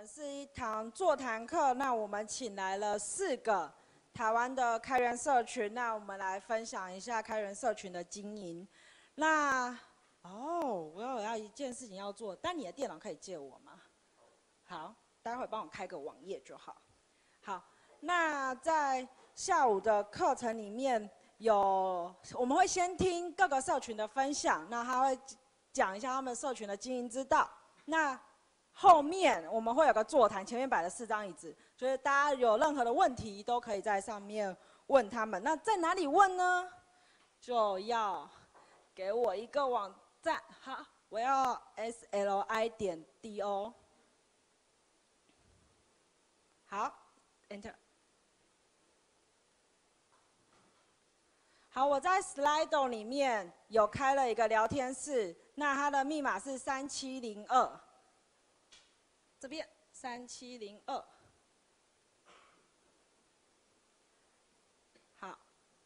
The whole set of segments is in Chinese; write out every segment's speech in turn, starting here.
是一堂座谈课，那我们请来了4个台湾的开源社群，那我们来分享一下开源社群的经营。那我要一件事情要做，但你的电脑可以借我吗？好，待会帮我开个网页就好。好，那在下午的课程里面我们会先听各个社群的分享，那他会讲一下他们社群的经营之道。那后面我们会有个座谈，前面摆了4张椅子，就是大家有任何的问题都可以在上面问他们。那在哪里问呢？就要给我一个网站，好，我要 sli.do， 好 ，Enter。好，我在 Slido 里面有开了一个聊天室，那它的密码是3702。这边3702，好，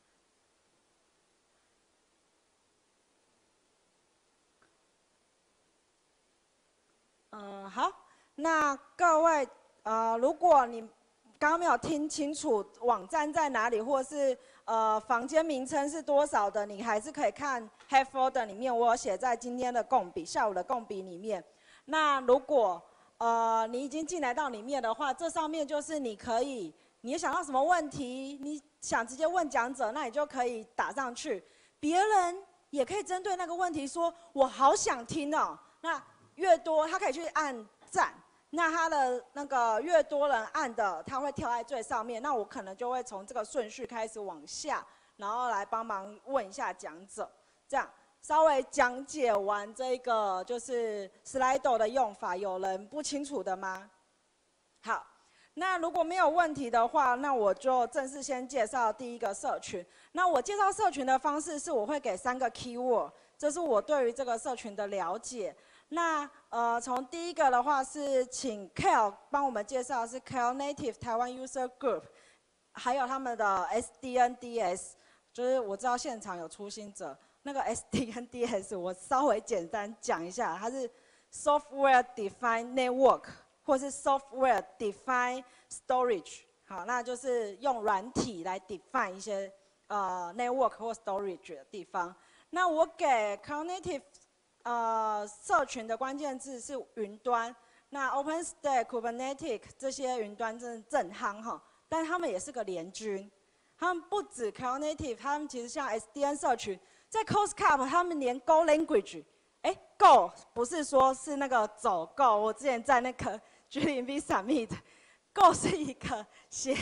好，那各位，如果你刚刚没有听清楚网站在哪里，或是房间名称是多少的，你还是可以看 Head Folder 里面，我有写在今天的共笔，下午的共笔里面。那如果你已经进来到里面的话，这上面就是你想到什么问题，你想直接问讲者，那你就可以打上去。别人也可以针对那个问题说，我好想听哦。那越多，他可以去按赞，那他的那个越多人按的，他会跳在最上面。那我可能就会从这个顺序开始往下，然后来帮忙问一下讲者，这样。稍微讲解完这个就是 Slido 的用法，有人不清楚的吗？好，那如果没有问题的话，那我就正式先介绍第一个社群。那我介绍社群的方式是，我会给3个 keyword， 这是我对于这个社群的了解。那从第一个的话是请 Kale 帮我们介绍，是 Kale Native 台湾 User Group， 还有他们的 SDNDS， 就是我知道现场有初心者。那个 SDNDS 我稍微简单讲一下，它是 Software Defined Network 或是 Software Defined Storage， 好，那就是用软体来 define 一些network 或 storage 的地方。那我给 Cognitive 社群的关键字是云端，那 OpenStack、Kubernetes 这些云端真的正夯哈，但他们也是个联军，他们不止 Cognitive， 他们其实像 SDN 社群。在 COSCUP， 他们连 Go Language，Go 不是说是那个走 Go， 我之前在那个 G0V Summit，Go 是一个写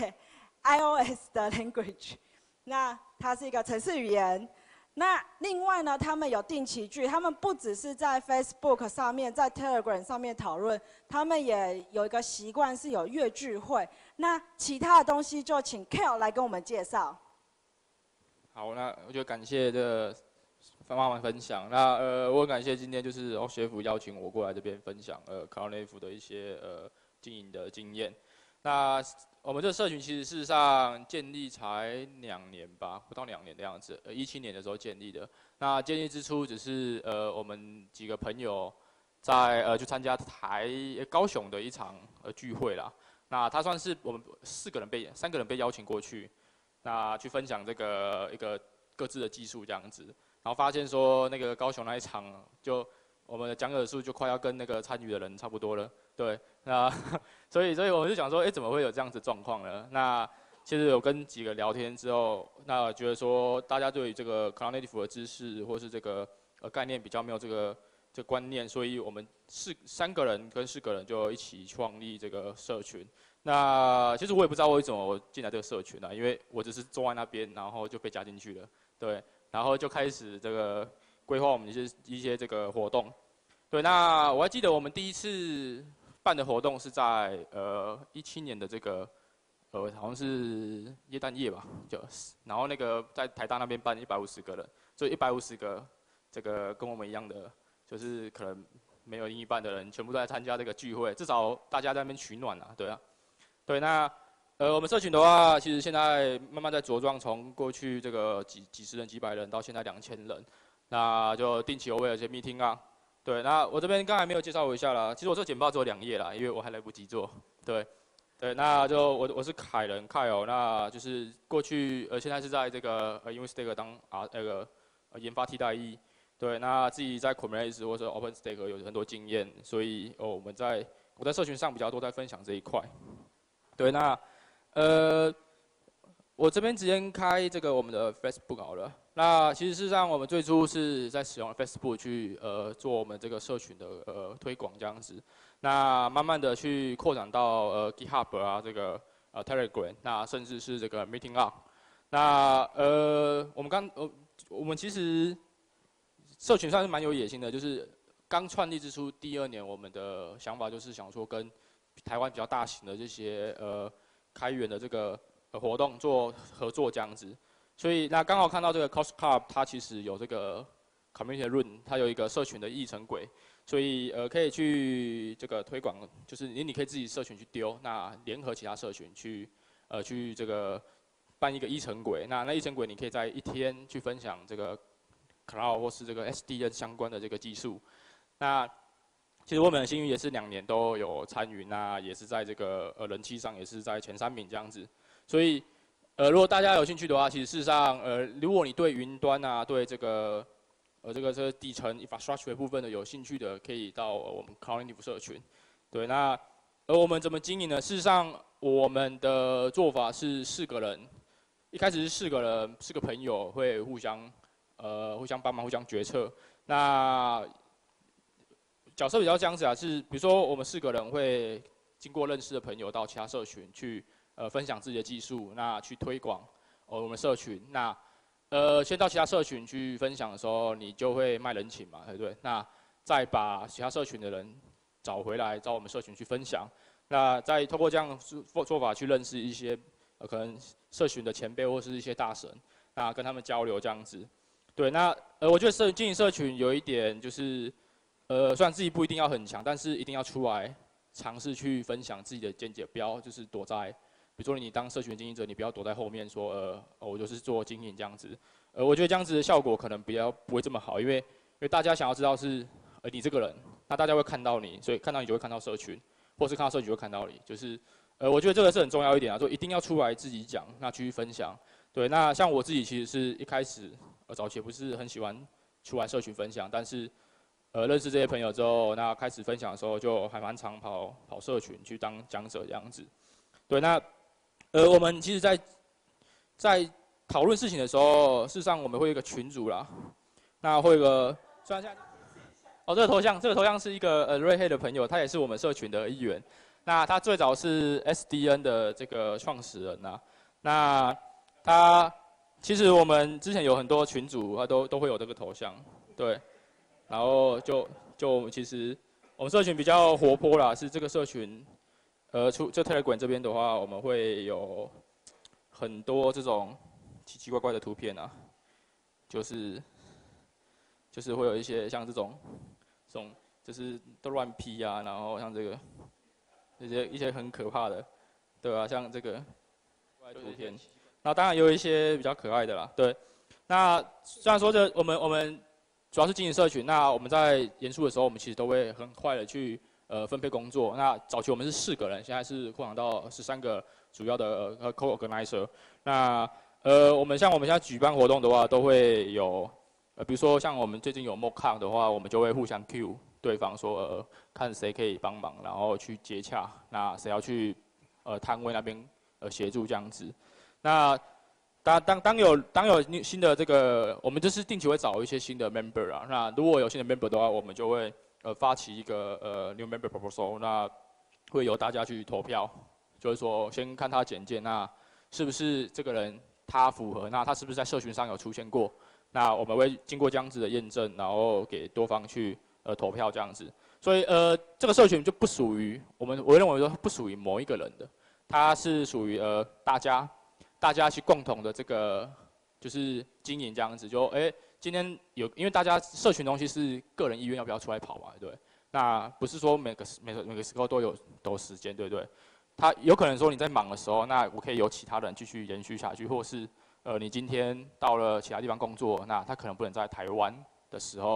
iOS 的 language， 那它是一个程式语言。那另外呢，他们有定期聚，他们不只是在 Facebook 上面，在 Telegram 上面讨论，他们也有一个习惯是有月聚会。那其他的东西就请 Kale 来跟我们介绍。 好，那我就感谢这帮忙分享。那我很感谢今天就是OCF邀请我过来这边分享Cognitive 的一些经营的经验。那我们这个社群其实事实上建立才2年吧，不到2年的样子，17年的时候建立的。那建立之初只是我们几个朋友在去参加高雄的一场聚会啦。那他算是我们3个人被邀请过去。那去分享这个一个各自的技术这样子，然后发现说那个高雄那一场，就我们的讲者数就快要跟那个参与的人差不多了，对，那所以我们就想说，怎么会有这样子状况呢？那其实有跟几个聊天之后，那觉得说大家对于这个 Cognitive 的知识或是这个概念比较没有这个观念，所以我们3个人跟4个人就一起创立这个社群。那其实我也不知道为什么我进来这个社群因为我只是坐在那边，然后就被加进去了，对，然后就开始这个规划我们一些这个活动，对，那我还记得我们第一次办的活动是在17年的这个好像是耶诞夜吧，然后那个在台大那边办150个人，所以150个这个跟我们一样的，就是可能没有另一半的人，全部都在参加这个聚会，至少大家在那边取暖啊，对啊。对，那我们社群的话，其实现在慢慢在茁壮，从过去这个几十人、几百人，到现在2000人，那就定期偶尔有些 meeting 啊， 对，那我这边刚才没有介绍我一下啦，其实我这简报只有2页啦，因为我还来不及做。对，对，那就我是凯伦 Kyle， 那就是过去现在是在这个UniStack 当研发替代役。对，那自己在 Kubernetes 或者 OpenStack 有很多经验，所以我在社群上比较多在分享这一块。对，那我这边直接开这个我们的 Facebook 好了。那其实事实上我们最初是在使用 Facebook 去做我们这个社群的推广这样子。那慢慢的去扩展到GitHub 啊这个Telegram， 那甚至是这个 Meeting Up。那我们其实社群算是蛮有野心的，就是刚创立之初第2年，我们的想法就是想说跟台湾比较大型的这些开源的这个活动做合作这样子。所以那刚好看到这个 Cost Club， 它其实有这个 Community Run， 它有一个社群的议程轨，所以可以去这个推广，就是你可以自己社群去丢，那联合其他社群去这个办一个议程轨，那议程轨你可以在1天去分享这个 Cloud 或是这个 SDN 相关的这个技术。那其实我们很幸运也是2年都有参与，那也是在这个人气上也是在前3名这样子。所以如果大家有兴趣的话，其实事实上如果你对云端啊，对这个底层 infrastructure 部分的有兴趣的，可以到我们 Cloud Native 社群。对，那我们怎么经营呢？事实上我们的做法是4个人，一开始是4个人，4个朋友会互相帮忙，互相决策。那角色比较这样子啊，是比如说我们4个人会经过认识的朋友到其他社群去分享自己的技术，那去推广我们社群。那先到其他社群去分享的时候，你就会卖人情嘛，对不对？那再把其他社群的人找回来，找我们社群去分享。那再透过这样做法去认识一些可能社群的前辈或是一些大神，那跟他们交流这样子。对，那我觉得经营社群有一点就是，虽然自己不一定要很强，但是一定要出来尝试去分享自己的见解，不要就是躲在，比如说你当社群经营者，你不要躲在后面说我就是做经营这样子。我觉得这样子的效果可能不会这么好，因为大家想要知道是你这个人，那大家会看到你，所以看到你就会看到社群，或是看到社群就会看到你，就是我觉得这个是很重要一点啊，说一定要出来自己讲，那继续分享。对，那像我自己其实是一开始早期不是很喜欢出来社群分享，但是认识这些朋友之后，那开始分享的时候就还蛮常跑社群去当讲者这样子。对，那我们其实在讨论事情的时候，事实上我们会有一个群组啦，那会有个虽然现在这个头像是一个瑞黑的朋友，他也是我们社群的一员。那他最早是 SDN 的这个创始人呐，那他其实我们之前有很多群组，他都会有这个头像，对，然后就其实我们社群比较活泼啦，是这个社群，就 Telegram 这边的话，我们会有很多这种奇奇怪怪的图片啊，就是会有一些像这种就是都乱 P 啊，然后像这个一些很可怕的，对啊，像这个图片。那当然也有一些比较可爱的啦，对。那虽然说我们主要是经营社群，那我们在严肃的时候，我们其实都会很快的去分配工作。那早期我们是4个人，现在是扩展到13个主要的co-organizer。那我们现在举办活动的话，都会有比如说像我们最近有 mock 的话，我们就会互相 Q 对方说看谁可以帮忙，然后去接洽，那谁要去摊位那边协助这样子。那当有新的这个，我们就是定期会找一些新的 member 啊。那如果有新的 member 的话，我们就会发起一个new member proposal， 那会由大家去投票，就是说先看他简介，那是不是这个人他符合，那他是不是在社群上有出现过？那我们会经过这样子的验证，然后给多方去投票这样子。所以这个社群就不属于我认为说不属于某一个人的，它是属于大家去共同的这个就是经营这样子，就今天因为大家社群东西是个人意愿要不要出来跑嘛，对不对？那不是说每个时候都有时间，对不对？他有可能说你在忙的时候，那我可以由其他人继续延续下去，或是你今天到了其他地方工作，那他可能不能在台湾的时候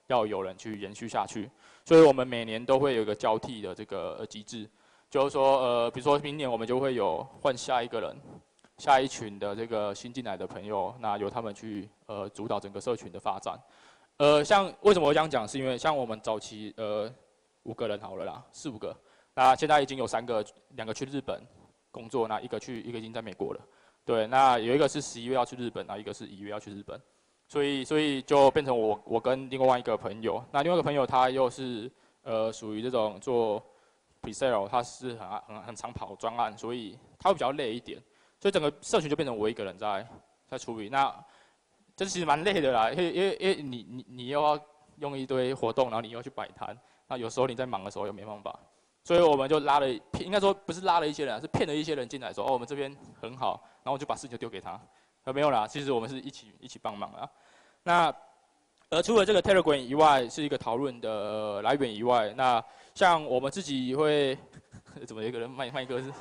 要有人去延续下去。所以我们每年都会有一个交替的这个机制，就是说比如说明年我们就会有换下一个人，下一群的这个新进来的朋友，那由他们去主导整个社群的发展。像为什么我这样讲，是因为像我们早期5个人好了啦，4、5个，那现在已经有2个去日本工作，那一个已经在美国了。对，那有一个是11月要去日本，那一个是1月要去日本，所以就变成我跟另外一个朋友，那另外一个朋友他又是属于这种做 pre-sale， 他是很常跑专案，所以他会比较累一点，所以整个社群就变成我一个人在处理。那这其实蛮累的啦，因为你又要用一堆活动，然后你又要去摆摊，那有时候你在忙的时候又没办法。所以我们就应该说不是拉了一些人，是骗了一些人进来说，我们这边很好，然后我就把事情就丢给他，没有啦，其实我们是一起帮忙啦。那除了这个 Telegram 以外，是一个讨论的来源以外，那像我们自己会，怎么有一个人卖歌是？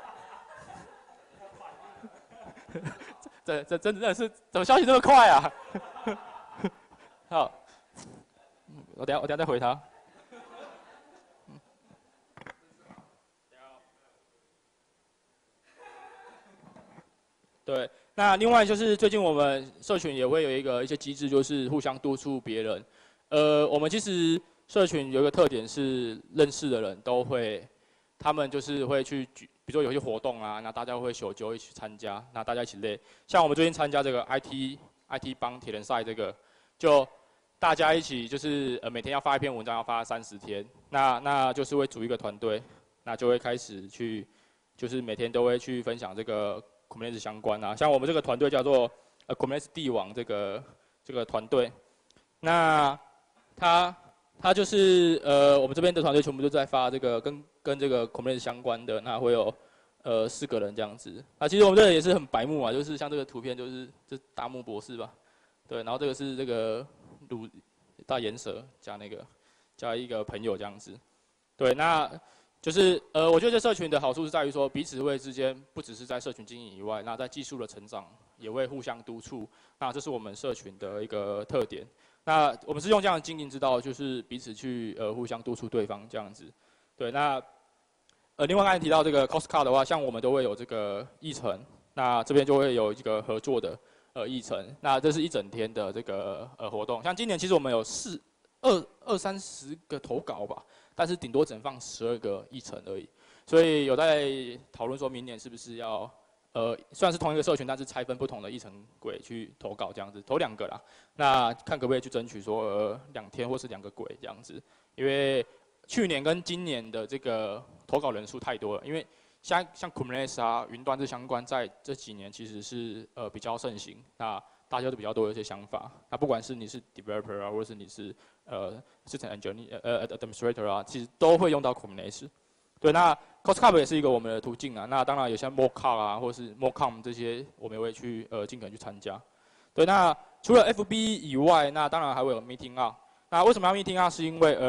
这真的是怎么消息这么快啊？好，我等下再回他。对，那另外就是最近我们社群也会有一些机制，就是互相督促别人。我们其实社群有一个特点是，认识的人都会，他们就是会去比如说有些活动啊，那大家会小揪一起参加，那大家一起累。像我们最近参加这个 IT 帮铁人赛，这个就大家一起就是每天要发一篇文章，要发30天，那就是会组一个团队，那就会开始去，就是每天都会去分享这个 Kubernetes 相关啊。像我们这个团队叫做Kubernetes 帝王这个团队，那他就是我们这边的团队全部都在发这个跟这个 Kubernetes 相关的，那会有4个人这样子。那其实我们这个也是很白目啊，就是像这个图片就是这大木博士吧，对，然后这个是这个大岩蛇加一个朋友这样子，对，那就是我觉得这社群的好处是在于说彼此会之间不只是在社群经营以外，那在技术的成长也会互相督促，那这是我们社群的一个特点。那我们是用这样的经营之道，就是彼此去互相督促对方这样子。对，那另外刚才提到这个 Costcard 的话，像我们都会有这个议程，那这边就会有一个合作的议程，那这是一整天的这个活动。像今年其实我们有20-30个投稿吧，但是顶多只能放12个议程而已，所以有在讨论说明年是不是要虽然是同一个社群，但是拆分不同的议程轨去投稿这样子，投2个啦。那看可不可以去争取说2天或是2个轨这样子，因为去年跟今年的这个投稿人数太多了，因为像 Kubernetes 啊、云端这相关，在这几年其实是比较盛行，那大家都比较多的一些想法。那不管是你是 developer 啊，或者是你是system engineer administrator 啊，其实都会用到 Kubernetes。对，那 Costcard 也是一个我们的途径啊。那当然有些 Mockcard 啊，或是 Mockcom 这些，我们也会去尽可能去参加。对，那除了 FB 以外，那当然还会有 Meeting Up。那为什么要 Meeting Up？ 是因为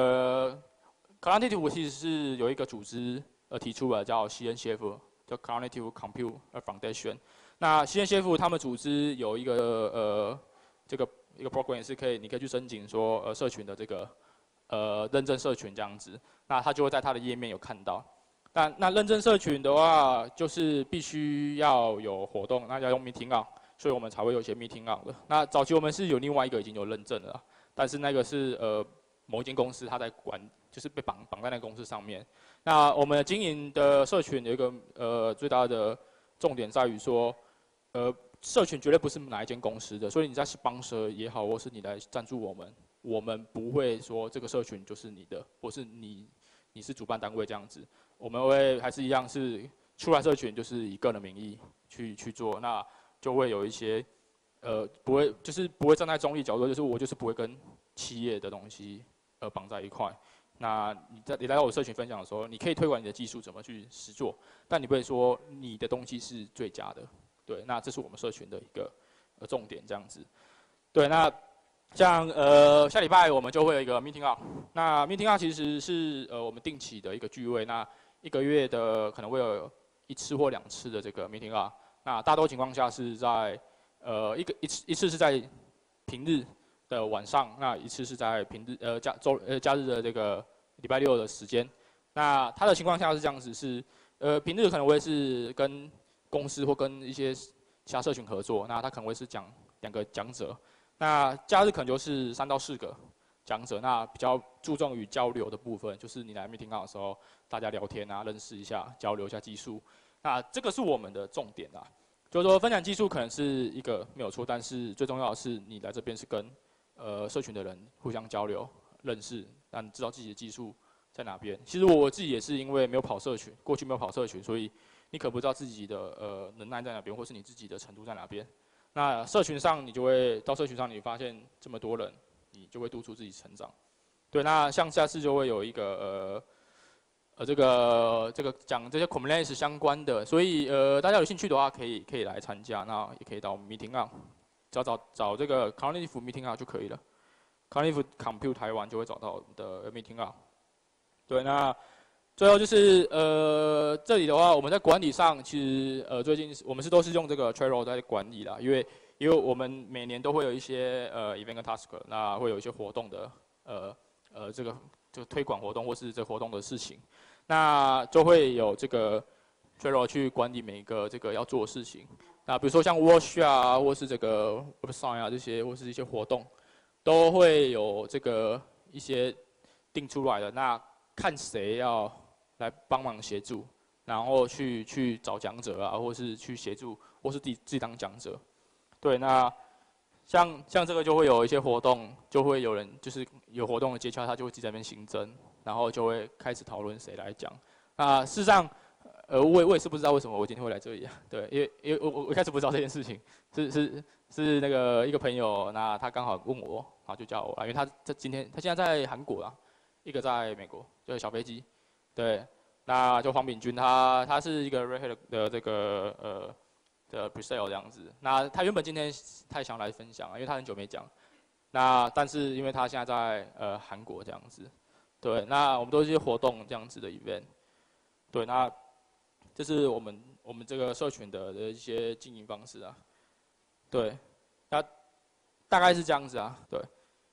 Cognitive 其实是有一个组织提出了叫 CNCF， 叫 Cognitive Compute Foundation。那 CNCF 他们组织有一个一个 program 也是你可以去申请说社群的这个认证社群这样子，那他就会在他的页面有看到。那认证社群的话，就是必须要有活动，那要用 Meeting Up， 所以我们才会有一些 Meeting Up 的。那早期我们是有另外一个已经有认证了，但是那个是某一间公司他在管，就是被绑在那个公司上面。那我们经营的社群有一个最大的重点在于说，社群绝对不是哪一间公司的，所以你在 sponsor 也好，或是你来赞助我们不会说这个社群就是你的，或是你是主办单位这样子，我们会还是一样是出来社群就是以个人名义去做，那就会有一些不会站在中立角度，就是我就是不会跟企业的东西绑在一块。那你来到我社群分享的时候，你可以推广你的技术怎么去实做，但你不会说你的东西是最佳的。对，那这是我们社群的一个重点这样子。对，那像下礼拜我们就会有一个 Meeting Up， 那 Meeting Up 其实是我们定期的一个聚会，那1个月的可能会有1次或2次的这个 Meeting Up， 那大多情况下是在一次是在平日的晚上，那一次是在假日的这个礼拜六的时间。那他的情况下是这样子，是平日可能会是跟公司或跟一些其他社群合作，那他可能会是讲2个讲者，那假日可能就是3到4个讲者，那比较注重于交流的部分，就是你来 meeting out 的时候，大家聊天啊，认识一下，交流一下技术，那这个是我们的重点啊。就是说，分享技术可能是一个没有错，但是最重要的是你来这边是跟社群的人互相交流、认识，让你知道自己的技术在哪边。其实我自己也是因为没有跑社群，过去没有跑社群，所以你可不知道自己的能耐在哪边，或是你自己的程度在哪边。那社群上你就会到社群上，你发现这么多人，你就会督促自己成长。对，那像下次就会有一个这个讲这些 Kubernetes 相关的，所以大家有兴趣的话可以来参加，那也可以到 Meeting On， 只要找这个 Cognitive Meeting On 就可以了。Cognitive Compute 台湾就会找到我们的 Meeting On。对，那最后就是这里的话，我们在管理上其实最近我们都是用这个 Trello 在管理啦，因为我们每年都会有一些event 跟 task， 那会有一些活动的这个推广活动或是这活动的事情。那就会有这个 Trello 去管理每一个这个要做的事情。那比如说像 workshop 啊，或是这个 website 啊这些，或是一些活动，都会有这个一些定出来的。那看谁要来帮忙协助，然后去找讲者啊，或是去协助，或是自己当讲者。对，那像这个就会有一些活动，就会有人就是有活动的接洽，他就会自己在那边行政。然后就会开始讨论谁来讲。那事实上，我也是不知道为什么我今天会来这里啊。对，因为我一开始不知道这件事情，是那个一个朋友，那他刚好问我，然后就叫我来，因为他现在在韩国啊，一个在美国，就是小飞机。对，那就黄炳君，他是一个 Red Hat 的这个的 Presale 这样子。那他原本今天他也想来分享啊，因为他很久没讲。那但是因为他现在在韩国这样子。对，那我们都是一些活动这样子的 event。对，那这是我们这个社群的一些经营方式啊。对，那大概是这样子啊。对。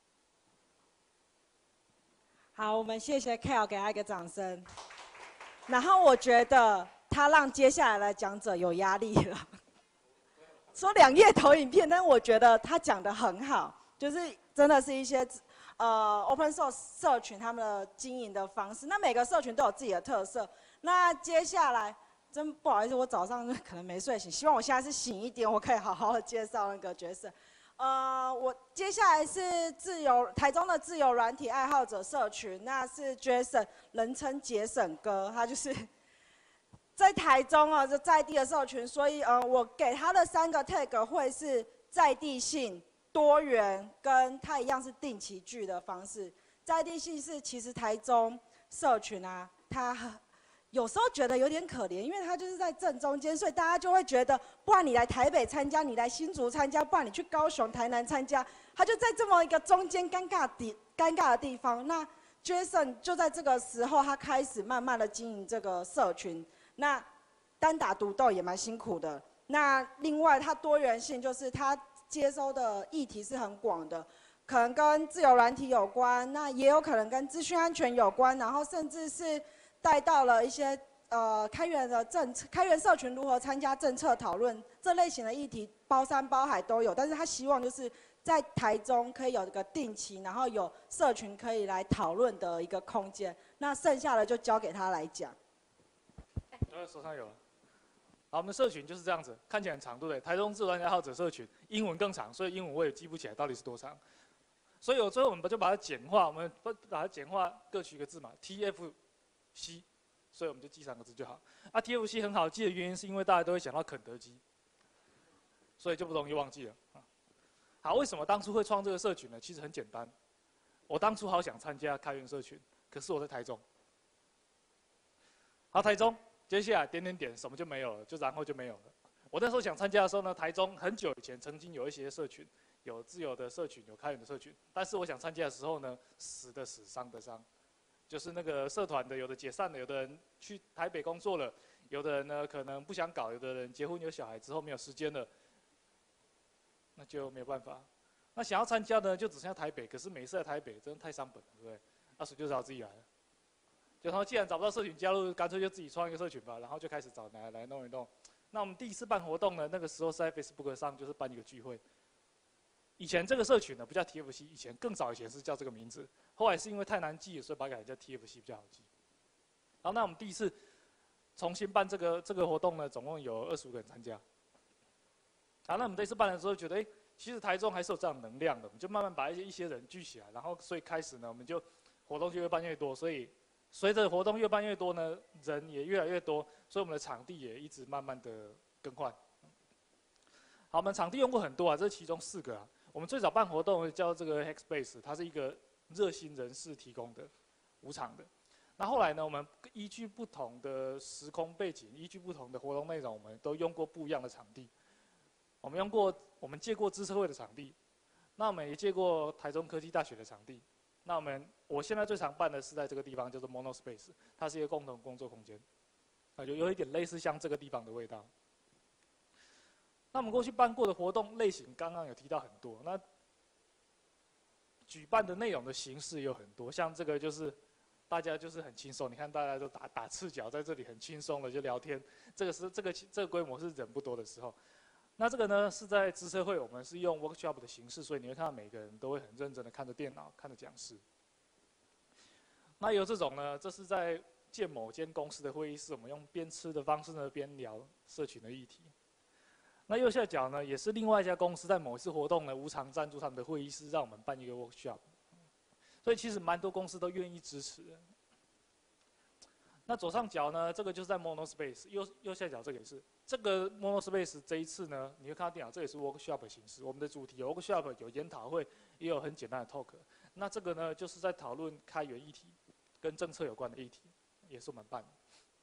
好，我们谢谢 Kyle， 给他一个掌声。然后我觉得他让接下来的讲者有压力了，说2页投影片，但我觉得他讲得很好，就是真的是一些。open source 社群他们的经营的方式，那每个社群都有自己的特色。那接下来，真不好意思，我早上可能没睡醒，希望我现在是醒一点，我可以好好的介绍那个角色。我接下来是台中的自由软体爱好者社群，那是 Jason， 人称杰森哥，他就是在台中啊，就在地的社群，所以我给他的3个 tag 会是在地性。多元跟它一样是定期聚的方式，在地性是其实台中社群啊，它有时候觉得有点可怜，因为它就是在正中间，所以大家就会觉得，不然你来台北参加，你来新竹参加，不然你去高雄、台南参加，它就在这么一个中间尴尬的地方。那 Jason 就在这个时候，他开始慢慢的经营这个社群，那单打独斗也蛮辛苦的。那另外，它多元性就是它。接收的议题是很广的，可能跟自由软体有关，那也有可能跟资讯安全有关，然后甚至是带到了一些开源的开源社群如何参加政策讨论这类型的议题，包山包海都有。但是他希望就是在台中可以有一个定期，然后有社群可以来讨论的一个空间。那剩下的就交给他来讲。 手上有了。好，我们的社群就是这样子，看起来很长，对不对？台中自由软体爱好者社群，英文更长，所以英文我也记不起来到底是多长。所以最后我们就把它简化，我们把它简化，各取一个字嘛 ，TFC， 所以我们就记3个字就好。啊 ，TFC 很好记的原因是因为大家都会想到肯德基，所以就不容易忘记了。好，为什么当初会创这个社群呢？其实很简单，我当初好想参加开源社群，可是我在台中。好，台中。接下来点什么就没有了，然后就没有了。我那时候想参加的时候呢，台中很久以前曾经有一些社群，有自由的社群，有开源的社群。但是我想参加的时候呢，死的死，伤的伤，就是那个社团的有的解散了，有的人去台北工作了，有的人呢可能不想搞，有的人结婚有小孩之后没有时间了，那就没有办法。 那想要参加呢，就只剩下台北，可是每次在台北真的太伤本了，对不对？那所以就只好自己来了。就他说既然找不到社群加入，干脆就自己创一个社群吧，然后就开始找来弄一弄。那我们第一次办活动呢，那个时候是在 Facebook 上，就是办一个聚会。以前这个社群呢不叫 TFC， 以前更早以前是叫这个名字，后来是因为太难记，所以把它改叫 TFC 比较好记。然后那我们第一次重新办这个活动呢，总共有25个人参加。好，那我们这次办的时候觉得，其实台中还是有这样的能量的，我们就慢慢把一些人聚起来，然后所以开始呢，我们就活动就越办越多，所以随着活动越办越多呢，人也越来越多，所以我们的场地也一直慢慢的更换。好，我们场地用过很多啊，这是其中4个啊。我们最早办活动叫这个 Hackspace， 它是一个热心人士提供的无偿的。那后来呢，我们依据不同的时空背景，依据不同的活动内容，我们都用过不一样的场地。我们借过资策会的场地，那我们也借过台中科技大学的场地。那我现在最常办的是在这个地方，叫做 Monospace， 它是一个共同工作空间，就有一点类似像这个地方的味道。那我们过去办过的活动类型，刚刚有提到很多。那举办的内容的形式有很多，像这个就是大家就是很轻松，你看大家都打赤脚在这里很轻松的就聊天。这个规模是人不多的时候。那这个呢是在资策会，我们是用 workshop 的形式，所以你会看到每个人都会很认真的看着电脑，看着讲师。那有这种呢，这是在建某间公司的会议室，我们用边吃的方式呢边聊社群的议题。那右下角呢，也是另外一家公司在某一次活动呢无偿赞助他们的会议室，让我们办一个 workshop。所以其实蛮多公司都愿意支持的。那左上角呢，这个就是在 Monospace， 右下角这个也是。这个 Monospace 这一次呢，你会看到电脑，这也是 workshop 的形式。我们的主题有 workshop， 有研讨会，也有很简单的 talk。那这个呢，就是在讨论开源议题，跟政策有关的议题，也是我们办的。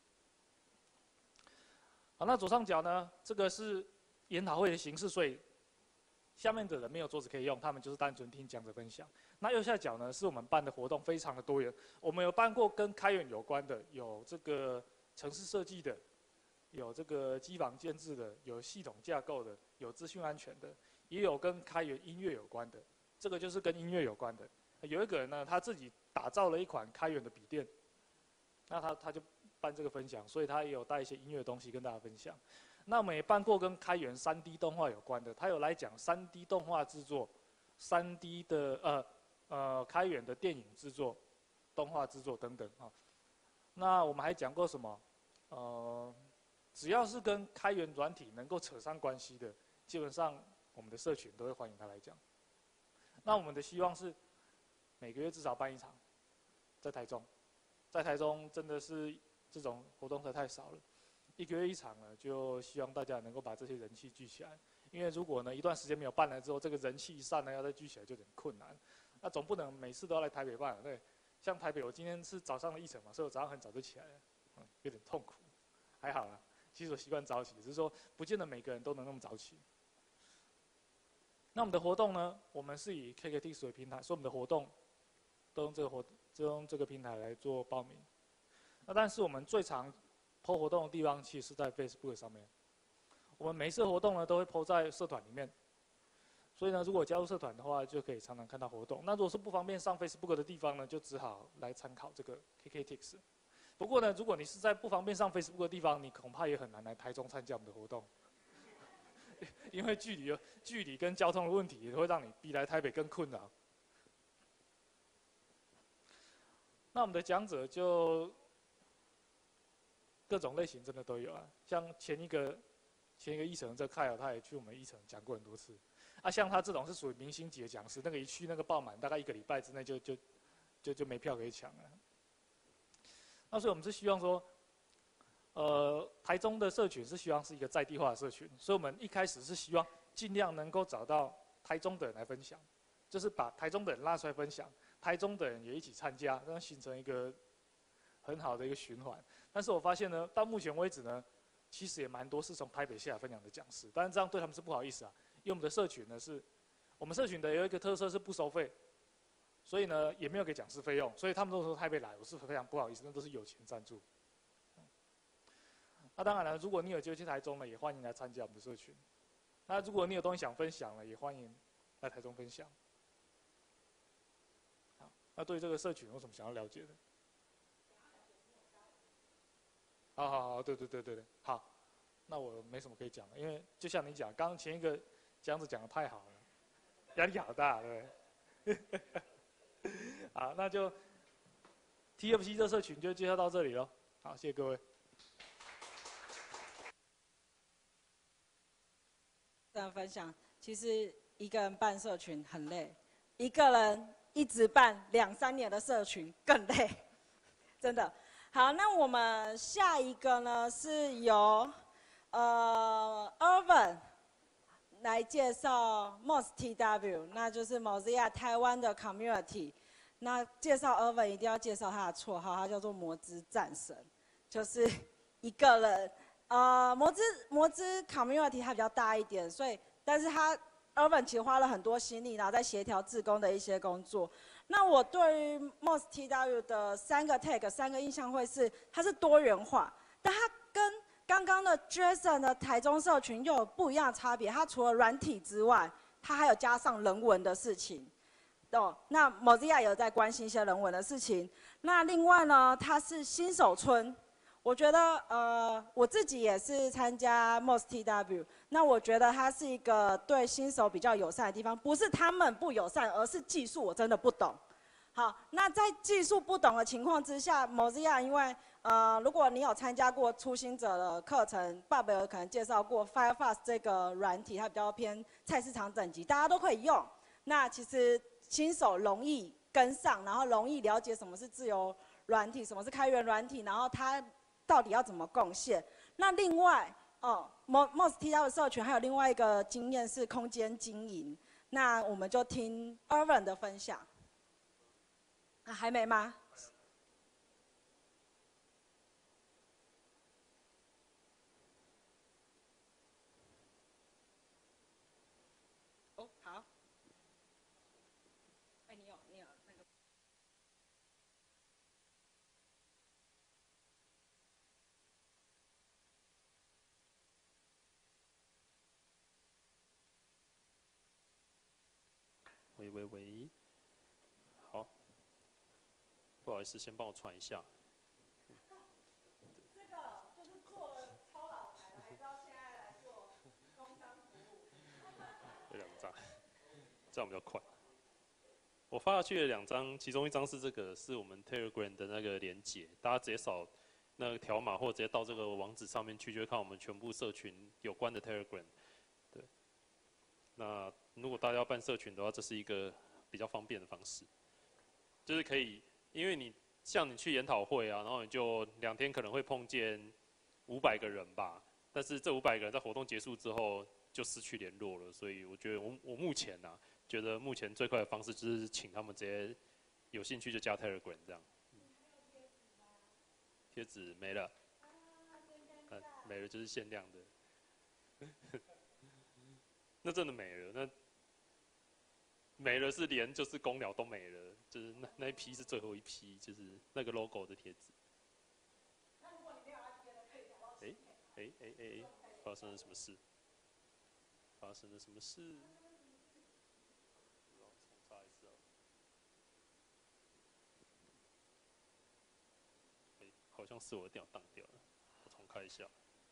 好，那左上角呢，这个是研讨会的形式，所以下面的人没有桌子可以用，他们就是单纯听讲者分享。那右下角呢，是我们办的活动非常的多元。我们有办过跟开源有关的，有这个城市设计的，有这个机房建制的，有系统架构的，有资讯安全的，也有跟开源音乐有关的。这个就是跟音乐有关的。有一个人呢，他自己打造了一款开源的笔电，那他就办这个分享，所以他也有带一些音乐的东西跟大家分享。那我们也办过跟开源3D 动画有关的，他有来讲3D 动画制作、3D 的开源的电影制作、动画制作等等啊。那我们还讲过什么？只要是跟开源软体能够扯上关系的，基本上我们的社群都会欢迎他来讲。那我们的希望是每个月至少办一场，在台中，在台中真的是这种活动太少了。1个月1场呢，就希望大家能够把这些人气聚起来。因为如果呢一段时间没有办了之后，这个人气一散呢，要再聚起来就有点困难。那总不能每次都要来台北办，对？像台北，我今天是早上的议程嘛，所以我早上很早就起来了，有点痛苦，还好啦。其实我习惯早起，只是说不见得每个人都能那么早起。那我们的活动呢，我们是以 KKTix 为平台，所以我们的活动都用这个平台来做报名。那但是我们最常po 活动的地方其实是在 Facebook 上面。我们每一次活动呢都会 po 在社团里面，所以呢，如果加入社团的话，就可以常常看到活动。那如果是不方便上 Facebook 的地方呢，就只好来参考这个 KKTix。不过呢，如果你是在不方便上 Facebook 的地方，你恐怕也很难来台中参加我们的活动，因为距离跟交通的问题，也会让你比来台北更困扰。那我们的讲者就各种类型真的都有啊，像前一个议程这凯尔，他也去我们议程讲过很多次。啊，像他这种是属于明星级的讲师，那个一去那个爆满，大概1个礼拜之内就没票可以抢了。那所以我们是希望说，台中的社群是希望是一个在地化的社群，所以我们一开始是希望尽量能够找到台中的人来分享，就是把台中的人拉出来分享，台中的人也一起参加，让形成一个很好的一个循环。但是我发现呢，到目前为止呢，其实也蛮多是从台北下来分享的讲师，当然这样对他们是不好意思啊，因为我们的社群呢我们社群的有一个特色是不收费，所以呢也没有给讲师费用，所以他们都说台北来，我是非常不好意思，那都是有钱赞助。那当然了，如果你有机会去台中呢，也欢迎来参加我们的社群。那如果你有东西想分享呢，也欢迎来台中分享。好，那对这个社群有什么想要了解的？好，对，好，那我没什么可以讲的，因为就像你讲，刚刚前一个讲者讲的太好了，压力好大，对不对？好，那就 TFC 这社群就介绍到这里了。好，谢谢各位。 这样分享，其实一个人办社群很累，一个人一直办2、3年的社群更累，真的。好，那我们下一个呢是由Irvin 来介绍 MozTW， 那就是 Mozilla 台湾的 community。那介绍 Irvin 一定要介绍他的绰号，他叫做魔之战神，就是一个人。魔之 community 它比较大一点，所以但是他 Irvin 其实花了很多心力，然后在协调志工的一些工作。那我对于 MozTW 的3个 tag 3个印象会是，它是多元化，但它跟刚刚的 Jason 的台中社群又有不一样的差别。它除了软体之外，它还有加上人文的事情。哦，那 Mozilla 有在关心一些人文的事情。那另外呢，它是新手村。我觉得我自己也是参加 MozTW， 那我觉得它是一个对新手比较友善的地方，不是他们不友善，而是技术我真的不懂。好，那在技术不懂的情况之下 ，Mozilla 因为如果你有参加过初心者的课程，爸爸有可能介绍过 Firefox 这个软体，它比较偏菜市场等级，大家都可以用。那其实新手容易跟上，然后容易了解什么是自由软体，什么是开源软体，然后它到底要怎么贡献？那另外，MozTW 的社群还有另外一个经验是空间经营。那我们就听 Irvin 的分享。还没吗？哦，好。哎，你有那个。 喂，好，不好意思，先帮我传一下。 这个就是做了超老牌来到现在来做工商服务。 这2张，这样比较快。我发下去的2张，其中1张是这个，是我们 Telegram 的那个连结，大家直接扫那个条码，或者直接到这个网址上面去，就会看我们全部社群有关的 Telegram。对，那如果大家要办社群的话，这是一个比较方便的方式，就是可以，因为你像你去研讨会啊，然后你就2天可能会碰见500个人吧，但是这500个人在活动结束之后就失去联络了，所以我觉得我目前啊，觉得目前最快的方式就是请他们直接有兴趣就加 Telegram 这样。贴纸没了，没了就是限量的。那真的没了，那没了是连就是公鸟都没了，就是那一批是最后一批，就是那个 logo 的贴纸。发生了什么事？发生了什么事？重插一次啊！好像是我的电脑当掉了，我重开一下。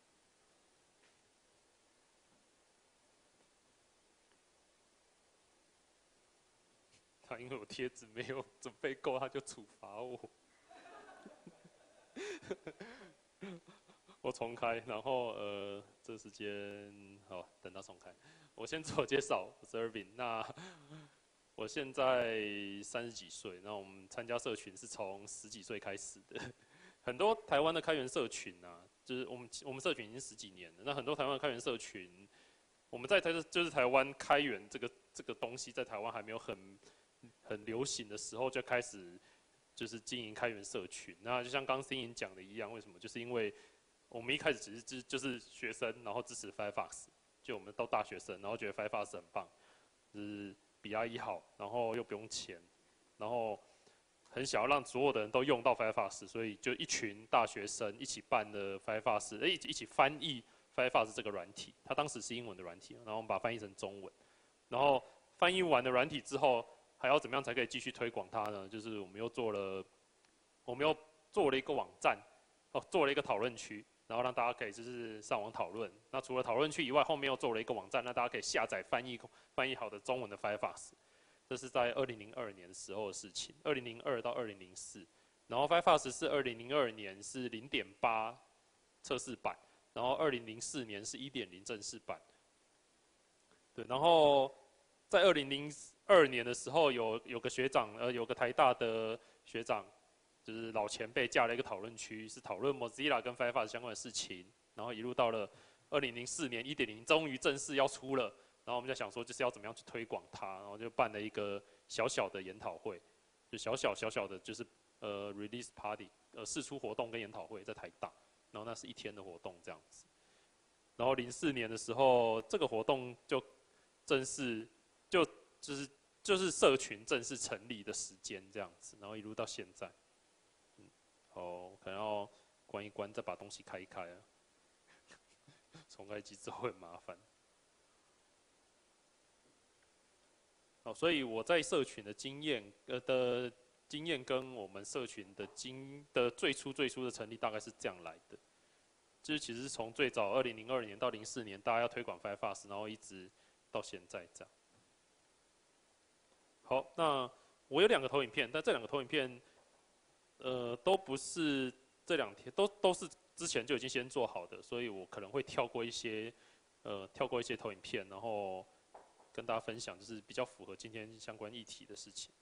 他因为我贴纸没有准备够，他就处罚我。我重开，然后这时间好，等他重开。我先自我介绍，我是 Irvin。那我现在30几岁，那我们参加社群是从10几岁开始的。很多台湾的开源社群啊，就是我们社群已经10几年了。那很多台湾的开源社群，我们在就是台湾开源这个东西，在台湾还没有很流行的时候，就开始就是经营开源社群。那就像刚新颖讲的一样，为什么？就是因为我们一开始只是就是学生，然后支持 Firefox， 就我们都大学生，然后觉得 Firefox 很棒，就是比IE好，然后又不用钱，然后很想要让所有的人都用到 Firefox， 所以就一群大学生一起办的 Firefox， 一起翻译 Firefox 这个软体。它当时是英文的软体，然后我们把它翻译成中文。然后翻译完的软体之后，还要怎么样才可以继续推广它呢？就是我们又做了一个网站，做了一个讨论区，然后让大家可以就是上网讨论。那除了讨论区以外，后面又做了一个网站，让大家可以下载翻译好的中文的 Firefox。这是在2002年的时候的事情，2002到2004。然后 Firefox 是2002年是0.8测试版，然后2004年是1.0正式版。对，然后在2002年的时候有个学长，有个台大的学长，就是老前辈架了一个讨论区，是讨论 Mozilla 跟 Firefox 相关的事情，然后一路到了2004年1.0终于正式要出了，然后我们在想说就是要怎么样去推广它，然后就办了一个小小的研讨会，就小小的就是release party，释出活动跟研讨会在台大，然后那是1天的活动这样子，然后04年的时候这个活动就正式就是社群正式成立的时间这样子，然后一路到现在。可能要关一关，再把东西开一开啊。重开机之后很麻烦。所以我在社群的经验跟我们社群的最初的成立大概是这样来的，就是其实从最早2002年到04年，大家要推广 Firefox， 然后一直到现在这样。好，那我有2个投影片，但这2个投影片。都不是这2天，都是之前就已经先做好的，所以我可能会跳过一些投影片，然后跟大家分享，就是比较符合今天相关议题的事情。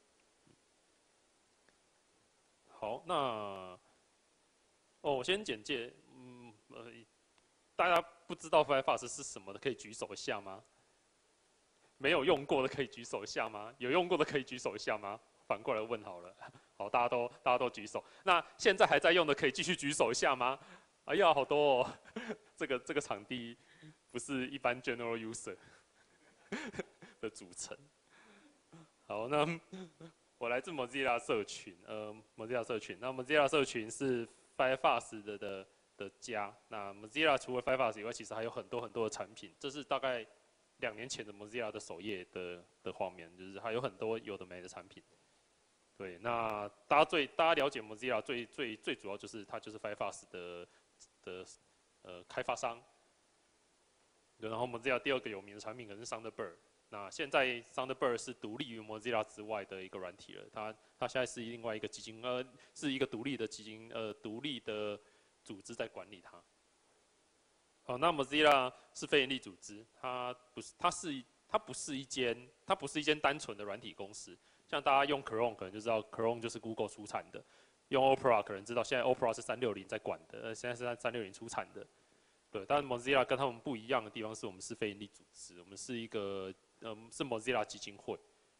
好，那我先简介，大家不知道 Firefox 是什么的，可以举手一下吗？没有用过的可以举手一下吗？有用过的可以举手一下吗？反过来问好了。好，大家都举手。那现在还在用的可以继续举手一下吗？哎呀，好多哦！这个场地不是一般 general user 的组成。好，那我来自 Mozilla 社群，Mozilla 社群。那 Mozilla 社群是 Firefox 的家。那 Mozilla 除了 Firefox 以外，其实还有很多的产品。这是大概2年前的 Mozilla 的首页的画面，就是还有很多有的没的产品。对，那大家了解 Mozilla 最主要就是它就是 Firefox 的开发商。然后 Mozilla 第2个有名的产品可能是 Thunderbird。那现在 Thunderbird 是独立于 Mozilla 之外的一个软体了，它现在是另外一个基金，是一个独立的基金，独立的组织在管理它。好，那 Mozilla 是非营利组织，它不是一间单纯的软体公司。像大家用 Chrome 可能就知道 Chrome 就是 Google 出产的，用 Opera 可能知道现在 Opera 是360在管的，现在是360出产的。对，但 Mozilla 跟他们不一样的地方是我们是非营利组织，我们是一个是 Mozilla 基金会。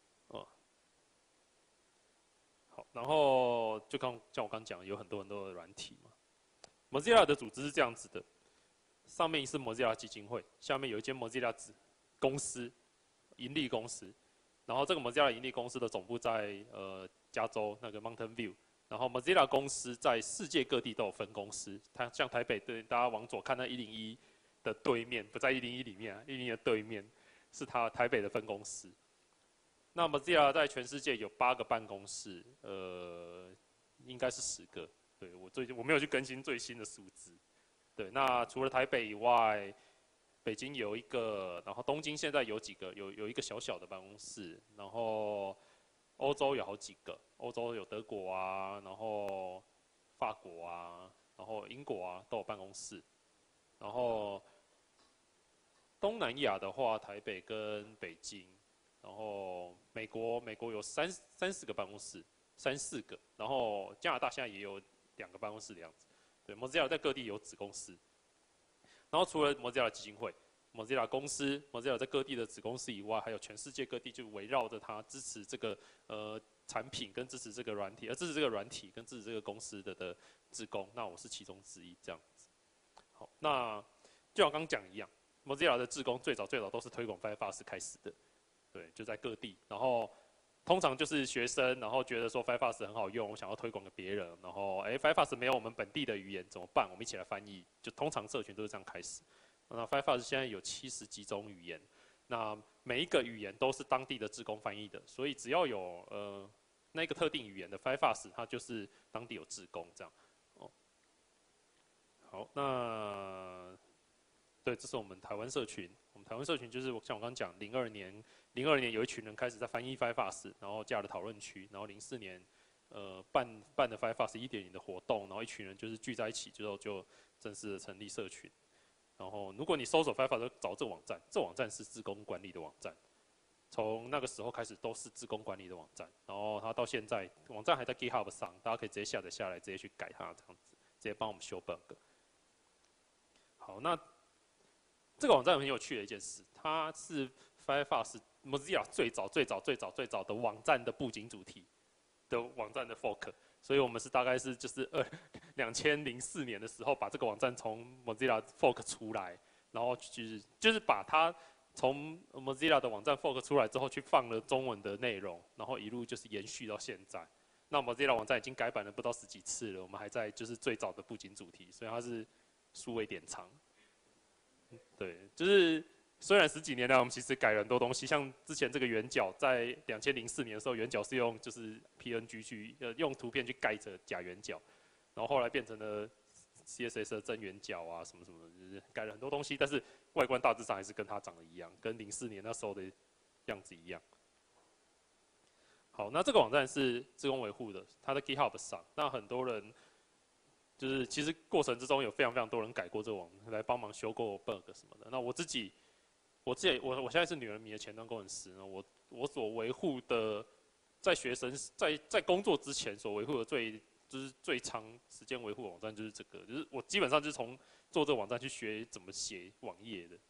好，然后像我刚讲，有很多的软体嘛。Mozilla 的组织是这样子的，上面是 Mozilla 基金会，下面有一间 Mozilla 公司，盈利公司。然后这个 Mozilla 盈利公司的总部在加州那个 Mountain View， 然后 Mozilla 公司在世界各地都有分公司。它像台北对，大家往左看那101的对面，不在101里面，101的对面是它台北的分公司。那 Mozilla 在全世界有8个办公室，应该是10个。对，我没有去更新最新的数字。对，那除了台北以外。北京有一个，然后东京现在有几个，有一个小小的办公室，然后欧洲有好几个，欧洲有德国啊，然后法国啊，然后英国啊都有办公室，然后东南亚的话，台北跟北京，然后美国有30个办公室，3、4个，然后加拿大现在也有2个办公室的样子，对 ，Mozilla 在各地有子公司。然后除了 Mozilla 基金会、Mozilla 公司、Mozilla 在各地的子公司以外，还有全世界各地就围绕着它支持这个产品跟支持这个软体，支持这个软体跟支持这个公司的志工。那我是其中之一这样子。好，那就像我刚刚讲一样 ，Mozilla 的志工最早都是推广 Firefox 开始的，对，就在各地。然后通常就是学生，然后觉得说 Firefox 很好用，我想要推广给别人，然后Firefox 没有我们本地的语言怎么办？我们一起来翻译。就通常社群都是这样开始。那 Firefox 现在有70几种语言，那每一个语言都是当地的志工翻译的，所以只要有那个特定语言的 FireFast， 它就是当地有志工这样。哦，好，那对，这是我们台湾社群。我们台湾社群就是像我刚刚讲，02年有一群人开始在翻译 FireFast， 然后架了讨论区，然后04年办的 FireFast 1.0的活动，然后一群人就是聚在一起之后就正式的成立社群。然后，如果你搜索 FireFast 就找这个网站，这网站是志工管理的网站。从那个时候开始都是志工管理的网站，然后它到现在网站还在 GitHub 上，大家可以直接下载下来，直接去改它，这样子直接帮我们修 bug。好，那这个网站很有趣的一件事，它是 Firefox Mozilla 最早的网站的布景主题的网站的 fork。所以我们是大概是就是2004年的时候把这个网站从 Mozilla fork 出来，然后就是把它从 Mozilla 的网站 fork 出来之后去放了中文的内容，然后一路就是延续到现在。那 Mozilla 网站已经改版了不知道10几次了，我们还在就是最早的布景主题，所以它是数位典藏。对，就是虽然10几年来我们其实改了很多东西，像之前这个圆角在2004年的时候，圆角是用就是 PNG 去用图片去盖着假圆角，然后后来变成了 CSS 的真圆角啊什么什么，就是改了很多东西，但是外观大致上还是跟它长得一样，跟04年那时候的样子一样。好，那这个网站是志工维护的，它在 GitHub 上，那很多人就是其实过程之中有非常多人改过这个网，来帮忙修过 bug 什么的。那我现在是女人迷的前端工程师呢，我所维护的，在学生在工作之前所维护的最长时间维护网站就是这个，就是我基本上就是从做这个网站去学怎么写网页的。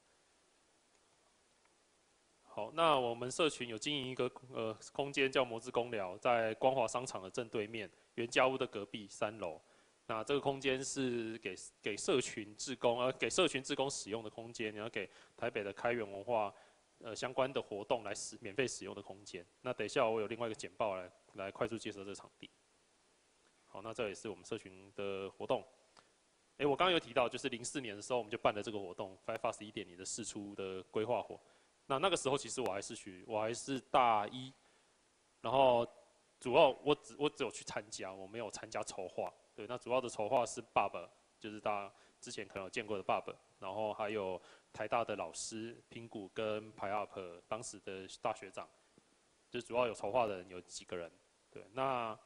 好，那我们社群有经营一个空间叫魔之公寮，在光华商场的正对面，原家屋的隔壁3楼。那这个空间是给社群志工使用的空间，然后给台北的开源文化相关的活动来免费使用的空间。那等一下我有另外一个简报来快速介绍这个场地。好，那这也是我们社群的活动。我刚刚有提到，就是04年的时候我们就办了这个活动 ，Firefox 1.0的释出的规划活。那个时候其实我还是大一，然后主要我只有去参加，我没有参加筹划。对，那主要的筹划是 Bob， 就是大家之前可能有见过的 Bob， 然后还有台大的老师评估跟排 up 当时的大学长，就主要有筹划的人有几个人。对，那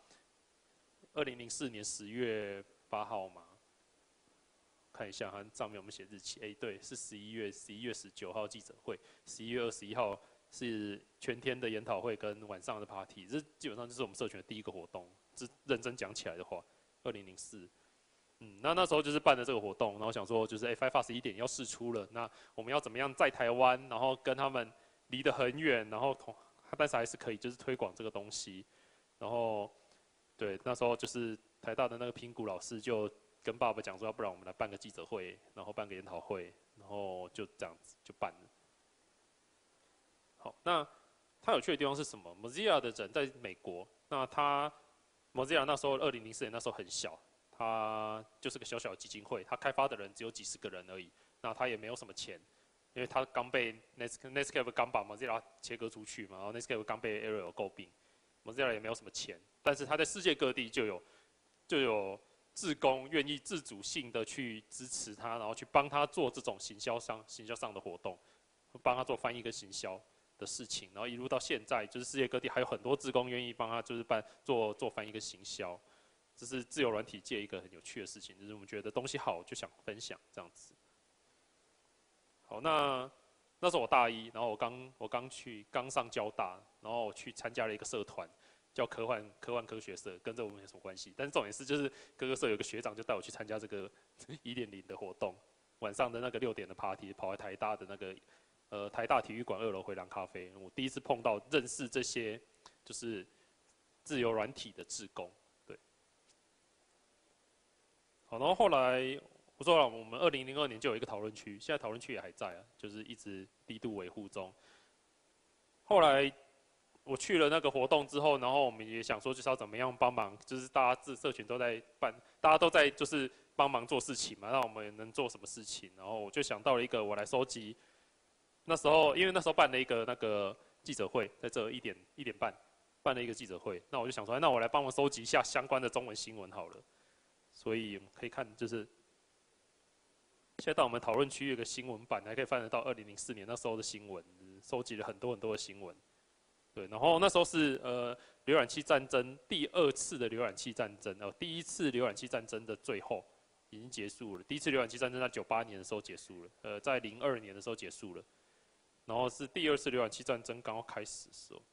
2004年10月8号嘛，看一下它上面有没有写日期？对，是11月19号记者会，11月21号是全天的研讨会跟晚上的 party， 这基本上就是我们社群的第一个活动。这认真讲起来的话，2004，那时候就是办的这个活动，然后想说就是Firefox 1.0要释出了，那我们要怎么样在台湾，然后跟他们离得很远，然后但是还是可以就是推广这个东西，然后对，那时候就是台大的那个评估老师就跟爸爸讲说，要不然我们来办个记者会，然后办个研讨会，然后就这样子就办了。好，那它有趣的地方是什么 ？Mozilla 的人在美国，那Mozilla 那时候2004年那时候很小，它就是个小小的基金会，它开发的人只有几十个人而已，那它也没有什么钱，因为它刚被 Netscape 刚把 Mozilla 切割出去嘛，然后 Netscape 刚被 Arial 诟病 ，Mozilla 也没有什么钱，但是它在世界各地就有志工愿意自主性的去支持他，然后去帮他做这种行销上的活动，帮他做翻译跟行销的事情，然后一路到现在，就是世界各地还有很多志工愿意帮他，就是做翻译跟行销，这是自由软体界一个很有趣的事情，就是我们觉得东西好就想分享这样子。好，那时候我大一，然后我刚上交大，然后我去参加了一个社团。叫科幻科学社，跟这我们有什么关系？但是重点是，就是各个社有个学长就带我去参加这个1.0的活动，晚上的那个6点的 party， 跑来台大的那个台大体育馆2楼回廊咖啡，我第一次碰到认识这些就是自由软体的志工，对。好，然后后来我说了，我们2002年就有一个讨论区，现在讨论区也还在啊，就是一直低度维护中。后来我去了那个活动之后，然后我们也想说，就是要怎么样帮忙，就是大家社群都在办，大家都在就是帮忙做事情嘛，那我们能做什么事情？然后我就想到了一个，我来收集那时候因为那时候办了一个那个记者会，在这1点半办了一个记者会，那我就想说，那我来帮忙收集一下相关的中文新闻好了。所以我们可以看，就是现在到我们讨论区有个新闻版，还可以翻得到2004年那时候的新闻，收集了很多的新闻。对，然后那时候是浏览器战争第2次的浏览器战争，第1次浏览器战争的最后已经结束了。第1次浏览器战争在98年的时候结束了，在02年的时候结束了，然后是第2次浏览器战争刚刚开始的时候。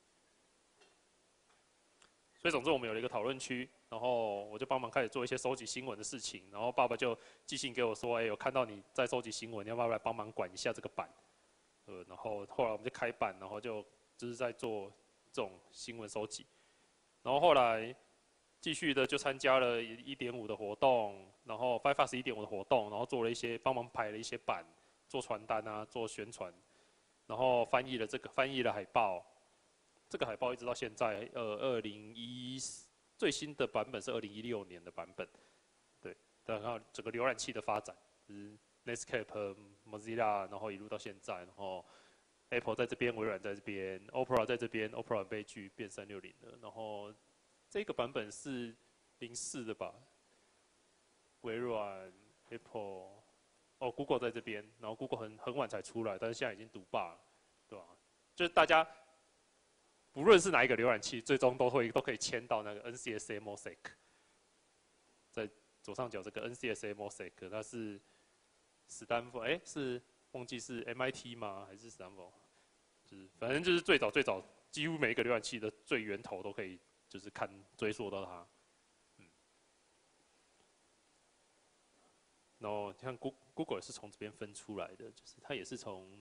所以总之我们有了一个讨论区，然后我就帮忙开始做一些收集新闻的事情，然后爸爸就寄信给我说，有看到你在收集新闻，你要不要来帮忙管一下这个版？然后后来我们就开版，然后就是在做这种新闻收集，然后后来继续的就参加了1.5的活动，然后 Firefox 1.5的活动，然后做了一些帮忙排了一些版，做传单啊，做宣传，然后翻译了海报。这个海报一直到现在最新的版本是2016年的版本，对，然后整个浏览器的发展，Netscape、Mozilla， 然后一路到现在，然后 Apple 在这边，微软在这边 ，Opera 在这边 ，Opera 悲剧变360了，然后这个版本是04的吧，微软、Apple， Google 在这边，然后 Google 很晚才出来，但是现在已经独霸了，对吧？就是大家。不论是哪一个浏览器，最终都可以签到那个 NCSA Mosaic， 在左上角这个 NCSA Mosaic， 它是史丹佛，是忘记是 MIT 吗？还是史丹佛？就是反正就是最早，几乎每一个浏览器的最源头都可以就是追溯到它。然后像 Google 也是从这边分出来的，就是它也是从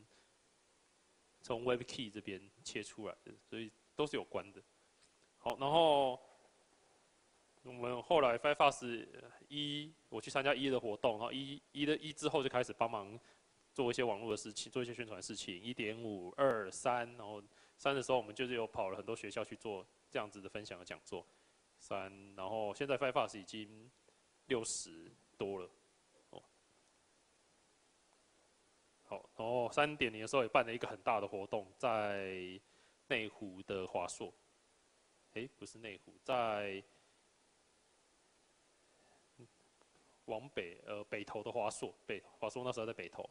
WebKey 这边切出来的，所以。都是有关的。好，然后我们后来 Firefox 我去参加1的活动，然后1之后就开始帮忙做一些网络的事情，做一些宣传事情。1.5、2、3，然后3的时候我们就是有跑了很多学校去做这样子的分享的讲座。3，然后现在 Firefox 已经60多了。好，然后3.0的时候也办了一个很大的活动，在内湖的华硕，不是内湖，在往北投的华硕，华硕那时候在北投，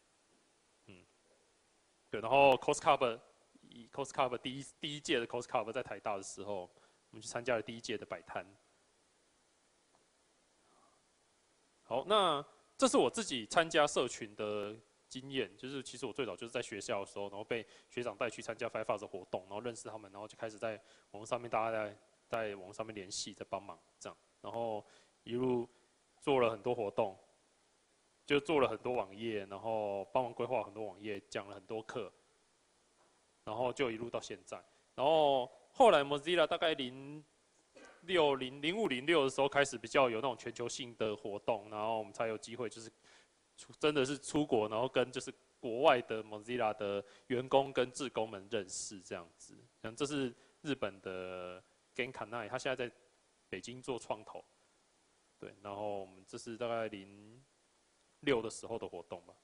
对，然后 COSCUP 第一届的 COSCUP 在台大的时候，我们去参加了第1届的摆摊。好，那这是我自己参加社群的经验，就是其实我最早就是在学校的时候，然后被学长带去参加 Firefox 的活动，然后认识他们，然后就开始在网络上面大家在网络上面联系，在帮忙这样，然后一路做了很多活动，就做了很多网页，然后帮忙规划很多网页，讲了很多课，然后就一路到现在。然后后来 Mozilla 大概05、06的时候开始比较有那种全球性的活动，然后我们才有机会就是。真的是出国，然后跟就是国外的 Mozilla 的员工跟志工们认识这样子。像这是日本的 Gen Kanai， 他现在在北京做创投。对，然后我们这是大概06的时候的活动吧。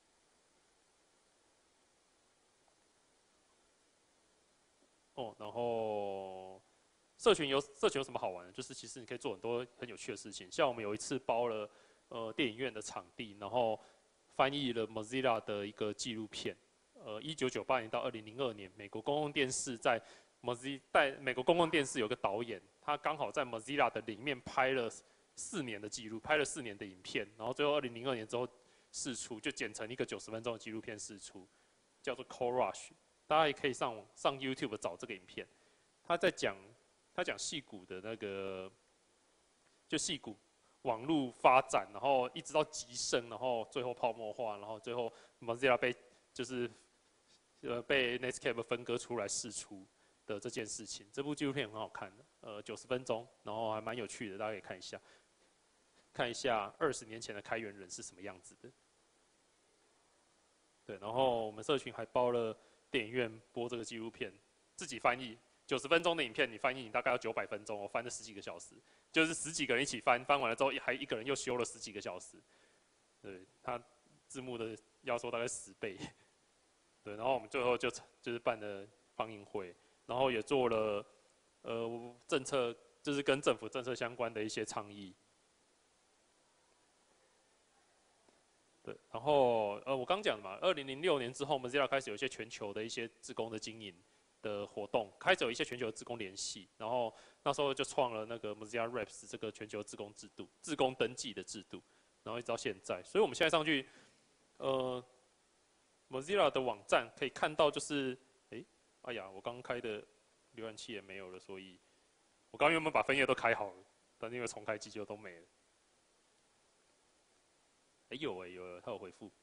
然后社群有什么好玩的？就是其实你可以做很多很有趣的事情，像我们有一次包了。电影院的场地，然后翻译了 Mozilla 的一个纪录片。1998年到2002年，美国公共电视在美国公共电视有个导演，他刚好在 Mozilla 的里面拍了4年的记录，拍了4年的影片，然后最后2002年之后释出，就剪成一个90分钟的纪录片释出，叫做 Core Rush。大家也可以上 YouTube 找这个影片。他讲矽谷的那个，就矽谷。网络发展，然后一直到极盛，然后最后泡沫化，然后最后 Mozilla 被Netscape 分割出来释出的这件事情。这部纪录片很好看的，90分钟，然后还蛮有趣的，大家可以看一下。看一下20年前的开源人是什么样子的。对，然后我们社群还包了电影院播这个纪录片，自己翻译90分钟的影片，你翻译你大概要900分钟，我翻了10几个小时。就是10几个人一起翻，翻完了之后还一个人又修了10几个小时，对，他字幕的要求大概10倍。 对，然后我们最后就是办了放映会，然后也做了政策，就是跟政府政策相关的一些倡议。对，然后我刚讲的嘛，2006年之后，Mozilla 开始有一些全球的一些志工的经营的活动，开始有一些全球的志工联系，然后那时候就创了那个 Mozilla Reps 这个全球志工制度，志工登记的制度，然后一直到现在，所以我们现在上去Mozilla 的网站可以看到，就是哎呀，我刚开的浏览器也没有了，所以我刚原本把分页都开好了，但是因为重开机就都没了。有，他有回复。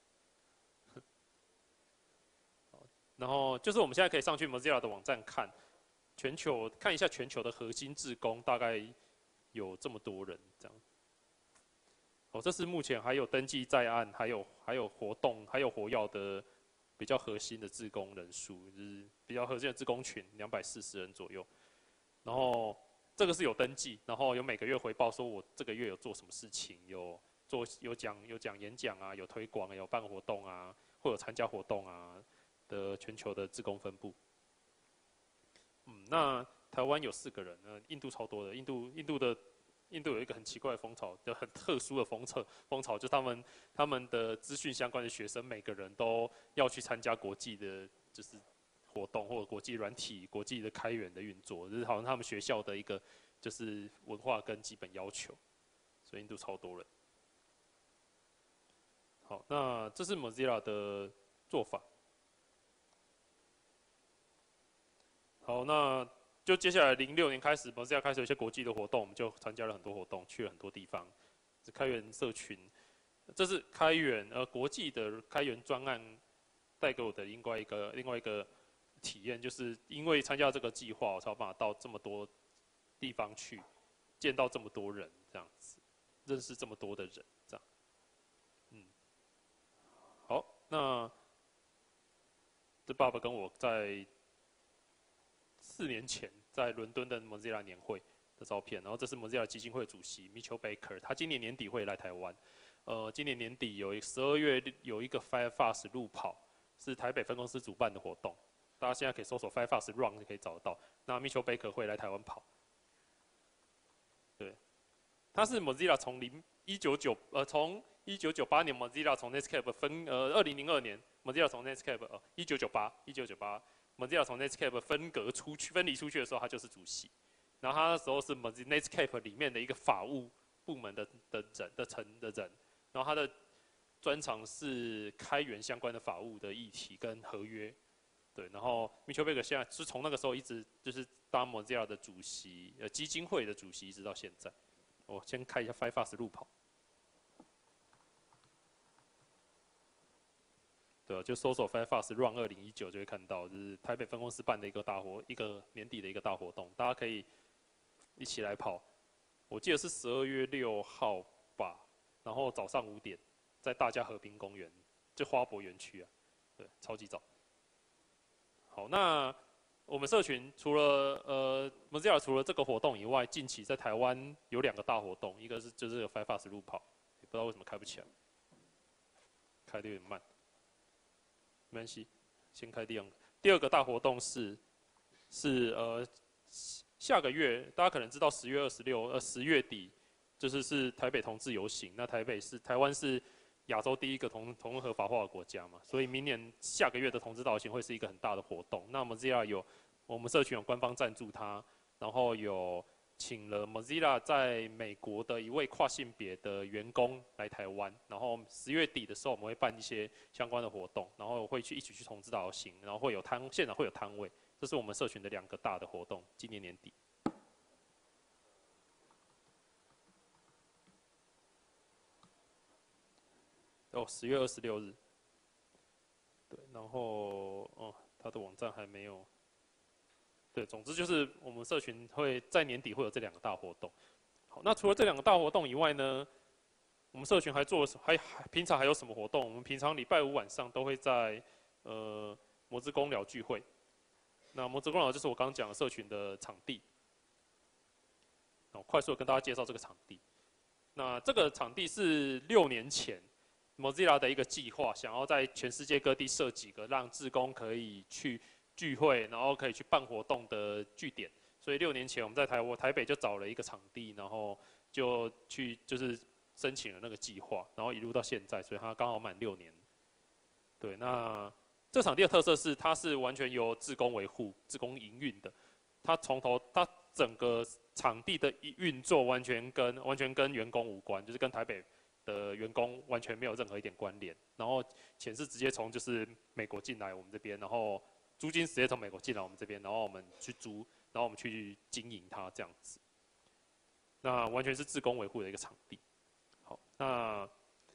然后就是我们现在可以上去 Mozilla 的网站看，看一下全球的核心志工大概有这么多人这样。这是目前还有登记在案，还有活动，还有活跃的比较核心的志工人数，就是比较核心的志工群240人左右。然后这个是有登记，然后有每个月回报说我这个月有做什么事情，有讲演讲啊，有推广，有办活动啊，或有参加活动啊的全球的志工分布。那台湾有4个人，印度超多的，印度有一个很奇怪的风潮，就很特殊的风潮，就是他们的资讯相关的学生，每个人都要去参加国际的，就是活动或者国际软体、国际的开源的运作，就是好像他们学校的一个就是文化跟基本要求，所以印度超多人。好，那这是 Mozilla 的做法。好，那就接下来06年开始 ，Mozilla 开始有一些国际的活动，我们就参加了很多活动，去了很多地方。是开源社群，这是开源国际的开源专案带给我的另外一个体验，就是因为参加这个计划，我才有办法到这么多地方去，见到这么多人，这样子，认识这么多的人，这样。好，那这爸爸跟我在4年前在伦敦的 Mozilla 年会的照片，然后这是 Mozilla 基金会主席 Mitchell Baker， 他今年年底会来台湾。今年年底12月有一个 Firefox 路跑，是台北分公司主办的活动，大家现在可以搜索 Firefox Run 就可以找得到。那 Mitchell Baker 会来台湾跑，对，他是 Mozilla 从1998年 Mozilla 从 Netscape 2002年 Mozilla 从 Netscape1998 Mozilla 从 Netscape 分离出去的时候，他就是主席。然后他那时候是 Netscape 里面的一个法务部门的人，然后他的专长是开源相关的法务的议题跟合约。对，然后 Mitchell Baker 现在是从那个时候一直就是当 Mozilla 的主席，基金会的主席，一直到现在。我先看一下 Firefox 路跑。对，就搜索 Firefox Run 2019就会看到，就是台北分公司办的一个年底的一个大活动，大家可以一起来跑。我记得是12月6号吧，然后早上5点，在大家和平公园，就花博园区啊，对，超级早。好，那我们社群除了Mozilla 除了这个活动以外，近期在台湾有2个大活动，一个是就是Firefox 路跑，也不知道为什么开不起来，开得有点慢。没关系，先开第二个大活动是下个月，大家可能知道10月26，10月底是台北同志游行。那台湾是亚洲第一个同合法化的国家嘛，所以明年下个月的同志大游行会是一个很大的活动。那 Mozilla 我们社群有官方赞助它，然后有请了 Mozilla 在美国的一位跨性别的员工来台湾，然后10月底的时候我们会办一些相关的活动，然后会一起去同志大游行，然后现场会有摊位，这是我们社群的2个大的活动，今年年底。10月26日，对，然后他的网站还没有。对，总之就是我们社群会在年底会有这2个大活动。好，那除了这2个大活动以外呢，我们社群平常还有什么活动？我们平常礼拜5晚上都会在魔之公聊聚会。那魔之公聊就是我刚刚讲的社群的场地。快速的跟大家介绍这个场地。那这个场地是6年前 Mozilla 的一个计划，想要在全世界各地设几个让志工可以去聚会，然后可以去办活动的据点。所以6年前我们在台北就找了一个场地，然后就去就是申请了那个计划，然后一路到现在，所以它刚好满6年。对，那这场地的特色是它是完全由志工维护、志工营运的，它整个场地的运作完全跟员工无关，就是跟台北的员工完全没有任何一点关联。然后钱是直接从就是美国进来我们这边，然后租金直接从美国进来我们这边，然后我们去租，然后我们去经营它这样子。那完全是志工维护的一个场地。好，那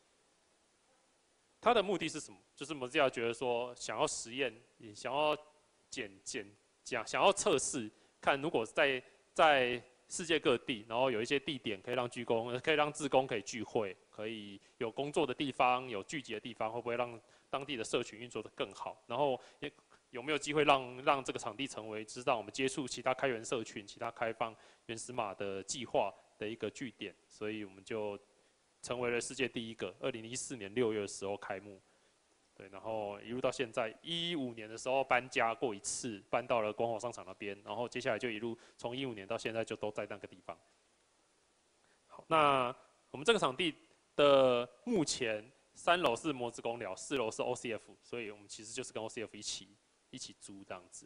它的目的是什么？就是 Mozilla 觉得说想要实验，也想要想要测试，看如果在世界各地，然后有一些地点可以让志工可以聚会，可以有工作的地方，有聚集的地方，会不会让当地的社群运作得更好？然后也有没有机会让这个场地成为知道我们接触其他开源社群、其他开放原始码的计划的一个据点？所以我们就成为了世界第一个，2014年6月的时候开幕。对，然后一路到现在，15年的时候搬家过一次，搬到了光华商场那边，然后接下来就一路从15年到现在就都在那个地方。好，那我们这个场地的目前3楼是模子工寮，4楼是 OCF， 所以我们其实就是跟 OCF 一起租这样子。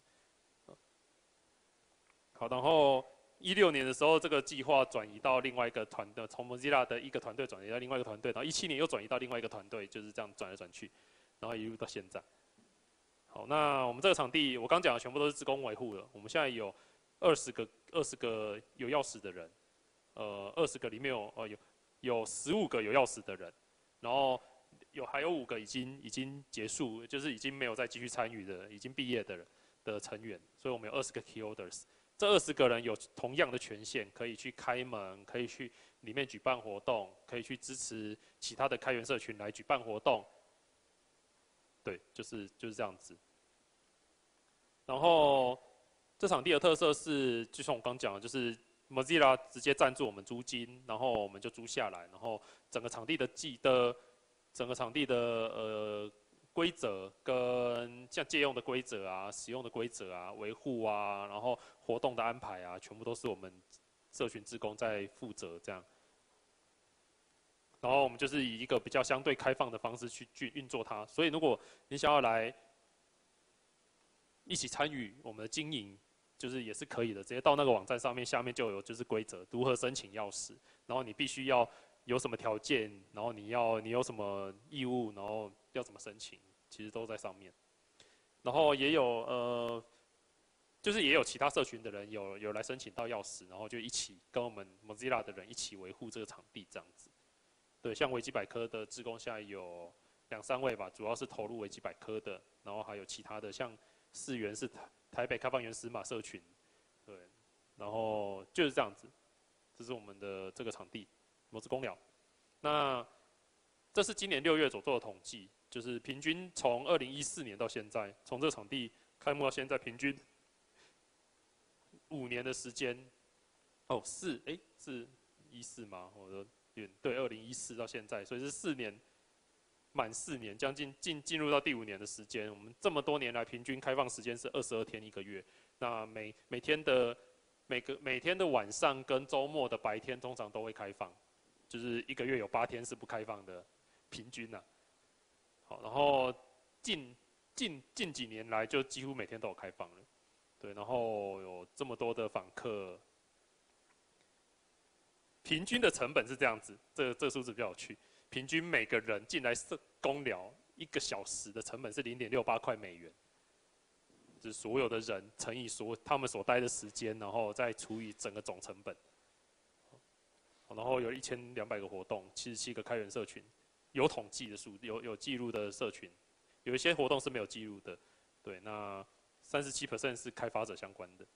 好，然后16年的时候，这个计划转移到另外一个团队，从 Mozilla 的一个团队转移到另外一个团队，然后17年又转移到另外一个团队，就是这样转来转去。然后一路到现在。好，那我们这个场地，我刚讲的全部都是志工维护的。我们现在有20个有钥匙的人，20个里面有15个有钥匙的人，然后还有5个已经结束，就是已经没有再继续参与的，已经毕业的成员。所以我们有20个 key holders。这20个人有同样的权限，可以去开门，可以去里面举办活动，可以去支持其他的开源社群来举办活动。对，就是这样子。然后这场地的特色是，就像我刚讲的，就是 Mozilla 直接赞助我们租金，然后我们就租下来，然后整个场地的规则跟像借用的规则啊、使用的规则啊、维护啊，然后活动的安排啊，全部都是我们社群志工在负责这样。然后我们就是以一个比较相对开放的方式去运作它，所以如果你想要来一起参与我们的经营，就是也是可以的，直接到那个网站上面，下面就有就是规则，如何申请钥匙，然后你必须要有什么条件，然后你有什么义务，然后要怎么申请，其实都在上面。然后也有就是也有其他社群的人有来申请到钥匙，然后就一起跟我们 Mozilla 的人一起维护这个场地这样子。对，像维基百科的志工现在有2、3位吧，主要是投入维基百科的，然后还有其他的，像4元是台北开放原始码社群，对，然后就是这样子，这是我们的这个场地模子工寮。那这是今年6月所做的统计，就是平均从2014年到现在，从这个场地开幕到现在，平均5年的时间，是14吗？我的对，2014到现在，所以是满4年，将近进入到第5年的时间。我们这么多年来，平均开放时间是22天1个月。那每天的晚上跟周末的白天通常都会开放，就是1个月有8天是不开放的，平均啊。好，然后近几年来就几乎每天都有开放了，对，然后有这么多的访客。平均的成本是这样子，这数字比较有趣。平均每个人进来工寮1个小时的成本是0.68块美元，就是所有的人乘以他们所待的时间，然后再除以整个总成本。然后有1200个活动，77个开源社群，有统计的有记录的社群，有一些活动是没有记录的。对，那37% 是开发者相关的。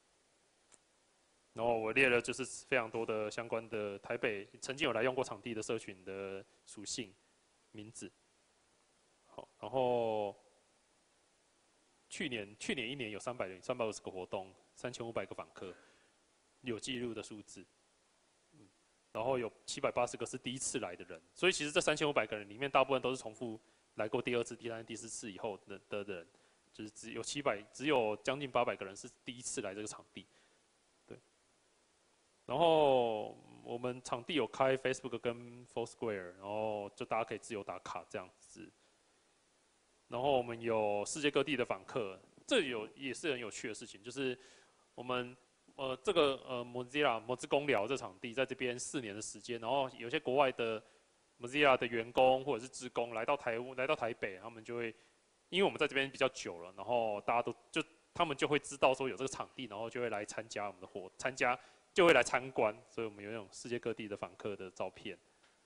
然后我列了就是非常多的相关的台北曾经有来用过场地的社群的属性、名字。好，然后去年1年有350个活动，3500个访客，有记录的数字。 然后有780个是第一次来的人，所以其实这3500个人里面，大部分都是重复来过第2次、第3次、第4次以后的人，就是只有将近800个人是第一次来这个场地，对。然后我们场地有开 Facebook 跟 Foursquare， 然后就大家可以自由打卡这样子。然后我们有世界各地的访客，这也是很有趣的事情，就是我们。这个Mozilla 魔之公聊这场地在这边4年的时间，然后有些国外的 Mozilla 的员工或者是职工来到台北，他们就会，因为我们在这边比较久了，然后大家他们就会知道说有这个场地，然后就会来参加我们的就会来参观，所以我们有那种世界各地的访客的照片。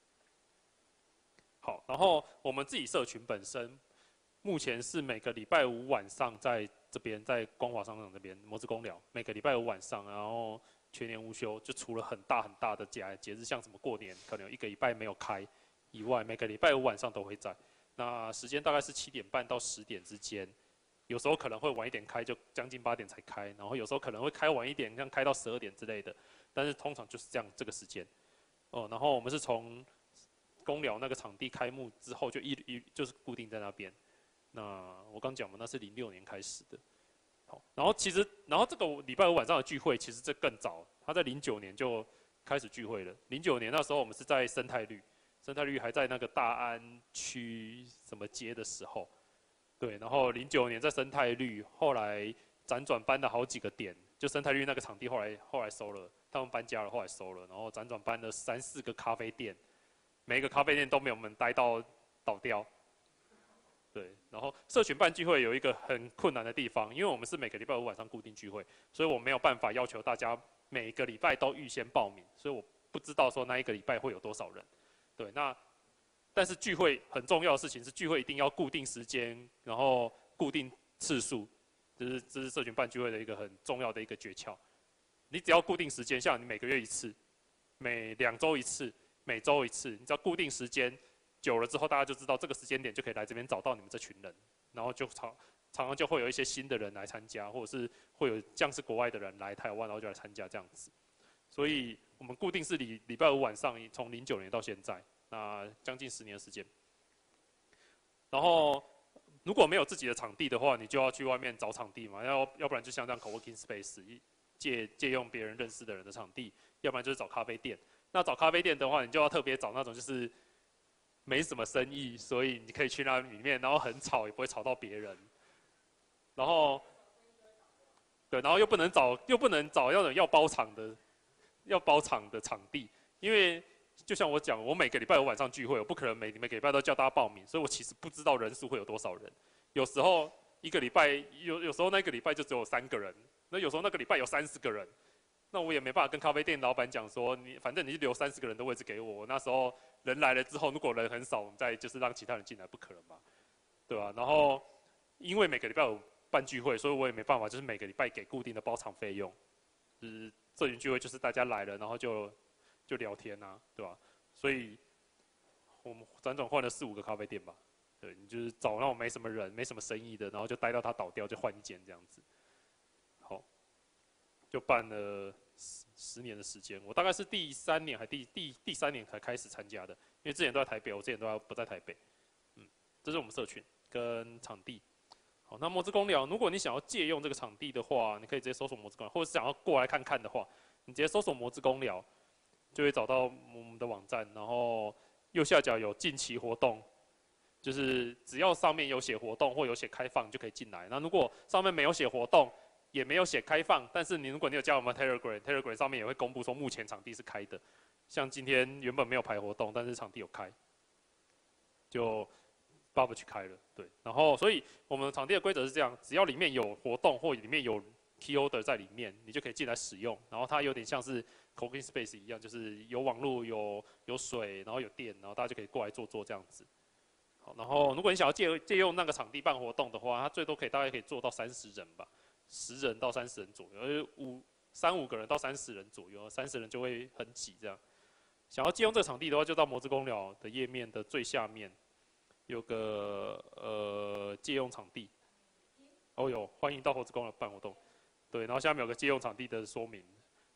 好，然后我们自己社群本身，目前是每个礼拜5晚上在这边在光华商场这边魔之公聊，每个礼拜5晚上，然后全年无休，就除了很大的节日，像什么过年可能有1个礼拜没有开以外，每个礼拜5晚上都会在。那时间大概是7点半到10点之间，有时候可能会晚一点开，就将近8点才开，然后有时候可能会开晚一点，像开到12点之类的，但是通常就是这个时间。然后我们是从公聊那个场地开幕之后就就是固定在那边。那我刚讲嘛，那是06年开始的。好，然后这个礼拜5晚上的聚会，其实这更早，他在09年就开始聚会了。09年那时候我们是在生态绿还在那个大安区什么街的时候，对，然后09年在生态绿，后来辗转搬了好几个点，就生态绿那个场地后来收了，他们搬家了，后来收了，然后辗转搬了3、4个咖啡店，每一个咖啡店都没有门待到倒掉。对，然后社群办聚会有一个很困难的地方，因为我们是每个礼拜5晚上固定聚会，所以我没有办法要求大家每个礼拜都预先报名，所以我不知道说那一个礼拜会有多少人。对，但是聚会很重要的事情是聚会一定要固定时间，然后固定次数，这是社群办聚会的一个很重要的一个诀窍。你只要固定时间，像你每个月1次，每2周1次，每周1次，你只要固定时间。久了之后，大家就知道这个时间点就可以来这边找到你们这群人，然后就常常就会有一些新的人来参加，或者是会有像是国外的人来台湾，然后就来参加这样子。所以我们固定是礼拜5晚上，从09年到现在，那将近10年的时间。然后如果没有自己的场地的话，你就要去外面找场地嘛，要不然就像这样 coworking space 借用别人认识的人的场地，要不然就是找咖啡店。那找咖啡店的话，你就要特别找那种就是没什么生意，所以你可以去那里面，然后很吵，也不会吵到别人。然后，对，然后又不能找那种要包场的场地，因为就像我讲，我每个礼拜5晚上聚会，我不可能每个礼拜都叫大家报名，所以我其实不知道人数会有多少人。有时候一个礼拜有时候那个礼拜就只有3个人，那有时候那个礼拜有30个人。那我也没办法跟咖啡店老板讲说，反正你留30个人的位置给我。那时候人来了之后，如果人很少，我们再就是让其他人进来，不可能嘛，对吧？然后因为每个礼拜有办聚会，所以我也没办法，就是每个礼拜给固定的包场费用。就是社群聚会就是大家来了，然后就聊天啊，对吧？所以我们辗转换了4、5个咖啡店吧。对，你就是找那种没什么人、没什么生意的，然后就待到它倒掉，就换一间这样子。好。就办了10年的时间，我大概是第3年还第3年才开始参加的，因为之前都在台北，我之前都不在台北。这是我们社群跟场地。好，那魔之公聊，如果你想要借用这个场地的话，你可以直接搜索魔之公聊，或者是想要过来看看的话，你直接搜索魔之公聊，就会找到我们的网站，然后右下角有近期活动，就是只要上面有写活动或有写开放就可以进来。那如果上面没有写活动，也没有写开放，但是如果你有加我们 Telegram 上面也会公布说目前场地是开的。像今天原本没有排活动，但是场地有开，就 Bob 去开了，对。然后所以我们场地的规则是这样，只要里面有活动或里面有 Key Order 在里面，你就可以进来使用。然后它有点像是 Coworking Space 一样，就是有网络、有水，然后有电，然后大家就可以过来坐这样子。好，然后如果你想要借用那个场地办活动的话，它最多大概可以坐到30人吧。10人到30人左右，3、5个人到30人左右，30人就会很挤这样。想要借用这个场地的话，就到魔之公聊的页面的最下面有个借用场地。欢迎到魔之公聊办活动。对，然后下面有个借用场地的说明，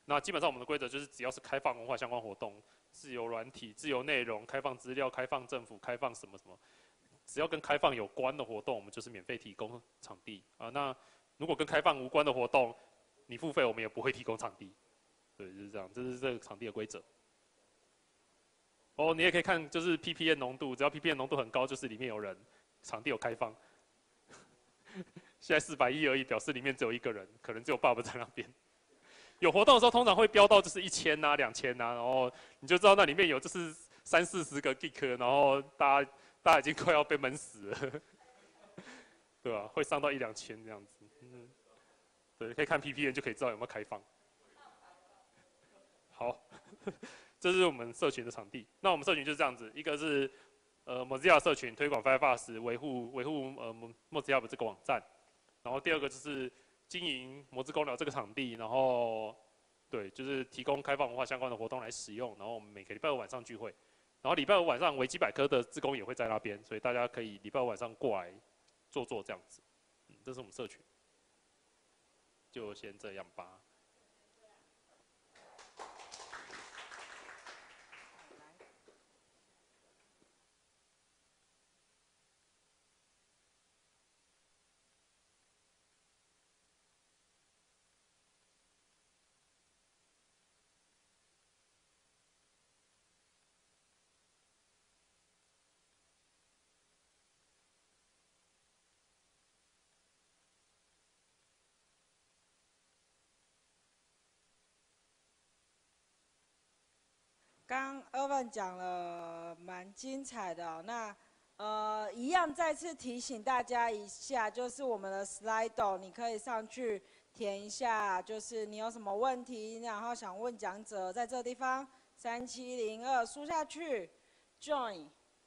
那基本上我们的规则就是只要是开放文化相关活动、自由软体、自由内容、开放资料、开放政府、开放什么什么，只要跟开放有关的活动，我们就是免费提供场地啊。那如果跟开放无关的活动，你付费我们也不会提供场地。对，就是这样，这是这个场地的规则。哦，你也可以看，就是 ppm 浓度，只要 ppm 浓度很高，就是里面有人，场地有开放。现在410而已，表示里面只有1个人，可能只有爸爸在那边。有活动的时候，通常会飙到就是1000啊、2000啊，然后你就知道那里面有就是30-40个 geek， 然后大家已经快要被闷死了，对吧？会上到1-2000这样子。对，可以看 ppm 就可以知道有没有开放。好，这是我们社群的场地。那我们社群就是这样子，一个是Mozilla 社群推广 Firefox， 维护Mozilla 这个网站。然后第二个就是经营魔之公聊这个场地，然后对，就是提供开放文化相关的活动来使用。然后我们每个礼拜五晚上聚会，然后礼拜五晚上维基百科的志工也会在那边，所以大家可以礼拜五晚上过来坐这样子。这是我们社群，就先这样吧。 刚 Irvin 讲了蛮精彩的哦，那一样再次提醒大家一下，就是我们的 Slido， 你可以上去填一下，就是你有什么问题，然后想问讲者，在这个地方3702输下去 ，Join。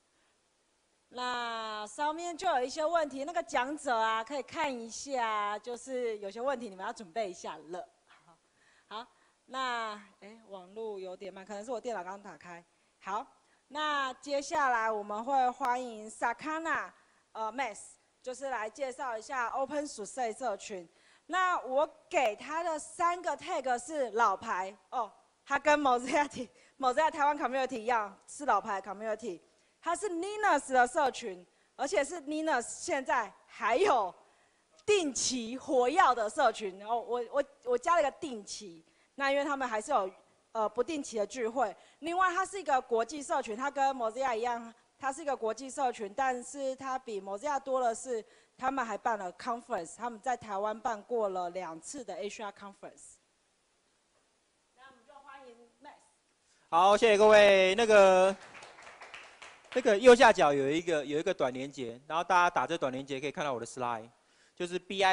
那上面就有一些问题，那个讲者啊，可以看一下，就是有些问题你们要准备一下了。好。那网络有点慢，可能是我电脑刚打开。好，那接下来我们会欢迎 Sakana Max， 就是来介绍一下 OpenSUSE 社群。那我给他的3个 tag 是老牌哦，他跟 Mozilla 台湾 Community 一样是老牌 Community， 它是 Linux 的社群，而且是 Linux 现在还有定期活跃的社群。然后我加了一个定期。那因为他们还是有不定期的聚会，另外它是一个国际社群，它跟 Mozilla 一样，它是一个国际社群，但是它比 Mozilla 多的是，他们还办了 conference， 他们在台湾办过了2次的 Asia Conference。那我们就欢迎 Max。 好，谢谢各位。那个右下角有一个短连结，然后大家打这短连结可以看到我的 slide。就是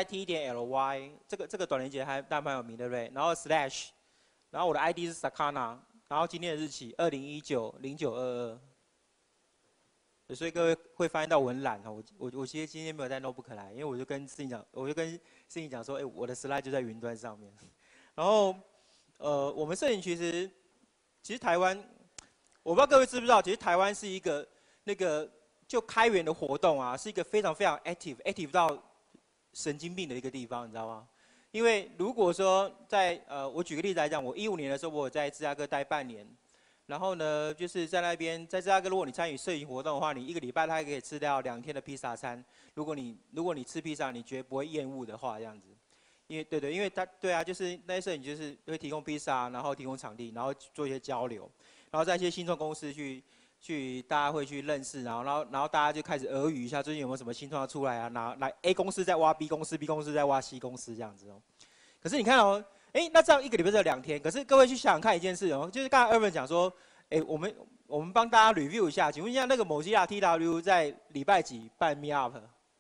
bit.ly 这个短连结还蛮有名的，对不对？然后 slash， 然后我的 ID 是 Sakana， 然后今天的日期2019-0922，所以各位会发现到我很懒哦，我其实今天没有带 notebook 来，因为我就跟思颖讲说，我的 slide 就在云端上面。然后我们摄影其实台湾，我不知道各位知不知道，其实台湾是一个就开源的活动啊，是一个非常非常 active 到神经病的一个地方，你知道吗？因为如果说我举个例子来讲，我15年的时候，我有在芝加哥待半年，然后呢，就是在那边，在芝加哥，如果你参与摄影活动的话，你1个礼拜它还可以吃掉2天的披萨餐。如果你吃披萨，你绝不会厌恶的话，这样子，因为因为就是那些摄影就是会提供披萨，然后提供场地，然后做一些交流，然后在一些新创公司去大家会去认识，然后大家就开始耳语一下最近有没有什么新创出来啊？拿 A 公司在挖 B 公司，B 公司在挖 C 公司这样子哦。可是你看哦，那这样1个礼拜只有2天，可是各位去想想看一件事哦，就是刚才 Irvin 讲说，我们帮大家 review 一下，请问一下那个Mozilla TW 在礼拜几办 Meetup？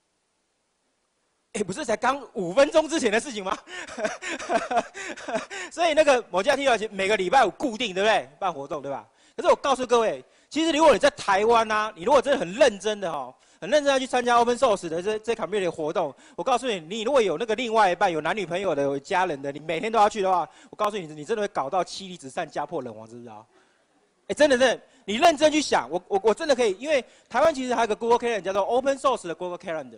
不是才刚5分钟之前的事情吗？所以那个Mozilla TW 每个礼拜5固定，对不对？办活动，对吧？可是我告诉各位，其实如果你在台湾啊，你如果真的很认真的很认真要去参加 Open Source 的这 community 的活动，我告诉你，你如果有那个另外一半，有男女朋友的，有家人的，你每天都要去的话，我告诉你，你真的会搞到妻离子散、家破人亡，知不知道？真的，你认真去想，我真的可以，因为台湾其实还有个 Google Calendar 叫做 Open Source 的 Google Calendar。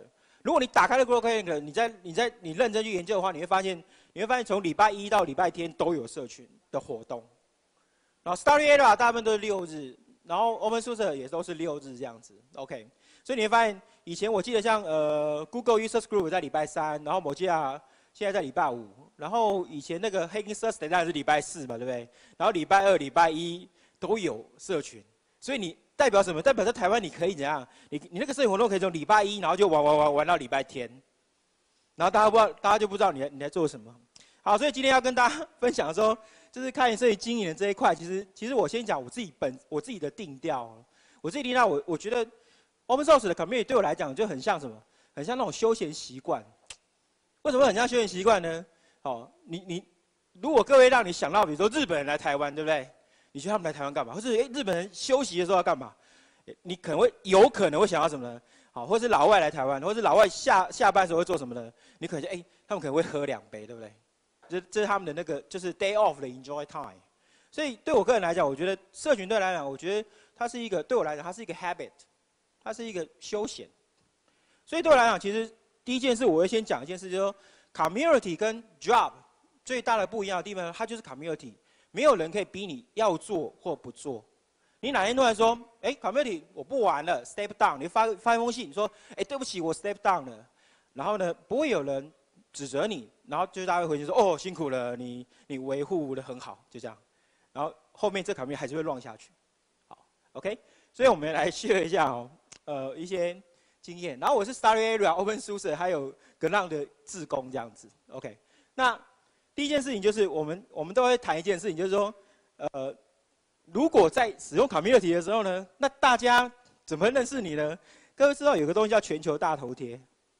如果你打开了 Google Calendar，你认真去研究的话，你会发现从礼拜一到礼拜天都有社群的活动。然后 Starry Area 大部分都是6日，然后 OpenSUSE 也都是6日这样子。OK， 所以你会发现，以前我记得像Google Users Group 在礼拜3，然后Mozilla现在在礼拜5，然后以前那个 Hacking Thursday 当然是礼拜4嘛，对不对？然后礼拜2、礼拜1都有社群，所以你代表什么？代表在台湾你可以怎样？你那个社群活动可以从礼拜1，然后就玩到礼拜天，然后大家就不知道你在做什么。好，所以今天要跟大家分享说，就是开源社群经营的这一块，其实我先讲我自己的定调。我自己定调，我觉得 Open Source 的 Community 对我来讲就很像什么？很像那种休闲习惯。为什么很像休闲习惯呢？哦，如果各位让你想到，比如说日本人来台湾，对不对？你觉得他们来台湾干嘛？或是日本人休息的时候要干嘛？你有可能会想到什么呢？好，或是老外来台湾，或是老外下班的时候会做什么呢？你可能他们可能会喝2杯，对不对？这是他们的那个就是 day off 的 enjoy time。所以对我个人来讲，我觉得社群对我来讲，我觉得对我来讲，它是一个 habit， 它是一个休闲。所以对我来讲，其实第一件事我会先讲一件事，就是说 community 跟 job 最大的不一样的地方，它就是 community， 没有人可以逼你要做或不做。你哪天突然说，community 我不玩了 ，step down， 你发一封信，你说，对不起，我 step down 了，然后呢，不会有人指责你，然后就是大家会回去说，哦，辛苦了，你维护得很好，就这样，然后后面这 community 还是会 run 下去，好 ，OK， 所以我们来 share 一下一些经验，然后我是 Starry Area、OpenSUSE 还有 Ground 的志工这样子 ，OK。那第一件事情就是我们都会谈一件事情，就是说，如果在使用 Community 的时候呢，那大家怎么认识你呢？各位知道有个东西叫全球大头贴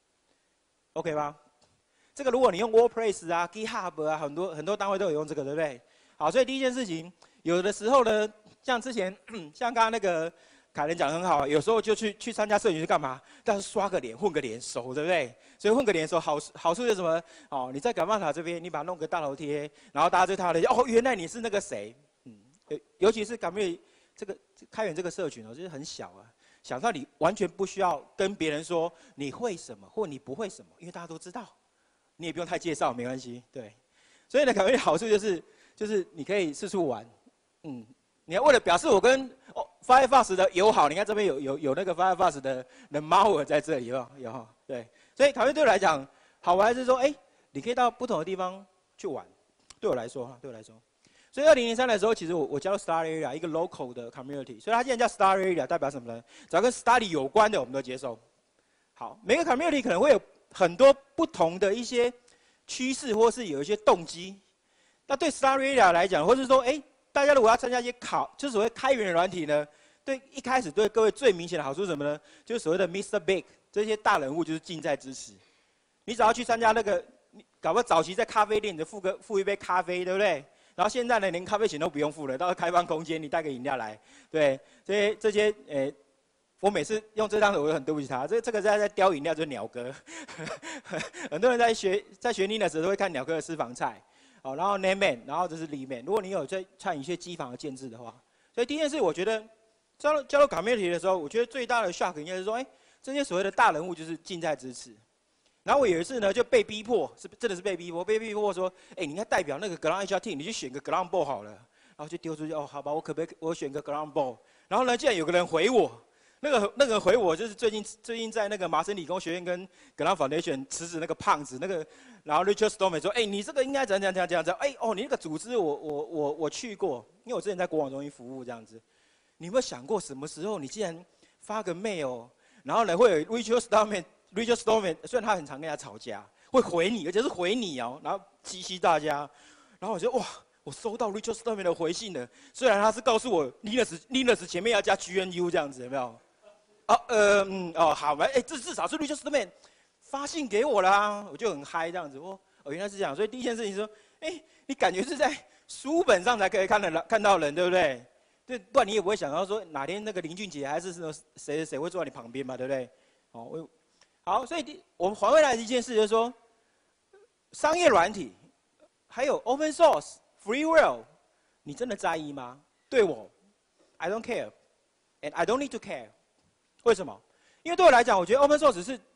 ，OK 吗？这个如果你用 WordPress 啊、GitHub 啊，很多单位都有用这个，对不对？好，所以第一件事情，有的时候呢，像之前像刚刚那个凯伦讲得很好，有时候就去参加社群是干嘛？但是刷个脸、混个脸熟，对不对？所以混个脸熟好处是什么？哦，你在感冒塔这边，你把它弄个大头贴，然后大家就看到哦，原来你是那个谁，尤其是Community这个开源这个社群就是很小啊，小到你完全不需要跟别人说你会什么或你不会什么，因为大家都知道，你也不用太介绍，没关系，对。所以呢，Community好处就是你可以四处玩，你要为了表示我跟Firefox 的友好，你看这边有那个 Firefox 的猫在这里有对，所以Community对我来讲好玩是说，你可以到不同的地方去玩，对我来说。所以2003的时候，其实我加入 Starry Area 一个 local 的 community， 所以它既然叫 Starry Area， 代表什么呢？只要跟 study 有关的，我们都接受。好，每个 community 可能会有很多不同的一些趋势，或是有一些动机。那对 Starry Area 来讲，或是说，大家如果要参加一些就是所谓开源的软体呢，一开始对各位最明显的好处是什么呢？就是所谓的 Mr. Big 这些大人物就是近在咫尺。你只要去参加那个，搞不好早期在咖啡店你就付一杯咖啡，对不对？然后现在呢，连咖啡钱都不用付了，到开放空间，你带个饮料来，对，这些我每次用这张图，我都很对不起他。这个在叼饮料就是鸟哥，很多人在学 Linux 都会看鸟哥的私房菜，然后 Nameman， 然后这是 Leeman。如果你有在参与一些机房的建制的话，所以第一件事，我觉得加入 Community 的时候，我觉得最大的 shock 应该是说，这些所谓的大人物就是近在咫尺。然后我有一次呢，就被逼迫，真的是被逼迫说，你应该代表那个 Ground HR Team， 你就选个 Ground Ball 好了。然后就丢出去，好吧，我选个 Ground Ball。然后呢，竟然有个人回我，那个回我就是最近在那个麻省理工学院跟 Ground Foundation 辞职那个胖子那个，然后 Richard Stallman 说，你这个应该怎样，你那个组织我去过，因为我之前在国网中心服务这样子。你有没有想过什么时候你竟然发个 mail， 然后呢会有 Richard Stallman 虽然他很常跟人家吵架，会回你，而且是回你然后激起大家，然后我就哇，我收到 Richard Stallman 的回信了，虽然他是告诉我 Linux 前面要加 GNU 这样子，有没有？好吧，这至少是 Richard Stallman 发信给我啦，我就很嗨这样子，原来是这样，所以第一件事情是说，你感觉是在书本上才可以看到人，对不对？对，不然你也不会想到说哪天那个林俊杰还是谁会坐在你旁边嘛，对不对？好，所以我们还回来的一件事就是说，商业软体，还有 open source、freeware， 你真的在意吗？对我 ，I don't care，and I don't need to care。为什么？因为对我来讲，我觉得 open source 是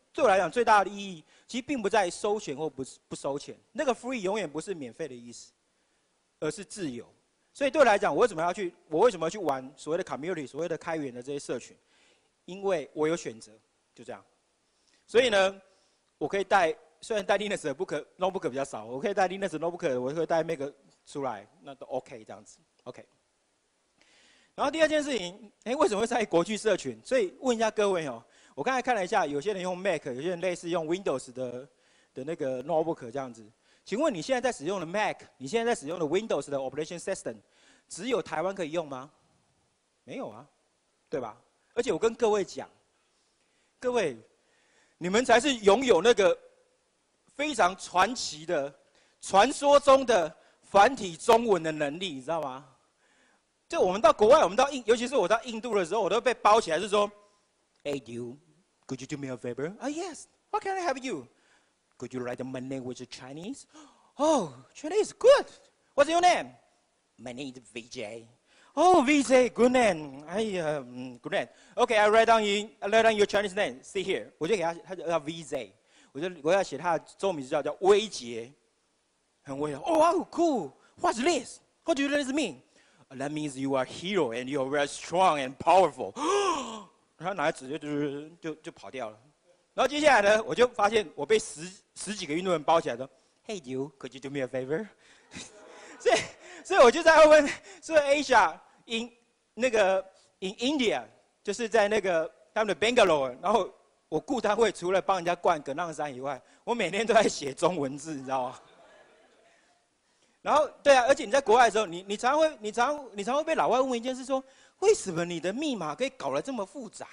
对我来讲最大的意义，其实并不在于收钱或不收钱，那个 free 永远不是免费的意思，而是自由。所以对我来讲，我为什么要去玩所谓的 community， 所谓的开源的这些社群？因为我有选择，就这样。所以呢，我可以带，虽然带 Linux 的 notebook 比较少，我可以带 Linux notebook， 我会带 Mac 出来，那都 OK 这样子 ，OK。然后第二件事情，为什么会在国际社群？所以问一下各位哦，我刚才看了一下，有些人用 Mac， 有些人类似用 Windows 的那个 notebook 这样子。请问你现在在使用的 Mac， 你现在在使用的 Windows 的 operation system， 只有台湾可以用吗？没有啊，对吧？而且我跟各位讲，各位，你们才是拥有那个非常传奇的、传说中的繁体中文的能力，你知道吗？就我们到国外，尤其是我到印度的时候，我都被包起来，是说 ，Hey you, could you do me a favor? Ah yes, what can I help you? Could you write my name with Chinese? Oh, Chinese, good. What's your name? My name is VJ. Oh, VJ, good name. Good name. Okay, I write down your Chinese name. See here. 我就给他叫 VJ， 我要写他的中文名字叫威杰，很威哦。Oh, cool. What's this? What do this mean? That means you are a hero and you are very strong and powerful. 然后拿纸就跑掉了。然后接下来呢，我就发现我被十几个印度人包起来说 ，Hey you, could you do me a favor？ 所以我就在问，说 Asia in India， 就是在那个他们的 Bangalore， 然后我顾单位除了帮人家灌葛浪山以外，我每天都在写中文字，你知道吗？然后对啊，而且你在国外的时候，你常会被老外问一件事说，为什么你的密码可以搞得这么复杂？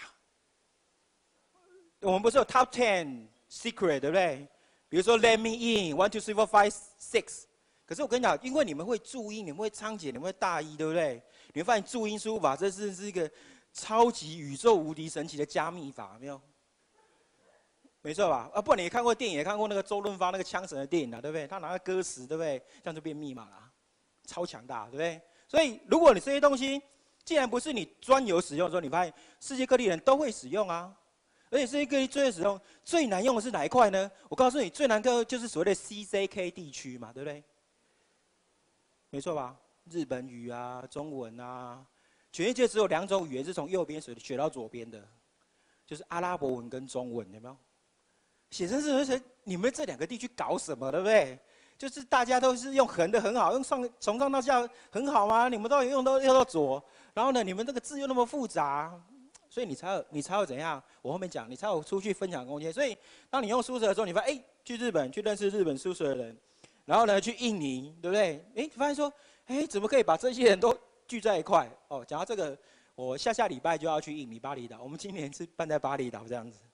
我们不是有 Top 10 Secret 对不对？比如说 Let me in 1 2 3 4 5 6。可是我跟你讲，因为你们会注音，你们会仓颉，你们会大意，对不对？你会发现注音输入法这是一个超级宇宙无敌神奇的加密法，有没有？没错吧？不然你也看过电影，也看过那个周润发那个枪神的电影啊，对不对？他拿个歌词，对不对？这样就变密码了，超强大，对不对？所以如果你这些东西既然不是你专有使用的时候，你发现世界各地人都会使用啊。而且世界各地最会使用、最难用的是哪一块呢？我告诉你，最难用就是所谓的 CJK 地区嘛，对不对？没错吧？日本语啊，中文啊，全世界只有2种语言是从右边学到左边的，就是阿拉伯文跟中文，有没有？写成是你们这2个地区搞什么，对不对？就是大家都是用横的很好，从上到下很好吗？你们都用到左，然后呢，你们这个字又那么复杂。所以你才有怎样？我后面讲，你才有出去分享空间。所以当你用苏舍的时候，你发现去日本去认识日本苏舍的人，然后呢去印尼，对不对？你发现说，怎么可以把这些人都聚在一块？哦，讲到这个，我下礼拜就要去印尼巴厘岛。我们今年是办在巴厘岛这样子，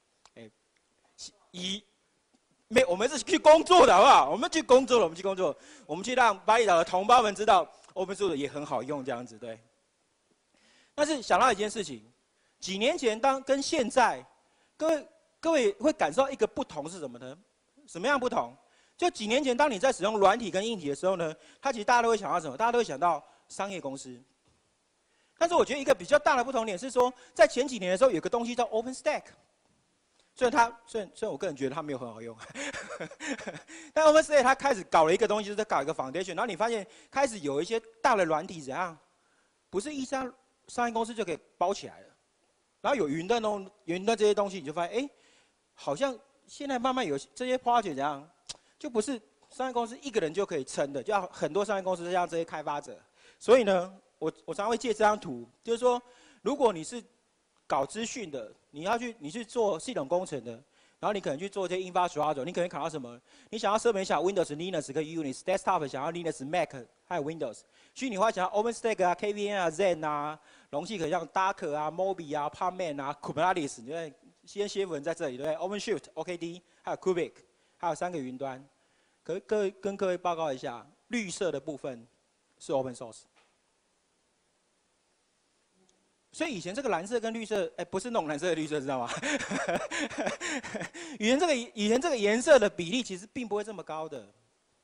我们是去工作的好不好？我们去工作了，我们去让巴厘岛的同胞们知道 OpenSUSE 也很好用这样子，对。但是想到一件事情。几年前跟现在，各位会感受到一个不同是什么呢？什么样不同？就几年前，当你在使用软体跟硬体的时候呢，其实大家都会想到什么？大家都会想到商业公司。但是我觉得一个比较大的不同点是说，在前几年的时候，有个东西叫 OpenStack。虽然我个人觉得它没有很好用，但 OpenStack 它开始搞了一个东西，就是搞一个 foundation， 然后你发现开始有一些大的软体怎样，不是一家商业公司就可以包起来了。然后有云端这些东西，你就发现，好像现在慢慢有这些 project 怎样，就不是商业公司一个人就可以撑的，就要很多商业公司像这些开发者。所以呢，我常常会借这张图，就是说，如果你是搞资讯的，你去做系统工程的，然后你可能去做这些 infrastructure， 你可能考到什么？你想要设备想 Windows、Linux 跟 Unix，desktop 想要 Linux、Mac 还有 Windows， 虚拟化想要 OpenStack 啊、KVM 啊、Zen 啊。容器可以像 Docker 啊、Moby 啊、Pubmed 啊、Kubernetes， 对不对？CNCF 在这里，对不对 ？OpenShift、OKD， 还有 Kubik， 还有3个云端。跟各位报告一下，绿色的部分是 Open Source。所以以前这个蓝色跟绿色，不是那种蓝色的绿色，知道吗？以前这个颜色的比例其实并不会这么高的，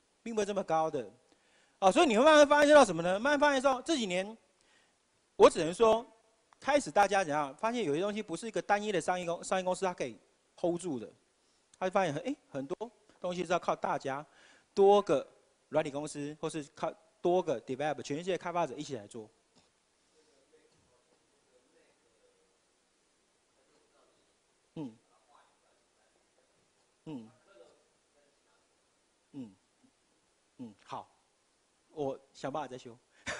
所以你会慢慢发现到什么呢？慢慢发现到这几年。我只能说，开始大家怎样发现有些东西不是一个单一的商业公司它可以 hold 住的， 他就发现很多东西是要靠大家多个软体公司，或是靠多个 developer 全世界开发者一起来做。好，我想办法再修。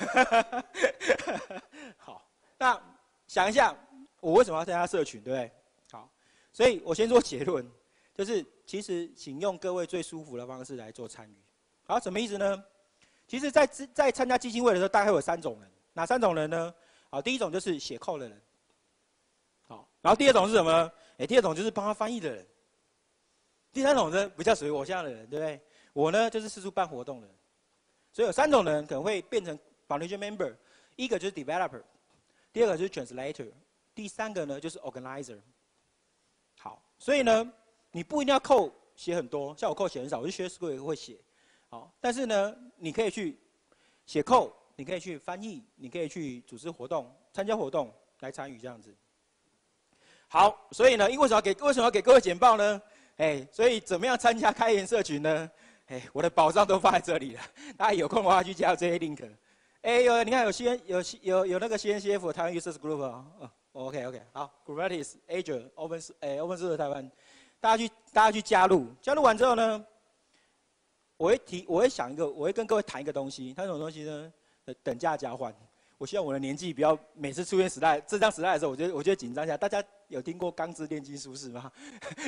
好，那想一下，我为什么要参加社群，对不对？好，所以我先做结论，就是其实请用各位最舒服的方式来做参与。好，什么意思呢？其实在参加基金会的时候，大概会有3种人，哪3种人呢？好，第一种就是写code的人，好，然后第二种是什么呢？第二种就是帮他翻译的人，第三种呢比较属于我这样的人，对不对？我呢就是四处办活动的人，所以有3种人可能会变成 foundation member， 一个就是 developer， 第二个就是 translator， 第3个呢就是 organizer。好，所以呢，你不一定要code写很多，像我code写很少，我就学 Square 也会写。好，但是呢，你可以去写code，你可以去翻译，你可以去组织活动、参加活动来参与这样子。好，所以呢，为什么要给各位简报呢？所以怎么样参加开源社群呢？我的宝藏都放在这里了，大家有空的话去加入这些 link。你看有那个 CNCF 台湾 Users Group 啊，OK， 好 ，Kubernetes Azure Open Source 台湾，大家去加入完之后呢，我会跟各位谈一个东西，它什么东西呢？等价交换。我希望我的年纪不要每次出现这张时代的时候，我就紧张一下。大家有听过《钢之炼金术士》吗？